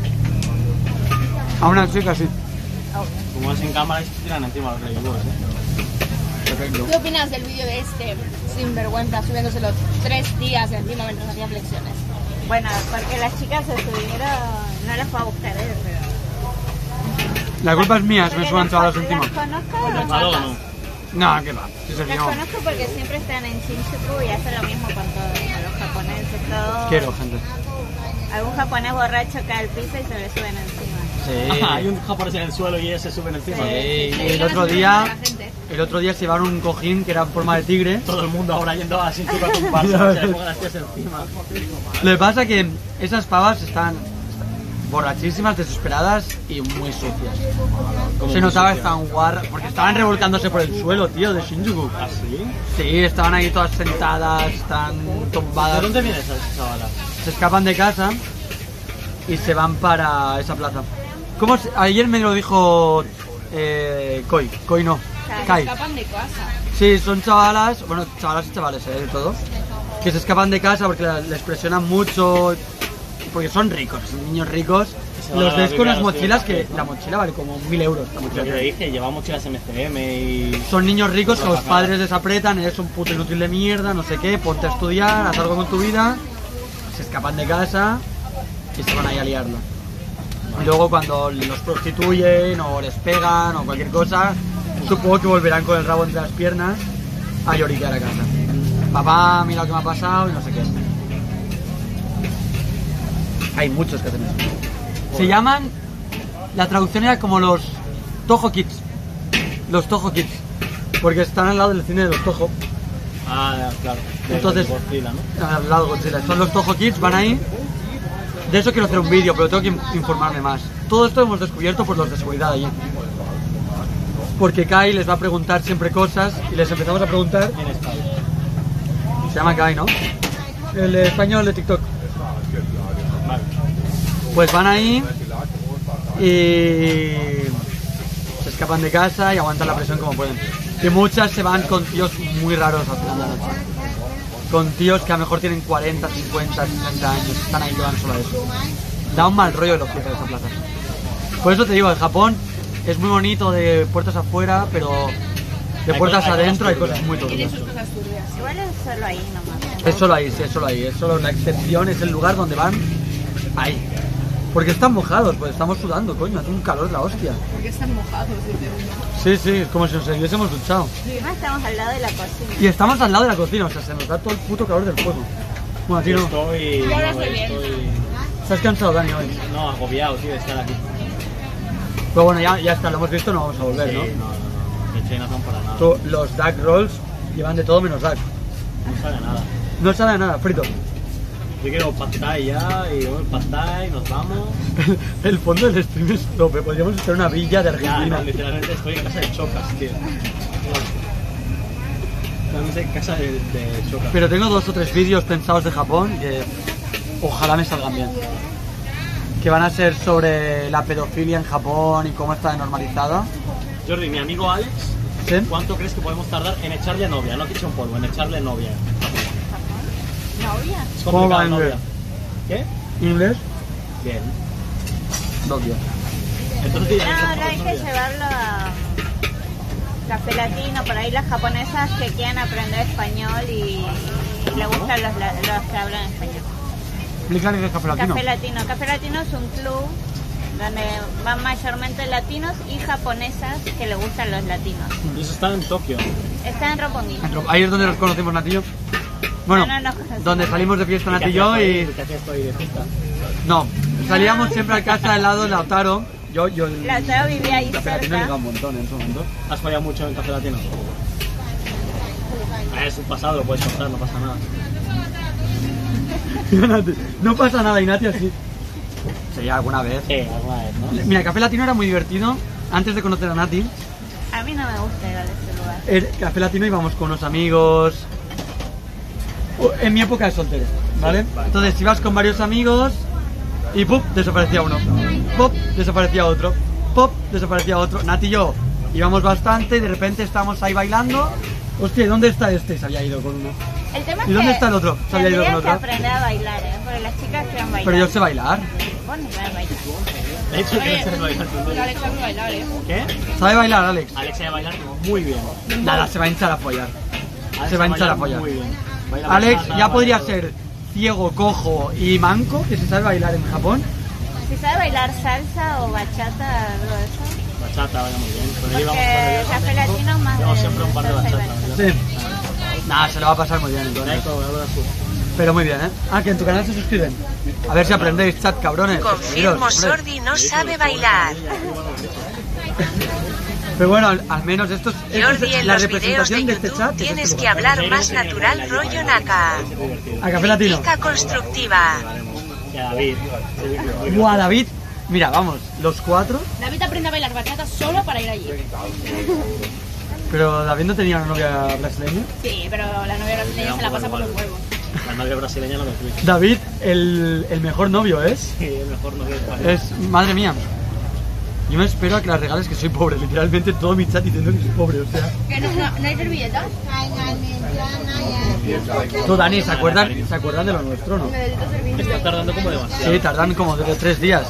Speaker 1: A una chica sí.
Speaker 3: Obvio.
Speaker 2: Como es en cámara y se tiran encima los ladyboys,
Speaker 1: Perfecto.
Speaker 3: ¿Qué opinas del vídeo de este sinvergüenza subiéndoselo 3 días encima mientras hacía flexiones?
Speaker 7: Bueno, porque las chicas se subieron, no las fue a buscar él, pero...
Speaker 1: La culpa es mía, se me suban chavalos encima.
Speaker 7: Las conozco,
Speaker 2: ¿Enfadado o no?
Speaker 1: No, qué va. Sí, se
Speaker 7: las
Speaker 1: vio.
Speaker 7: conozco porque siempre están en Shinjuku y hacen lo mismo con todos, con los japoneses, todo.
Speaker 1: Quiero, gente.
Speaker 7: Algún japonés borracho cae al piso y se le suben encima.
Speaker 1: Sí.
Speaker 2: Hay un japonés en el suelo y ellos se suben encima.
Speaker 1: Sí, y
Speaker 3: Sí,
Speaker 1: el
Speaker 3: no
Speaker 1: otro
Speaker 3: se
Speaker 1: día...
Speaker 3: la gente.
Speaker 1: El otro día se llevaron un cojín que era en forma de tigre.
Speaker 2: Todo el mundo ahora yendo a Shinjuku a tumbarse, o sea, le pongan las tías encima.
Speaker 1: Lo que pasa es que esas pavas están borrachísimas, desesperadas y muy sucias.
Speaker 2: Como
Speaker 1: Se
Speaker 2: muy
Speaker 1: notaba que
Speaker 2: sucias.
Speaker 1: estaban guarras, porque estaban revolcándose por el suelo, tío, de Shinjuku.
Speaker 2: ¿Ah, sí?
Speaker 1: Sí, estaban ahí todas sentadas, están
Speaker 2: ¿De
Speaker 1: tumbadas.
Speaker 2: dónde vienen esas chavalas?
Speaker 1: Se escapan de casa y se van para esa plaza. ¿Cómo se- Ayer me lo dijo Koi no, Kai.
Speaker 3: Escapan de casa.
Speaker 1: Sí, son chavalas, bueno, chavalas y chavales, de todo, que se escapan de casa porque les presionan mucho, porque son ricos, son niños ricos.
Speaker 2: se van
Speaker 1: Los
Speaker 2: a
Speaker 1: ves con
Speaker 2: vivir a
Speaker 1: unas
Speaker 2: los
Speaker 1: mochilas que
Speaker 2: ciudadanos, ¿no?
Speaker 1: la mochila vale como 1000 euros. La
Speaker 2: Lo
Speaker 1: mochila.
Speaker 2: que te dije, lleva mochilas MCM y...
Speaker 1: Son niños ricos que los
Speaker 2: Ajá.
Speaker 1: padres les apretan, eres un puto inútil de mierda, no sé qué, ponte a estudiar, haz algo con tu vida, se escapan de casa y se van ahí a liarlo. Y luego cuando los prostituyen o les pegan o cualquier cosa, supongo que volverán con el rabo entre las piernas a lloriquear a casa. Papá, mira lo que me ha pasado y no sé qué. Hay muchos que hacen eso. Se llaman, la traducción era como los Toho Kids. Los Toho Kids. Porque están al lado del cine de los Toho.
Speaker 2: Ah, claro. De
Speaker 1: Entonces-
Speaker 2: Godzilla, ¿no?
Speaker 1: Al lado de Godzilla. Son los Toho Kids, van ahí. De eso quiero hacer un vídeo, pero tengo que informarme más. Todo esto hemos descubierto por los de seguridad allí. Porque Kai les va a preguntar siempre cosas y les empezamos a preguntar.
Speaker 2: ¿Quién es Kai?
Speaker 1: Se llama Kai, ¿no? El español de TikTok.
Speaker 2: Vale.
Speaker 1: Pues van ahí y se escapan de casa y aguantan la presión como pueden. Y muchas se van con tíos muy raros al final de la noche. Con tíos que a lo mejor tienen 40, 50, 60 años, están ahí que van solo a eso. Da un mal rollo de los pies de esa plaza. Por eso te digo, en Japón es muy bonito de puertas afuera, pero De puertas adentro hay cosas muy
Speaker 3: Tiene
Speaker 1: turbias.
Speaker 3: sus cosas turbias.
Speaker 7: Igual es solo ahí nomás.
Speaker 1: Es solo ahí, sí, es solo ahí. Es solo la excepción, es el lugar donde van ahí. Porque están mojados, pues estamos sudando, coño, hace un calor de la hostia.
Speaker 3: Porque están mojados, dice uno.
Speaker 1: Sí, sí, es como si nos hubiésemos duchado.
Speaker 7: Encima estamos al lado de la cocina.
Speaker 1: Y estamos al lado de la cocina, o sea, se nos da todo el puto calor del fuego. Bueno, a ti no.
Speaker 2: Estoy...
Speaker 3: Yo ahora
Speaker 2: no,
Speaker 3: estoy bien.
Speaker 1: ¿Estás cansado, Dani, hoy?
Speaker 2: No, agobiado, tío, de estar aquí.
Speaker 1: Pero bueno, ya está, lo hemos visto, no vamos a volver,
Speaker 2: Sí,
Speaker 1: ¿no?
Speaker 2: no. De Chinatown para nada.
Speaker 1: Tú, los duck rolls llevan de todo menos duck.
Speaker 2: No sabe nada.
Speaker 1: No sabe a nada, frito.
Speaker 2: Yo quiero pad thai ya, y luego el pad thai, nos vamos.
Speaker 1: El fondo del stream es tope, podríamos estar en una villa de
Speaker 2: Ya,
Speaker 1: Argentina.
Speaker 2: no, literalmente estoy en casa de Chocas, tío. Realmente en casa de Chocas.
Speaker 1: Pero tengo 2 o 3 vídeos pensados de Japón que ojalá me salgan bien. Que van a ser sobre la pedofilia en Japón y cómo está normalizada.
Speaker 2: Jordi, mi amigo Alex,
Speaker 1: ¿Sí?
Speaker 2: ¿cuánto crees que podemos tardar en echarle novia? No que eche un polvo, en echarle novia.
Speaker 7: ¿Novia?
Speaker 2: Es
Speaker 1: ¿Cómo va
Speaker 2: complicado
Speaker 1: en
Speaker 2: novia. ¿Qué?
Speaker 1: ¿Inglés?
Speaker 2: Bien.
Speaker 1: Novio.
Speaker 2: Entonces
Speaker 7: No,
Speaker 2: ya
Speaker 7: ahora hay que llevarlo a Café Latino, por ahí las japonesas que quieren aprender español y le gustan los que hablan español.
Speaker 1: Explícale qué es Café Latino.
Speaker 7: Café Latino. Café Latino es un club donde van mayormente latinos y japonesas que le gustan los latinos.
Speaker 2: Y eso está en Tokio.
Speaker 7: Está en Roppongi.
Speaker 1: Ahí es donde nos conocimos, Nati y yo. Bueno,
Speaker 7: No, no, no.
Speaker 1: donde salimos de fiesta Nati y yo y...
Speaker 2: ¿Qué hacías tú ahí de fiesta?
Speaker 1: No, salíamos siempre a casa del lado de Lautaro. Yo
Speaker 7: Lautaro vivía ahí
Speaker 1: Café Latino
Speaker 7: cerca.
Speaker 1: llegaba un montón en su momento.
Speaker 2: ¿Has fallado mucho en Café Latino? Es un pasado, lo puedes contar, no pasa nada.
Speaker 1: Nati, no pasa nada y Nati así. Sí, alguna vez.
Speaker 2: Alguna vez, ¿no?
Speaker 1: Mira, Café Latino era muy divertido. Antes de conocer a Nati,
Speaker 7: A mí no me gusta ir a ese lugar.
Speaker 1: el Café Latino íbamos con unos amigos. En mi época de soltero, ¿vale? Entonces ibas con varios amigos y ¡pum! Desaparecía uno. ¡Pop! Desaparecía otro. ¡Pop! Desaparecía otro. Nati y yo íbamos bastante y de repente estamos ahí bailando. Hostia, ¿y dónde está este? Se había ido con uno.
Speaker 7: El tema es
Speaker 1: ¿Y dónde
Speaker 7: que
Speaker 1: está el otro? Se había ido con
Speaker 7: tendrías que
Speaker 1: otro.
Speaker 7: aprender a bailar, porque las chicas quieren bailar.
Speaker 1: Pero yo sé bailar.
Speaker 7: Vos no sabes bailar.
Speaker 2: De hecho, que no sé bailar.
Speaker 3: Alex sabe bailar, ¿eh?
Speaker 2: ¿Qué?
Speaker 1: ¿Sabe bailar, Alex?
Speaker 2: Alex sabe bailar muy bien.
Speaker 1: Nada, se va a hinchar a follar.
Speaker 2: Alex
Speaker 1: Se va a hinchar a
Speaker 2: bailar
Speaker 1: follar.
Speaker 2: Muy bien. Baila
Speaker 1: Alex
Speaker 2: bachata,
Speaker 1: ya podría
Speaker 2: baila
Speaker 1: ser ciego, cojo y manco, que se sabe bailar en Japón.
Speaker 7: Si sabe bailar salsa o bachata, algo de eso.
Speaker 2: todo. Bachata, baila muy bien. Cuando
Speaker 7: Porque
Speaker 2: íbamos a
Speaker 7: Café Latino más
Speaker 2: llevamos
Speaker 7: de
Speaker 2: siempre un par de
Speaker 7: salsa y
Speaker 2: bachata.
Speaker 7: bachata.
Speaker 1: Sí. Nada, se lo va a pasar muy bien entonces. Pero muy bien, ¿eh? Ah, que en tu canal se suscriben. A ver si aprendéis, chat, cabrones.
Speaker 4: Confirmo,
Speaker 1: Suscribiros, hombre.
Speaker 4: Sordi no sabe bailar.
Speaker 1: Pero bueno, al menos esto es
Speaker 4: Jordi, en
Speaker 1: la
Speaker 4: los videos de
Speaker 1: representación de este
Speaker 4: YouTube
Speaker 1: chat.
Speaker 4: tienes que hablar más natural, rollo Naka.
Speaker 1: A Café Latino.
Speaker 4: Crítica constructiva.
Speaker 2: Ya, David.
Speaker 1: Buah, David. Mira, vamos, los 4.
Speaker 3: David aprende a bailar bachata solo para ir allí.
Speaker 1: Pero David no tenía una novia brasileña.
Speaker 3: Sí, pero la novia brasileña se la pasa por los huevos.
Speaker 2: La novia brasileña no me explica.
Speaker 1: David, el mejor novio es.
Speaker 2: Sí, el mejor novio de España.
Speaker 1: Es, madre mía. Yo me espero a que las regales que soy pobre. Literalmente todo mi chat diciendo que soy pobre, o sea.
Speaker 3: ¿Que no hay servilletas?
Speaker 1: Tú, Dani, ¿se acuerdan de lo nuestro, no?
Speaker 3: Necesito servilletas.
Speaker 2: Está tardando como demasiado.
Speaker 1: Sí, tardan como de 3 días.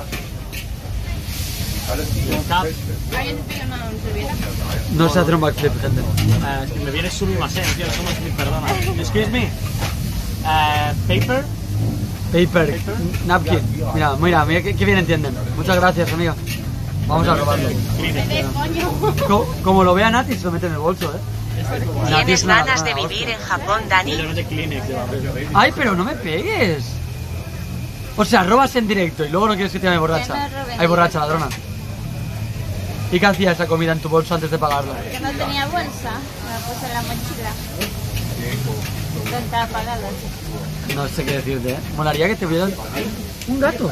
Speaker 3: ¿Alguien te pide una servilleta?
Speaker 1: No sé hacer un backflip, gente.
Speaker 2: Es que me viene sumimasen, tío. Eso no es mi perdona. Excuse me. Paper.
Speaker 1: Paper, napkin. Mira, qué bien entienden. Muchas gracias, amiga. Vamos a robarlo.
Speaker 3: Vete, coño.
Speaker 1: Como lo vea Nati, se lo mete en el bolso, ¿eh? Nati es
Speaker 4: ¿Tienes
Speaker 1: una
Speaker 4: ganas de
Speaker 1: ladrona,
Speaker 4: vivir
Speaker 1: hostia.
Speaker 4: en Japón, Dani?
Speaker 2: Literalmente Kleenex de papel.
Speaker 1: Ay, pero no me pegues. O sea, robas en directo y luego no quieres que te llame borracha.
Speaker 7: Que no robe en
Speaker 1: Ay, borracha, ladrona. ¿Y qué hacía esa comida en tu bolso antes de pagarla?
Speaker 7: Que no tenía bolsa, me puse en la mochila. Intentaba pagarlo.
Speaker 1: No sé qué decirte, ¿eh? Molaría que te hubieran... Un gato.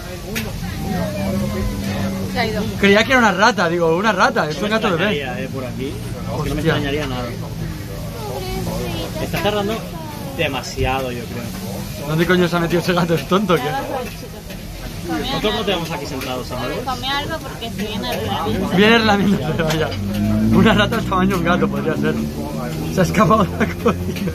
Speaker 3: Se ha ido.
Speaker 1: Creía que era una rata, digo, una rata, es
Speaker 2: No
Speaker 1: un
Speaker 2: me
Speaker 1: gato bebé.
Speaker 2: extrañaría, por aquí. No me
Speaker 1: Hostia.
Speaker 2: extrañaría nada. Está tardando demasiado, yo creo.
Speaker 1: ¿Dónde coño se ha metido ese gato? ¿Es tonto o qué?
Speaker 2: Nosotros no tenemos aquí sentados, ¿sabes?
Speaker 7: Comí algo porque se viene arreglando.
Speaker 1: Viene relamiéndose, vaya. Una rata del tamaño de un gato podría ser. Se ha escapado de la cocina.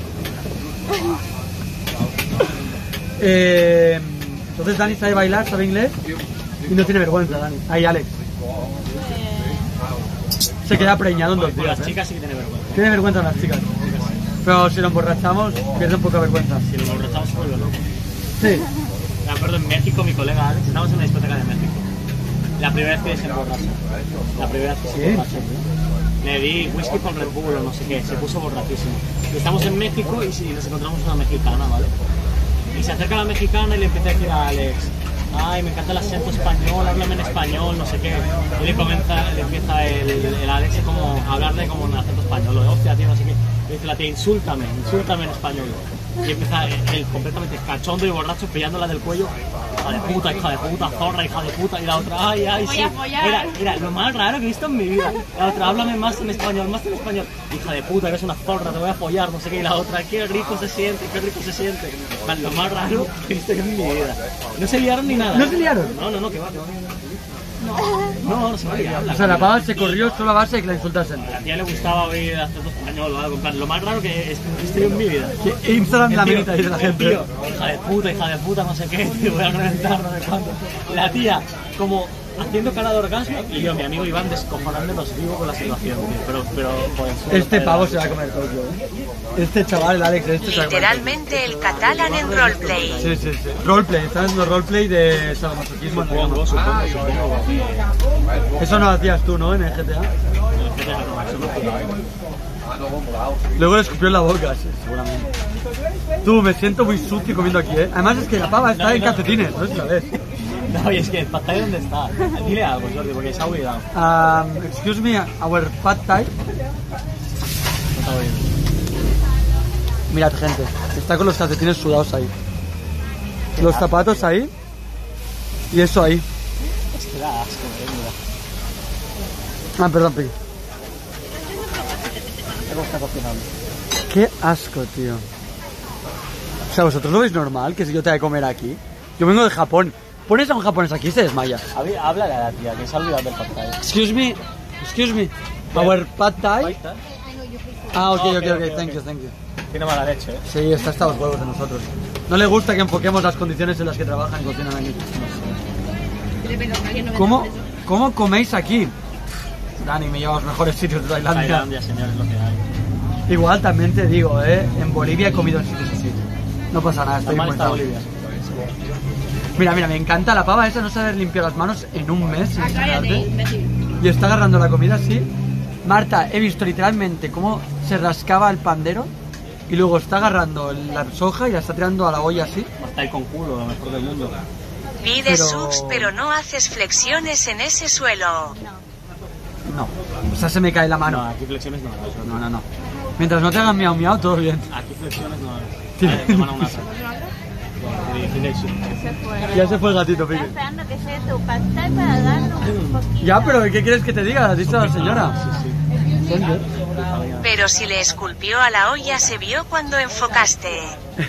Speaker 1: Entonces Dani sabe bailar, sabe inglés y no tiene vergüenza, Dani. Ahí, Alex. se queda preñado en 2
Speaker 2: Con
Speaker 1: días.
Speaker 2: las chicas sí que tiene vergüenza.
Speaker 1: Tiene vergüenza las chicas. Pero si nos emborrachamos, pierde un poco de vergüenza.
Speaker 2: Si nos emborrachamos se vuelve loco.
Speaker 1: Sí.
Speaker 2: Me acuerdo en México, mi colega Alex, estamos en una discoteca de México. La primera vez que se emborracha. La primera vez que se emborracha, tío. Le di whisky con Red Bull o no sé qué, se puso borrachísimo. Y estamos en México y nos encontramos una mexicana, ¿vale? Y se acerca la mexicana y le empieza a decir a Alex: ay, me encanta el acento español, háblame en español, no sé qué. Y le empieza el Alex como a hablarle como en acento español, hostia, tío, no sé qué. Y dice la tía: insúltame en español. Y empieza él completamente cachondo y borracho pillándola del cuello: hija de puta, zorra, hija de puta. Y la otra: ay,
Speaker 3: Voy
Speaker 2: sí.
Speaker 3: a follar.
Speaker 2: Era lo más raro que he visto en mi vida. La otra: háblame más en español. Hija de puta, eres una zorra, te voy a follar, no sé qué. Y la otra: qué rico se siente. Man, lo más raro que he visto en mi vida. No se liaron ni nada.
Speaker 1: ¿No se liaron?
Speaker 2: No, que va. No se va a liar.
Speaker 1: O sea, la pava se corrió solo a base de que la insultasen.
Speaker 2: A la tía le gustaba oír acento español o algo. En plan, lo más raro que he visto en mi vida.
Speaker 1: Que Instagram la
Speaker 2: El tío,
Speaker 1: minita dice la gente.
Speaker 2: tío, hija de puta, no sé qué, te voy a reventar, no sé cuánto. La tía, como haciendo cara de orgasmo, y yo, mi amigo Iván, descojonándonos vivo con la situación, tío. Pero por el suelo,
Speaker 1: Este pavo se va a comer todo, ¿eh? Este chaval, el Alex, este se va a comer
Speaker 4: Literalmente el catalán en roleplay.
Speaker 1: todo. Sí. Roleplay, están haciendo roleplay de sadomasoquismo.
Speaker 2: Supongo.
Speaker 1: Eso no lo hacías tú, ¿no? En el GTA. Luego le escupió en la boca, sí, seguramente. Tú, me siento muy sucio comiendo aquí, ¿eh? Además es que la pava está en calcetines, no sé si la ves.
Speaker 2: No, y es que el pad thai, ¿dónde está? Dile algo, Jordi, porque se ha olvidado.
Speaker 1: Excuse me, our pad thai.
Speaker 2: No está oyendo.
Speaker 1: Mirad, gente, está con los calcetines sudados ahí. Los zapatos ahí. Y eso ahí.
Speaker 2: Es que da asco, mira.
Speaker 1: Perdón, Piqui.
Speaker 2: ¿Cómo está cocinando?
Speaker 1: Qué asco, tío. O sea, ¿vosotros lo veis normal que si yo te voy a comer aquí? Yo vengo de Japón. Pones a un japonés aquí y se desmaya.
Speaker 2: Háblale a la tía, que se ha olvidado del pad thai.
Speaker 1: Excuse me. Our pad thai. Ok, thank you.
Speaker 2: Tiene mala leche, ¿eh?
Speaker 1: Sí, está hasta los huevos de nosotros. No le gusta que enfoquemos las condiciones en las que trabajan y cocinan aquí. ¿Cómo coméis aquí? Dani, me lleva a los mejores sitios de Tailandia.
Speaker 2: Tailandia, señores, lo que hay.
Speaker 1: Igual también te digo, en Bolivia he comido en sitios así. No pasa nada, estoy
Speaker 2: Normal está
Speaker 1: muy
Speaker 2: Bolivia.
Speaker 1: Mira, me encanta la pava esa, no saber limpiar las manos en un mes. sin
Speaker 3: Cállate,
Speaker 1: enterarte.
Speaker 3: imbécil.
Speaker 1: Y está agarrando la comida así. Marta, he visto literalmente cómo se rascaba el pandero y luego está agarrando la soja y la está tirando a la olla así.
Speaker 2: Está ahí con culo, lo mejor del mundo.
Speaker 4: Pides
Speaker 1: Pero-
Speaker 4: subs pero no haces flexiones en ese suelo.
Speaker 1: No, o sea, se me cae la
Speaker 2: No,
Speaker 1: mano.
Speaker 2: aquí flexiones no.
Speaker 1: No. Mientras no te hagan miau miau, todo bien.
Speaker 2: Aquí flexiones no.
Speaker 1: Sí.
Speaker 2: Te van a una otra.
Speaker 7: Se fue.
Speaker 1: Ya se fue el gatito,
Speaker 7: Está
Speaker 1: Piqui.
Speaker 7: esperando que sea tu pantalla para darle un poquito.
Speaker 1: Ya, pero ¿qué quieres que te diga? Has dicho a la señora.
Speaker 4: Pero si le esculpió a la olla se vio cuando enfocaste.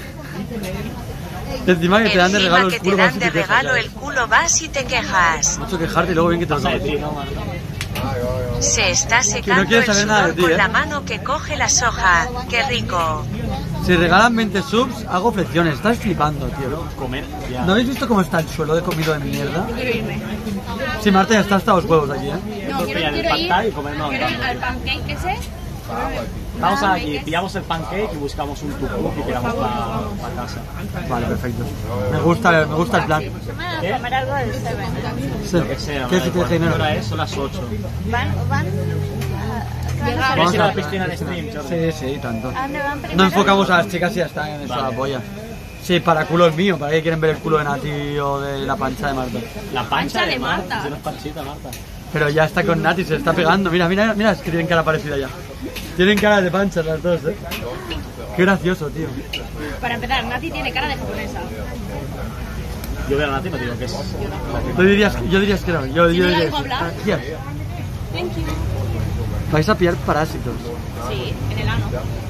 Speaker 1: Encima que te dan de
Speaker 4: Encima
Speaker 1: regalo
Speaker 4: que
Speaker 1: el
Speaker 4: te
Speaker 1: culo. vas
Speaker 4: dan
Speaker 1: y
Speaker 4: de
Speaker 1: te quejas,
Speaker 4: regalo
Speaker 1: ¿sabes?
Speaker 4: el culo vas y te quejas.
Speaker 1: Mucho quejarte y luego bien que te lo
Speaker 2: Pasa de
Speaker 1: comes.
Speaker 2: ti, ¿no, Marta?
Speaker 4: Se está secando
Speaker 1: quiere
Speaker 4: el
Speaker 1: saber nada de
Speaker 4: sudor
Speaker 1: ti,
Speaker 4: con
Speaker 1: ¿eh?
Speaker 4: la mano que coge la soja. ¡Qué rico!
Speaker 1: Si regalan 20 subs, hago flexiones. Estás flipando, tío.
Speaker 2: Comer, ya.
Speaker 1: ¿No habéis visto cómo está el suelo de comido de mierda? Sí, Marta ya está hasta los huevos aquí, ¿eh?
Speaker 3: No,
Speaker 2: pillar el
Speaker 3: quiero
Speaker 2: pad
Speaker 3: ir
Speaker 2: thai y comernos
Speaker 3: quiero ir al pancake ese.
Speaker 2: Vamos aquí, pillamos el pancake y buscamos un tuk-tuk y tiramos para casa.
Speaker 1: Vale, perfecto. Me gusta el plan.
Speaker 7: Van a comer algo del Seven.
Speaker 1: Sí.
Speaker 2: Lo que sea,
Speaker 1: ¿Qué
Speaker 2: me da
Speaker 1: si te
Speaker 2: igual. ¿Qué
Speaker 1: dinero?
Speaker 2: hora es? Son las 8.
Speaker 7: Van
Speaker 2: ¿Quieres ir a la
Speaker 1: a-
Speaker 2: piscina en stream, Jordi?
Speaker 1: Sí, tanto.
Speaker 7: ¿A dónde van primero?
Speaker 1: No enfocamos a las chicas y ya está en eso,
Speaker 2: Vale.
Speaker 1: la polla. Sí, para culo es mío, para que quieren ver el culo de Nati o de la pancha de Marta.
Speaker 2: La pancha de Marta.
Speaker 3: Marta.
Speaker 2: Si no es panchita, Marta.
Speaker 1: Pero ya está con Nati, se está pegando. Mira, es que tienen cara parecida ya. Tienen cara de pancha las dos, Qué gracioso, tío.
Speaker 3: Para empezar, Nati tiene cara de japonesa.
Speaker 2: Yo veo a Nati y no digo que es.
Speaker 1: Yo dirías que no. Yo
Speaker 3: Si no la
Speaker 1: diría
Speaker 3: dejo hablar.
Speaker 1: Here.
Speaker 3: Thank you.
Speaker 1: Vais a pillar parásitos.
Speaker 3: Sí, en el ano.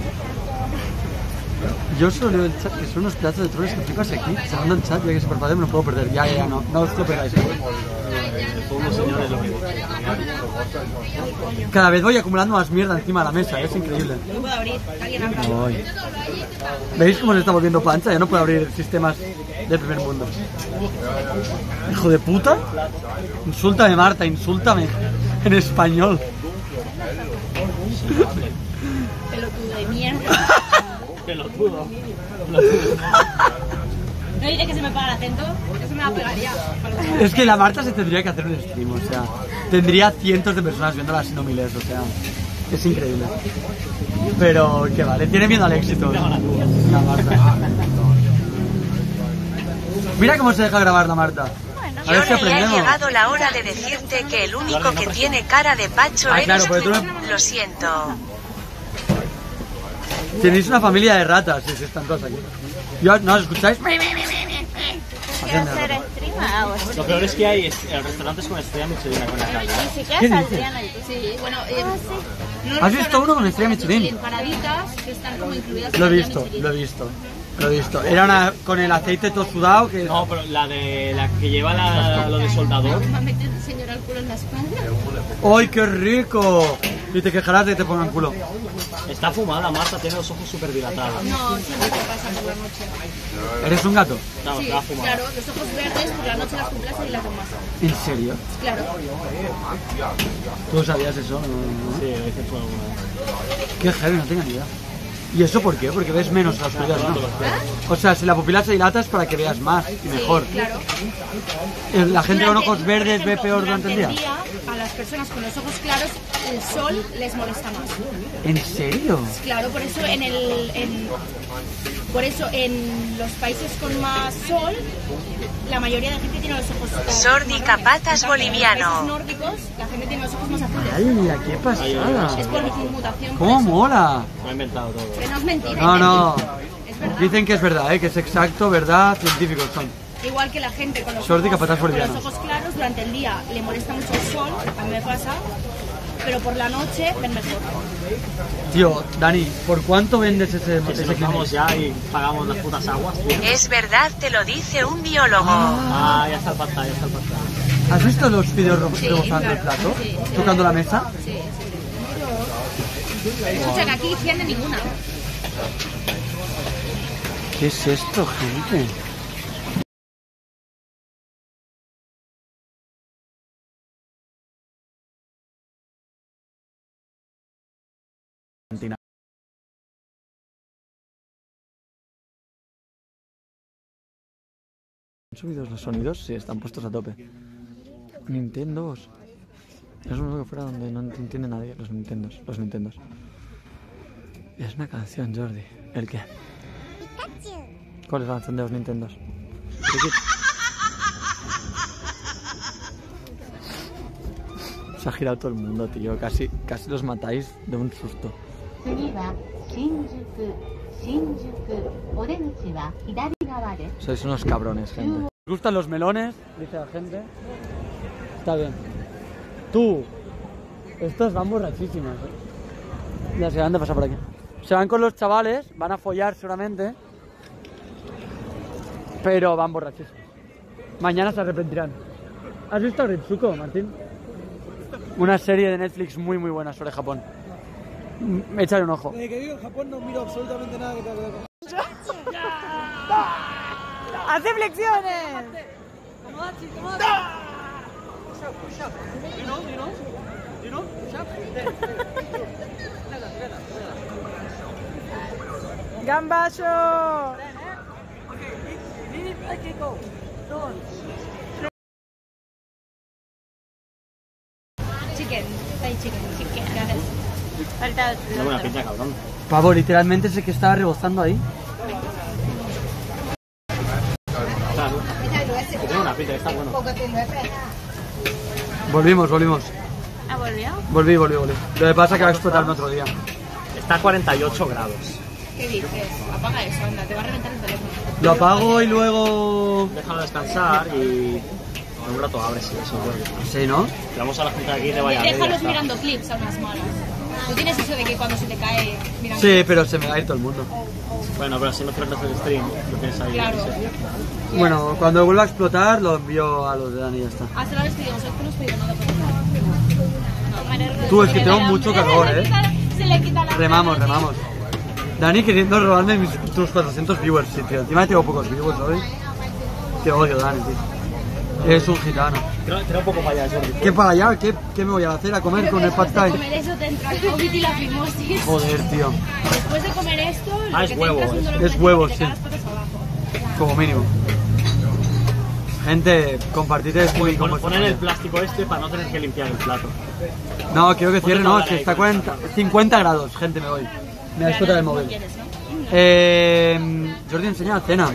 Speaker 1: Yo solo leo el chat que son unos pedazos de troles que flipas aquí. Cerrando el chat, ya que se parpadea me lo puedo perder. Ya, no os lo perdáis.
Speaker 2: Todos los señores lo que
Speaker 1: Cada vez voy acumulando más mierda encima de la mesa, es increíble.
Speaker 3: No puedo abrir. Alguien abra.
Speaker 1: Ay. ¿Veis cómo se está volviendo pancha? Ya no puedo abrir sistemas del primer mundo. Hijo de puta. Insúltame, Marta, insúltame. En español.
Speaker 3: Pelotudo de mierda.
Speaker 2: Pelotudo.
Speaker 3: No diré que se me paga el acento, eso me la pegaría.
Speaker 1: Es que la Marta se tendría que hacer un stream, o sea, tendría cientos de personas viéndola, si no miles, o sea, es increíble. Pero que vale, tiene miedo al éxito. La Marta. Mira cómo se deja grabar la Marta. A ver si
Speaker 4: Jordi, ha
Speaker 1: aprendemos.
Speaker 4: llegado la hora de decirte que el único que tiene cara de Pacho
Speaker 1: Ah, claro,
Speaker 4: eres
Speaker 1: porque tú
Speaker 4: tú.
Speaker 1: no-
Speaker 4: Lo siento.
Speaker 1: Tenéis una familia de ratas, si están todas aquí. ¿Yo, ¿no os escucháis?
Speaker 7: ¿Quiero hacer stream? Ah, o
Speaker 2: Lo peor es que hay restaurantes con estrella Michelin con la calle.
Speaker 7: Ni siquiera
Speaker 1: ¿Qué
Speaker 7: saldría en el
Speaker 3: Sí, bueno,
Speaker 1: ¿Has visto uno con estrella Michelin?
Speaker 3: Paraditas que están como incluidas en
Speaker 1: Lo he
Speaker 3: la
Speaker 1: visto,
Speaker 3: Michelin.
Speaker 1: lo he visto. Lo he visto. Era una con el aceite todo sudado que...
Speaker 2: No, pero la que lleva lo de soldador.
Speaker 3: Me ha metido el señor al culo en la espalda.
Speaker 1: ¡Ay, qué rico! Y te quejarás de que te pongan culo.
Speaker 2: Está fumada, Marta, tiene los ojos súper dilatados.
Speaker 3: No, siempre te pasa por la noche.
Speaker 1: ¿Eres un gato?
Speaker 2: Claro,
Speaker 3: Sí,
Speaker 2: está fumada.
Speaker 3: claro, los ojos verdes por la noche las cumplas y las tomas.
Speaker 1: ¿En serio?
Speaker 3: Claro.
Speaker 1: ¿Tú sabías eso? No.
Speaker 2: Sí, lo hice todo alguna vez.
Speaker 1: Qué heavy, no tengo ni idea. ¿Y eso por qué? Porque ves menos en la oscuridad, ¿no? O sea, si la pupila se dilata es para que veas más y mejor.
Speaker 3: Sí, claro.
Speaker 1: La gente con ojos
Speaker 3: por
Speaker 1: verdes ve
Speaker 3: ejemplo,
Speaker 1: peor durante el día.
Speaker 3: a las personas con los ojos claros el sol les molesta más.
Speaker 1: ¿En serio?
Speaker 3: Claro, por eso en los países con más sol, la mayoría de gente tiene los ojos claros.
Speaker 4: Sordi Capatas
Speaker 3: En
Speaker 4: boliviano.
Speaker 3: países nórdicos, la gente tiene los ojos más azules.
Speaker 1: ¡Hala, qué
Speaker 3: Es
Speaker 1: pasada!
Speaker 3: por mutación. por
Speaker 1: ¡Cómo
Speaker 3: eso.
Speaker 1: mola!
Speaker 2: Lo he inventado todo.
Speaker 3: Pero no es mentira.
Speaker 1: No, no.
Speaker 3: Es verdad.
Speaker 1: Dicen que es verdad, que es exacto, verdad, científicos son.
Speaker 3: Igual que la gente con los,
Speaker 1: Sordi
Speaker 3: ojos,
Speaker 1: Capatas
Speaker 3: con los
Speaker 1: bolivianos.
Speaker 3: ojos claros, durante el día le molesta mucho el sol, a mí me pasa, pero por la noche ven mejor.
Speaker 1: Tío, Dani, ¿por cuánto vendes ese
Speaker 2: Que si
Speaker 1: clinic?
Speaker 2: nos vamos ya y pagamos las putas aguas, tío.
Speaker 4: Es verdad, te lo dice un biólogo.
Speaker 2: Ah, ya está el pasta, ya está el pasta.
Speaker 1: ¿Has visto los vídeos
Speaker 3: Sí,
Speaker 1: rebozando el
Speaker 3: claro,
Speaker 1: plato?
Speaker 3: sí, sí.
Speaker 1: ¿Tocando la mesa?
Speaker 3: Sí, sí. Escucha que aquí higiene ninguna.
Speaker 1: ¿Qué es esto, gente? ¿Han subido los sonidos? Sí, están puestos a tope. Nintendos. Es un juego que fuera donde no entiende nadie. Los Nintendos. Es una canción, Jordi. ¿El qué? ¿Cuál es la canción de los Nintendos? Se ha girado todo el mundo, tío. Casi los matáis de un susto. Sois unos cabrones, gente. ¿Os gustan los melones? Dice la gente. Está bien. Tú. Estos van borrachísimas, Ya se van de pasar por aquí. Se van con los chavales, van a follar seguramente. Pero van borrachísimos. Mañana se arrepentirán. ¿Has visto Ritsuko, Martín? Una serie de Netflix muy muy buena sobre Japón. Échale un ojo.
Speaker 6: Desde que vivo en Japón no miro absolutamente nada que tenga que ver con...
Speaker 7: ¡Hace flexiones! ¡Gambacho!
Speaker 3: Chicken, hay chicken. Gracias.
Speaker 7: Falta
Speaker 2: Tiene buena pinta, cabrón.
Speaker 1: Pavo, literalmente sé que estaba rebozando ahí.
Speaker 2: Claro. Tiene una pinta, está bueno.
Speaker 1: Volvimos.
Speaker 7: ¿Ah, volvió?
Speaker 1: Volví. Lo que pasa es que va a explotar en otro día.
Speaker 2: Está a 48 grados.
Speaker 3: ¿Qué dices? Apaga eso, anda, te va a reventar el teléfono.
Speaker 1: Lo apago y luego...
Speaker 2: Déjalo descansar y en un rato abres y eso, bueno.
Speaker 1: Sí, ¿no?
Speaker 2: Vamos a la gente de aquí de Valladolid.
Speaker 3: Déjalos mirando clips a unas malas. Tú tienes eso de que cuando se te cae mirando
Speaker 1: Sí, pero se me va a ir todo el mundo.
Speaker 2: Bueno, pero si no pierdes el stream, lo tienes ahí.
Speaker 3: Claro.
Speaker 2: Sí.
Speaker 1: Bueno, cuando vuelva a explotar lo envío a los de Dani y ya está.
Speaker 3: hasta la despedimos, hoy que no os pedí nada.
Speaker 1: Tú, es que tengo mucho calor,
Speaker 3: Se le quita la
Speaker 1: Remamos. Dani queriendo robarme tus 400 viewers, sí, tío. Encima tengo pocos viewers hoy. Te odio, Dani, tío. Es un gitano.
Speaker 2: Tira un poco para allá, Jordi.
Speaker 1: ¿Qué para allá? ¿Qué me voy a hacer? ¿A comer con el pad thai?
Speaker 3: Comer eso te entra el COVID y la fimosis.
Speaker 1: Joder, tío.
Speaker 3: Después de comer esto, lo
Speaker 2: es
Speaker 3: que
Speaker 2: huevo,
Speaker 3: te entra un dolor
Speaker 1: es
Speaker 3: de
Speaker 1: huevo,
Speaker 3: cabeza y te
Speaker 1: sí.
Speaker 3: cagas patas abajo.
Speaker 1: Como mínimo. Gente, compartid esto y como
Speaker 2: Poner el plástico este para no tener que limpiar el plato.
Speaker 1: No, quiero que cierre, no,
Speaker 2: hablar
Speaker 1: si
Speaker 2: ahí
Speaker 1: está
Speaker 2: con
Speaker 1: 50 grados, gente, me voy. Me va a explotar el móvil.
Speaker 3: ¿Quieres, no?
Speaker 1: Jordi, enseña la cena.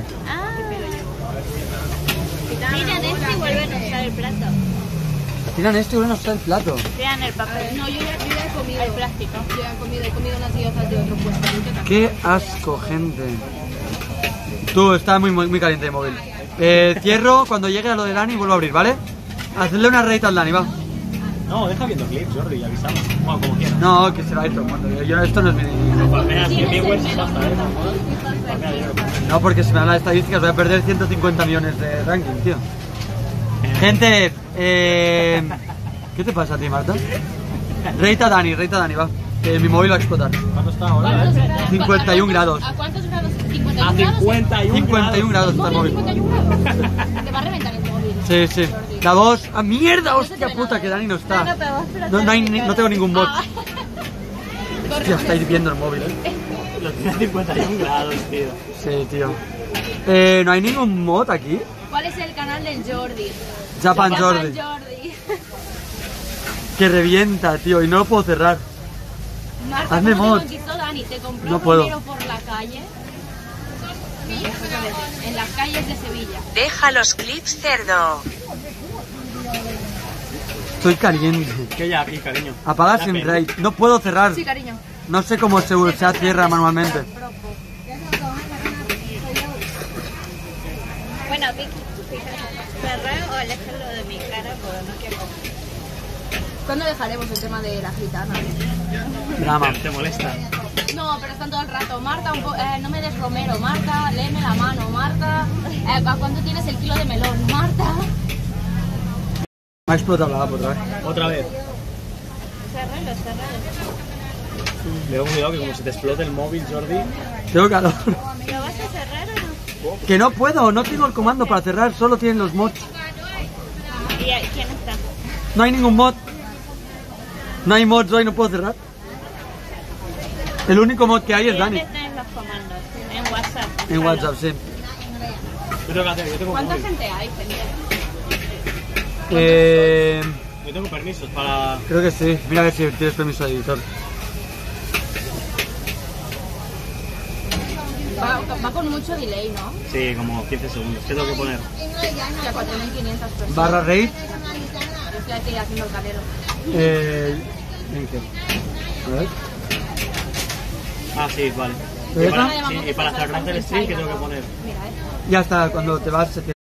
Speaker 7: Miren esto y vuelven a usar el plato.
Speaker 1: Tiran esto y vuelven a usar el plato.
Speaker 7: Vean el papel.
Speaker 3: No, yo ya he comido.
Speaker 7: El plástico.
Speaker 3: Yo ya he comido unas diosas de otro puesto.
Speaker 1: Qué asco, gente. Tú, está muy caliente el móvil. Cierro cuando llegue a lo de Dani y vuelvo a abrir, ¿vale? Hacedle una raid al Dani, va.
Speaker 2: No, deja viendo clips, Jordi, y avisamos. Bueno, como quieras.
Speaker 1: No, que será esto. Esto no es mi...
Speaker 2: Palmeras 100 viewers y basta, ¿eh?
Speaker 1: No, porque si me habla de estadísticas voy a perder 150 millones de ranking, tío. Gente, ¿qué te pasa a ti, Marta? Raid a Dani, va. Que mi móvil va a explotar.
Speaker 2: ¿Cuánto está ahora?
Speaker 1: 51 grados.
Speaker 3: ¿A cuántos grados? 51
Speaker 2: A 51
Speaker 1: 51 grados está el móvil.
Speaker 3: 51 grados. Te va a reventar el móvil.
Speaker 1: Sí, sí. La 2. ¡Ah, mierda! ¡Hostia puta! Que Dani no está. No tengo ningún mod. Hostia, está hirviendo el móvil,
Speaker 2: Lo tiene a 51 grados, tío.
Speaker 1: Sí, tío. ¿No hay ningún mod aquí?
Speaker 3: ¿Cuál es el canal del Jordi?
Speaker 1: Japan Jordi. Que revienta, tío, y no lo puedo cerrar.
Speaker 3: Marta,
Speaker 1: Hazme
Speaker 3: ¿cómo
Speaker 1: mod.
Speaker 3: te conquistó Dani? ¿Te compró
Speaker 1: No puedo.
Speaker 3: Romero por la calle? En las calles de Sevilla.
Speaker 4: Deja los clips, cerdo.
Speaker 1: Estoy caliente.
Speaker 2: Que ya aquí, cariño.
Speaker 1: Apaga
Speaker 2: Ya,
Speaker 1: sin
Speaker 2: ven.
Speaker 1: raid. No puedo cerrar.
Speaker 3: Sí, cariño.
Speaker 1: No sé cómo se cierra manualmente.
Speaker 7: Bueno, cerré o aléjalo de mi cara porque no quiero.
Speaker 3: ¿Cuándo dejaremos el tema de la gitana?
Speaker 1: Drama.
Speaker 2: ¿Te molesta?
Speaker 3: No, pero están todo el rato. Marta, no me des Romero. Marta, léeme la mano. Marta, ¿a cuánto tienes el kilo de melón? Marta.
Speaker 1: Me ha explotado la app otra vez.
Speaker 2: Otra vez.
Speaker 7: Cerralo.
Speaker 2: Le doy cuidado que como se te explote el móvil, Jordi.
Speaker 1: Tengo calor.
Speaker 7: ¿Lo vas a cerrar o no?
Speaker 1: Que no puedo, no tengo el comando para cerrar, solo tienen los mods.
Speaker 7: ¿Y quién está?
Speaker 1: No hay ningún mod. No hay mods hoy, no puedo cerrar. El único mod que hay es Dani.
Speaker 7: ¿Dónde están los comandos? En WhatsApp.
Speaker 1: En WhatsApp, sí.
Speaker 2: Yo tengo que hacer, yo tengo
Speaker 3: ¿Cuánta
Speaker 2: móvil.
Speaker 3: gente hay, gente?
Speaker 2: Yo tengo permisos para...
Speaker 1: Creo que sí. Mira a ver si tienes permiso de editor.
Speaker 3: Va con mucho delay, ¿no?
Speaker 2: Sí, como 15 segundos. ¿Qué tengo que poner?
Speaker 3: Ya 4.500 personas.
Speaker 1: Barra raid.
Speaker 3: Yo estoy aquí haciendo el calero.
Speaker 1: ¿En qué? A ver.
Speaker 2: Ah, sí, vale.
Speaker 1: ¿Ves?
Speaker 2: Sí, y para cerrar el stream, ¿qué tengo que poner?
Speaker 3: Mira,
Speaker 1: Ya está, cuando te vas se